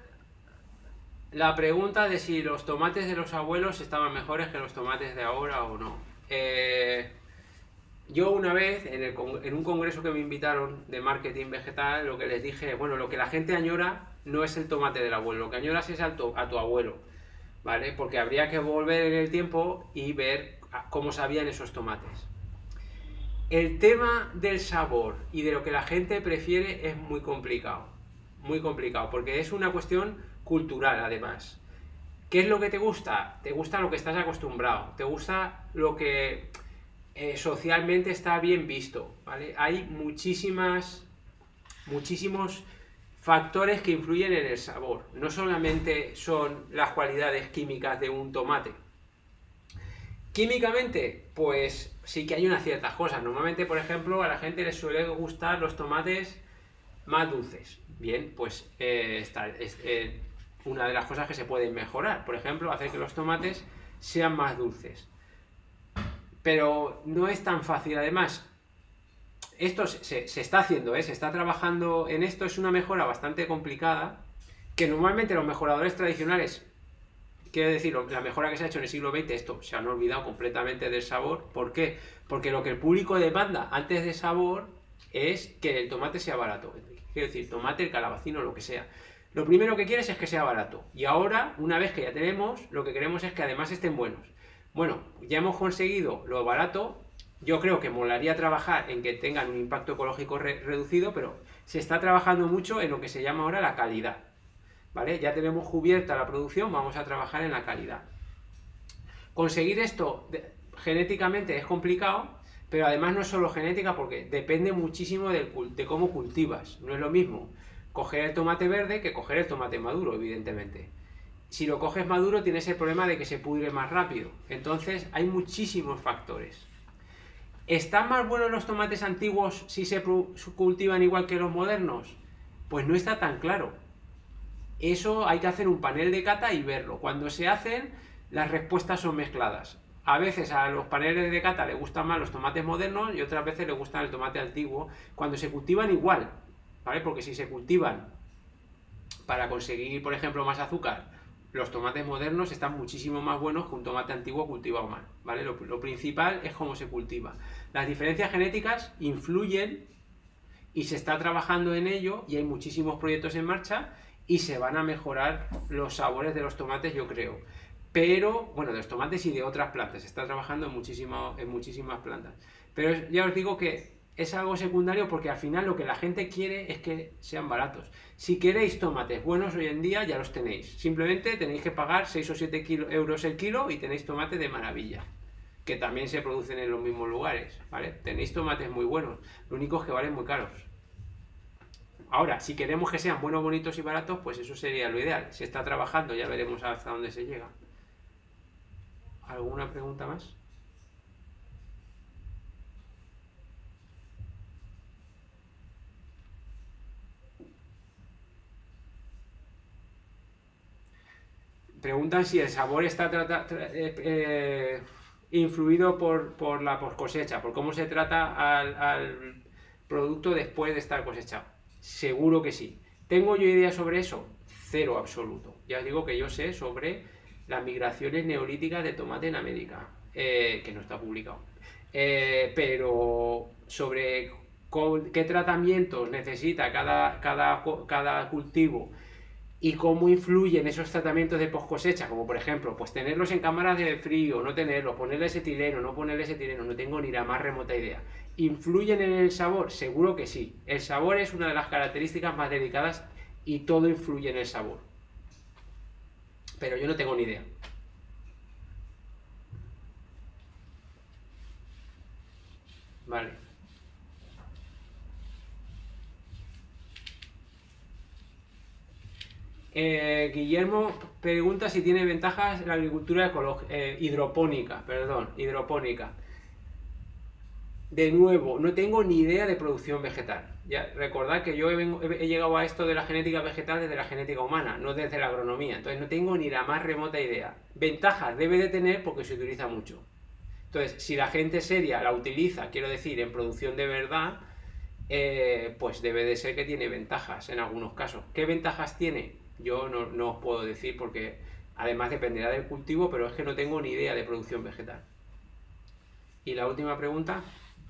La pregunta de si los tomates de los abuelos estaban mejores que los tomates de ahora o no. Eh, yo una vez, en, el, en un congreso que me invitaron de marketing vegetal, lo que les dije, bueno, lo que la gente añora no es el tomate del abuelo, lo que añoras es a tu, a tu abuelo, ¿vale? Porque habría que volver en el tiempo y ver cómo sabían esos tomates. El tema del sabor y de lo que la gente prefiere es muy complicado, muy complicado, porque es una cuestión cultural además. ¿Qué es lo que te gusta? Te gusta lo que estás acostumbrado, te gusta lo que eh, socialmente está bien visto, ¿vale? Hay muchísimas, muchísimos factores que influyen en el sabor, no solamente son las cualidades químicas de un tomate. Químicamente, pues sí que hay unas ciertas cosas. Normalmente, por ejemplo, a la gente les suele gustar los tomates más dulces. Bien, pues eh, esta es eh, una de las cosas que se pueden mejorar. Por ejemplo, hacer que los tomates sean más dulces. Pero no es tan fácil. Además, esto se, se está haciendo, ¿eh? Se está trabajando en esto. Es una mejora bastante complicada, que normalmente los mejoradores tradicionales... Quiero decir, la mejora que se ha hecho en el siglo veinte, esto se han olvidado completamente del sabor. ¿Por qué? Porque lo que el público demanda antes de sabor es que el tomate sea barato. Quiero decir, tomate, el calabacino, lo que sea. Lo primero que quieres es que sea barato. Y ahora, una vez que ya tenemos, lo que queremos es que además estén buenos. Bueno, ya hemos conseguido lo barato. Yo creo que molaría trabajar en que tengan un impacto ecológico re reducido, pero se está trabajando mucho en lo que se llama ahora la calidad. ¿Vale? Ya tenemos cubierta la producción, vamos a trabajar en la calidad. Conseguir esto de, genéticamente es complicado, pero además no es solo genética porque depende muchísimo del, de cómo cultivas. No es lo mismo coger el tomate verde que coger el tomate maduro, evidentemente. Si lo coges maduro tienes el problema de que se pudre más rápido. Entonces hay muchísimos factores. ¿Están más buenos los tomates antiguos si se cultivan igual que los modernos? Pues no está tan claro. Eso hay que hacer un panel de cata y verlo. Cuando se hacen, las respuestas son mezcladas. A veces a los paneles de cata les gustan más los tomates modernos y otras veces les gustan el tomate antiguo, cuando se cultivan igual, ¿vale? Porque si se cultivan para conseguir, por ejemplo, más azúcar, los tomates modernos están muchísimo más buenos que un tomate antiguo cultivado mal, ¿vale? Lo, lo principal es cómo se cultiva. Las diferencias genéticas influyen y se está trabajando en ello y hay muchísimos proyectos en marcha y se van a mejorar los sabores de los tomates, yo creo. Pero, bueno, de los tomates y de otras plantas, se está trabajando en, muchísimo, en muchísimas plantas. Pero ya os digo que es algo secundario porque al final lo que la gente quiere es que sean baratos. Si queréis tomates buenos hoy en día, ya los tenéis. Simplemente tenéis que pagar seis o siete euros el kilo y tenéis tomate de maravilla, que también se producen en los mismos lugares, ¿vale? Tenéis tomates muy buenos, lo único es que valen muy caros. Ahora, si queremos que sean buenos, bonitos y baratos, pues eso sería lo ideal. Se está trabajando, ya veremos hasta dónde se llega. ¿Alguna pregunta más? Preguntan si el sabor está trata, tra, eh, eh, influido por, por la post cosecha, por cómo se trata al, al producto después de estar cosechado. Seguro que sí. ¿Tengo yo idea sobre eso? Cero absoluto. Ya os digo que yo sé sobre las migraciones neolíticas de tomate en América, eh, que no está publicado. Eh, pero sobre qué tratamientos necesita cada, cada, cada cultivo y cómo influyen esos tratamientos de post cosecha, como por ejemplo, pues tenerlos en cámaras de frío, no tenerlos, ponerles etileno, no ponerles etileno, no tengo ni la más remota idea. ¿Influyen en el sabor? Seguro que sí. El sabor es una de las características más delicadas y todo influye en el sabor. Pero yo no tengo ni idea. Vale. Eh, Guillermo pregunta si tiene ventajas la agricultura eh, hidropónica, perdón, hidropónica. De nuevo, no tengo ni idea de producción vegetal. Ya, recordad que yo he, he llegado a esto de la genética vegetal desde la genética humana, no desde la agronomía. Entonces no tengo ni la más remota idea. Ventajas debe de tener porque se utiliza mucho. Entonces, si la gente seria la utiliza, quiero decir, en producción de verdad, eh, pues debe de ser que tiene ventajas en algunos casos. ¿Qué ventajas tiene? Yo no, no os puedo decir porque además dependerá del cultivo, pero es que no tengo ni idea de producción vegetal. Y la última pregunta.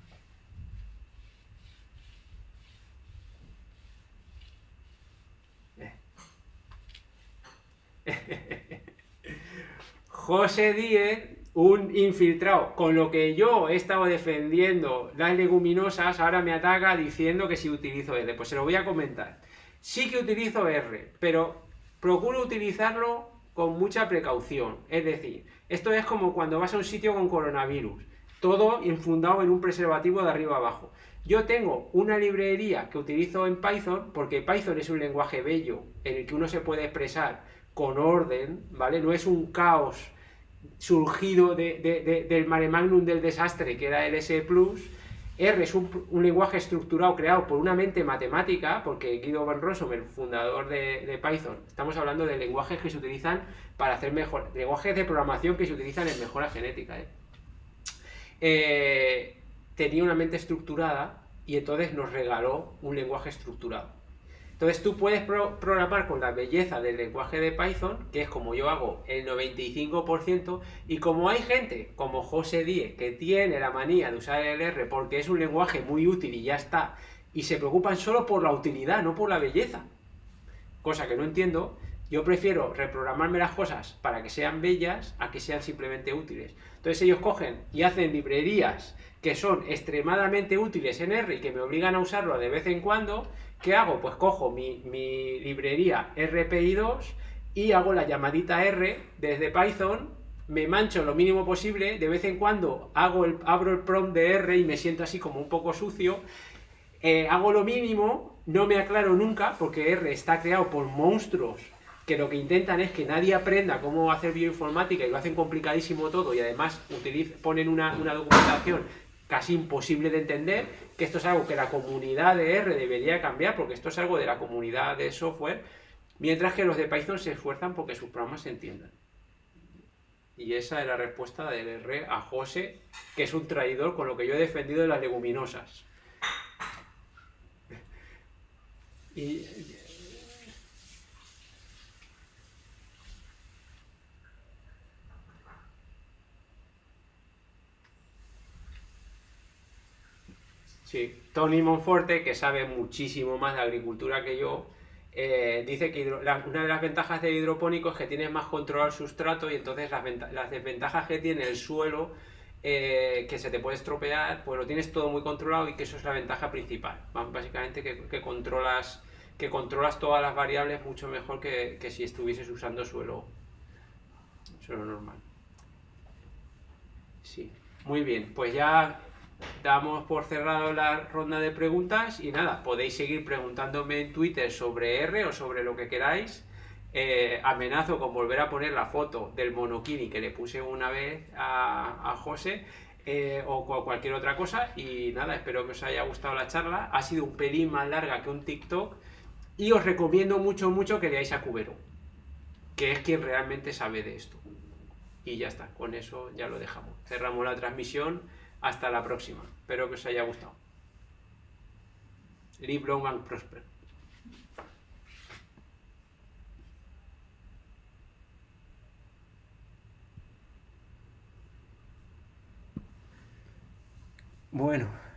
José Díez, un infiltrado, con lo que yo he estado defendiendo las leguminosas, ahora me ataca diciendo que si utilizo R. Pues se lo voy a comentar. Sí que utilizo R, pero procuro utilizarlo con mucha precaución. Es decir, esto es como cuando vas a un sitio con coronavirus, todo infundado en un preservativo de arriba abajo. Yo tengo una librería que utilizo en Python, porque Python es un lenguaje bello en el que uno se puede expresar con orden, ¿vale? No es un caos surgido de, de, de, del mare magnum del desastre que era el S plus. R es un, un lenguaje estructurado creado por una mente matemática, porque Guido van Rossum, el fundador de, de Python, estamos hablando de lenguajes que se utilizan para hacer mejor, lenguajes de programación que se utilizan en mejora genética, ¿eh? Eh, tenía una mente estructurada y entonces nos regaló un lenguaje estructurado. Entonces tú puedes pro programar con la belleza del lenguaje de Python, que es como yo hago el noventa y cinco por ciento, y como hay gente como José Díez que tiene la manía de usar el R porque es un lenguaje muy útil y ya está, y se preocupan solo por la utilidad, no por la belleza, cosa que no entiendo. Yo prefiero reprogramarme las cosas para que sean bellas a que sean simplemente útiles. Entonces ellos cogen y hacen librerías que son extremadamente útiles en R y que me obligan a usarlo de vez en cuando. ¿Qué hago? Pues cojo mi, mi librería R P I dos y hago la llamadita R desde Python, me mancho lo mínimo posible, de vez en cuando hago el, abro el prompt de R y me siento así como un poco sucio, eh, hago lo mínimo, no me aclaro nunca, porque R está creado por monstruos que lo que intentan es que nadie aprenda cómo hacer bioinformática y lo hacen complicadísimo todo y además utiliz, ponen una, una documentación casi imposible de entender, que esto es algo que la comunidad de R debería cambiar, porque esto es algo de la comunidad de software, mientras que los de Python se esfuerzan porque sus programas se entiendan. Y esa es la respuesta del R a José, que es un traidor con lo que yo he defendido de las leguminosas. Y... Sí, Tony Monforte, que sabe muchísimo más de agricultura que yo, eh, dice que hidro, la, una de las ventajas del hidropónico es que tienes más control al sustrato y entonces las, las desventajas que tiene el suelo, eh, que se te puede estropear, pues lo tienes todo muy controlado y que eso es la ventaja principal. Básicamente que, que controlas, que controlas todas las variables mucho mejor que, que si estuvieses usando suelo, suelo normal. Sí, muy bien, pues ya damos por cerrado la ronda de preguntas y nada, podéis seguir preguntándome en Twitter sobre R o sobre lo que queráis. Eh, amenazo con volver a poner la foto del monokini que le puse una vez a, a José, eh, o cualquier otra cosa. Y nada, espero que os haya gustado la charla. Ha sido un pelín más larga que un TikTok y os recomiendo mucho, mucho que leáis a Cubero, que es quien realmente sabe de esto. Y ya está, con eso ya lo dejamos. Cerramos la transmisión. Hasta la próxima. Espero que os haya gustado. Live long and prosper. Bueno.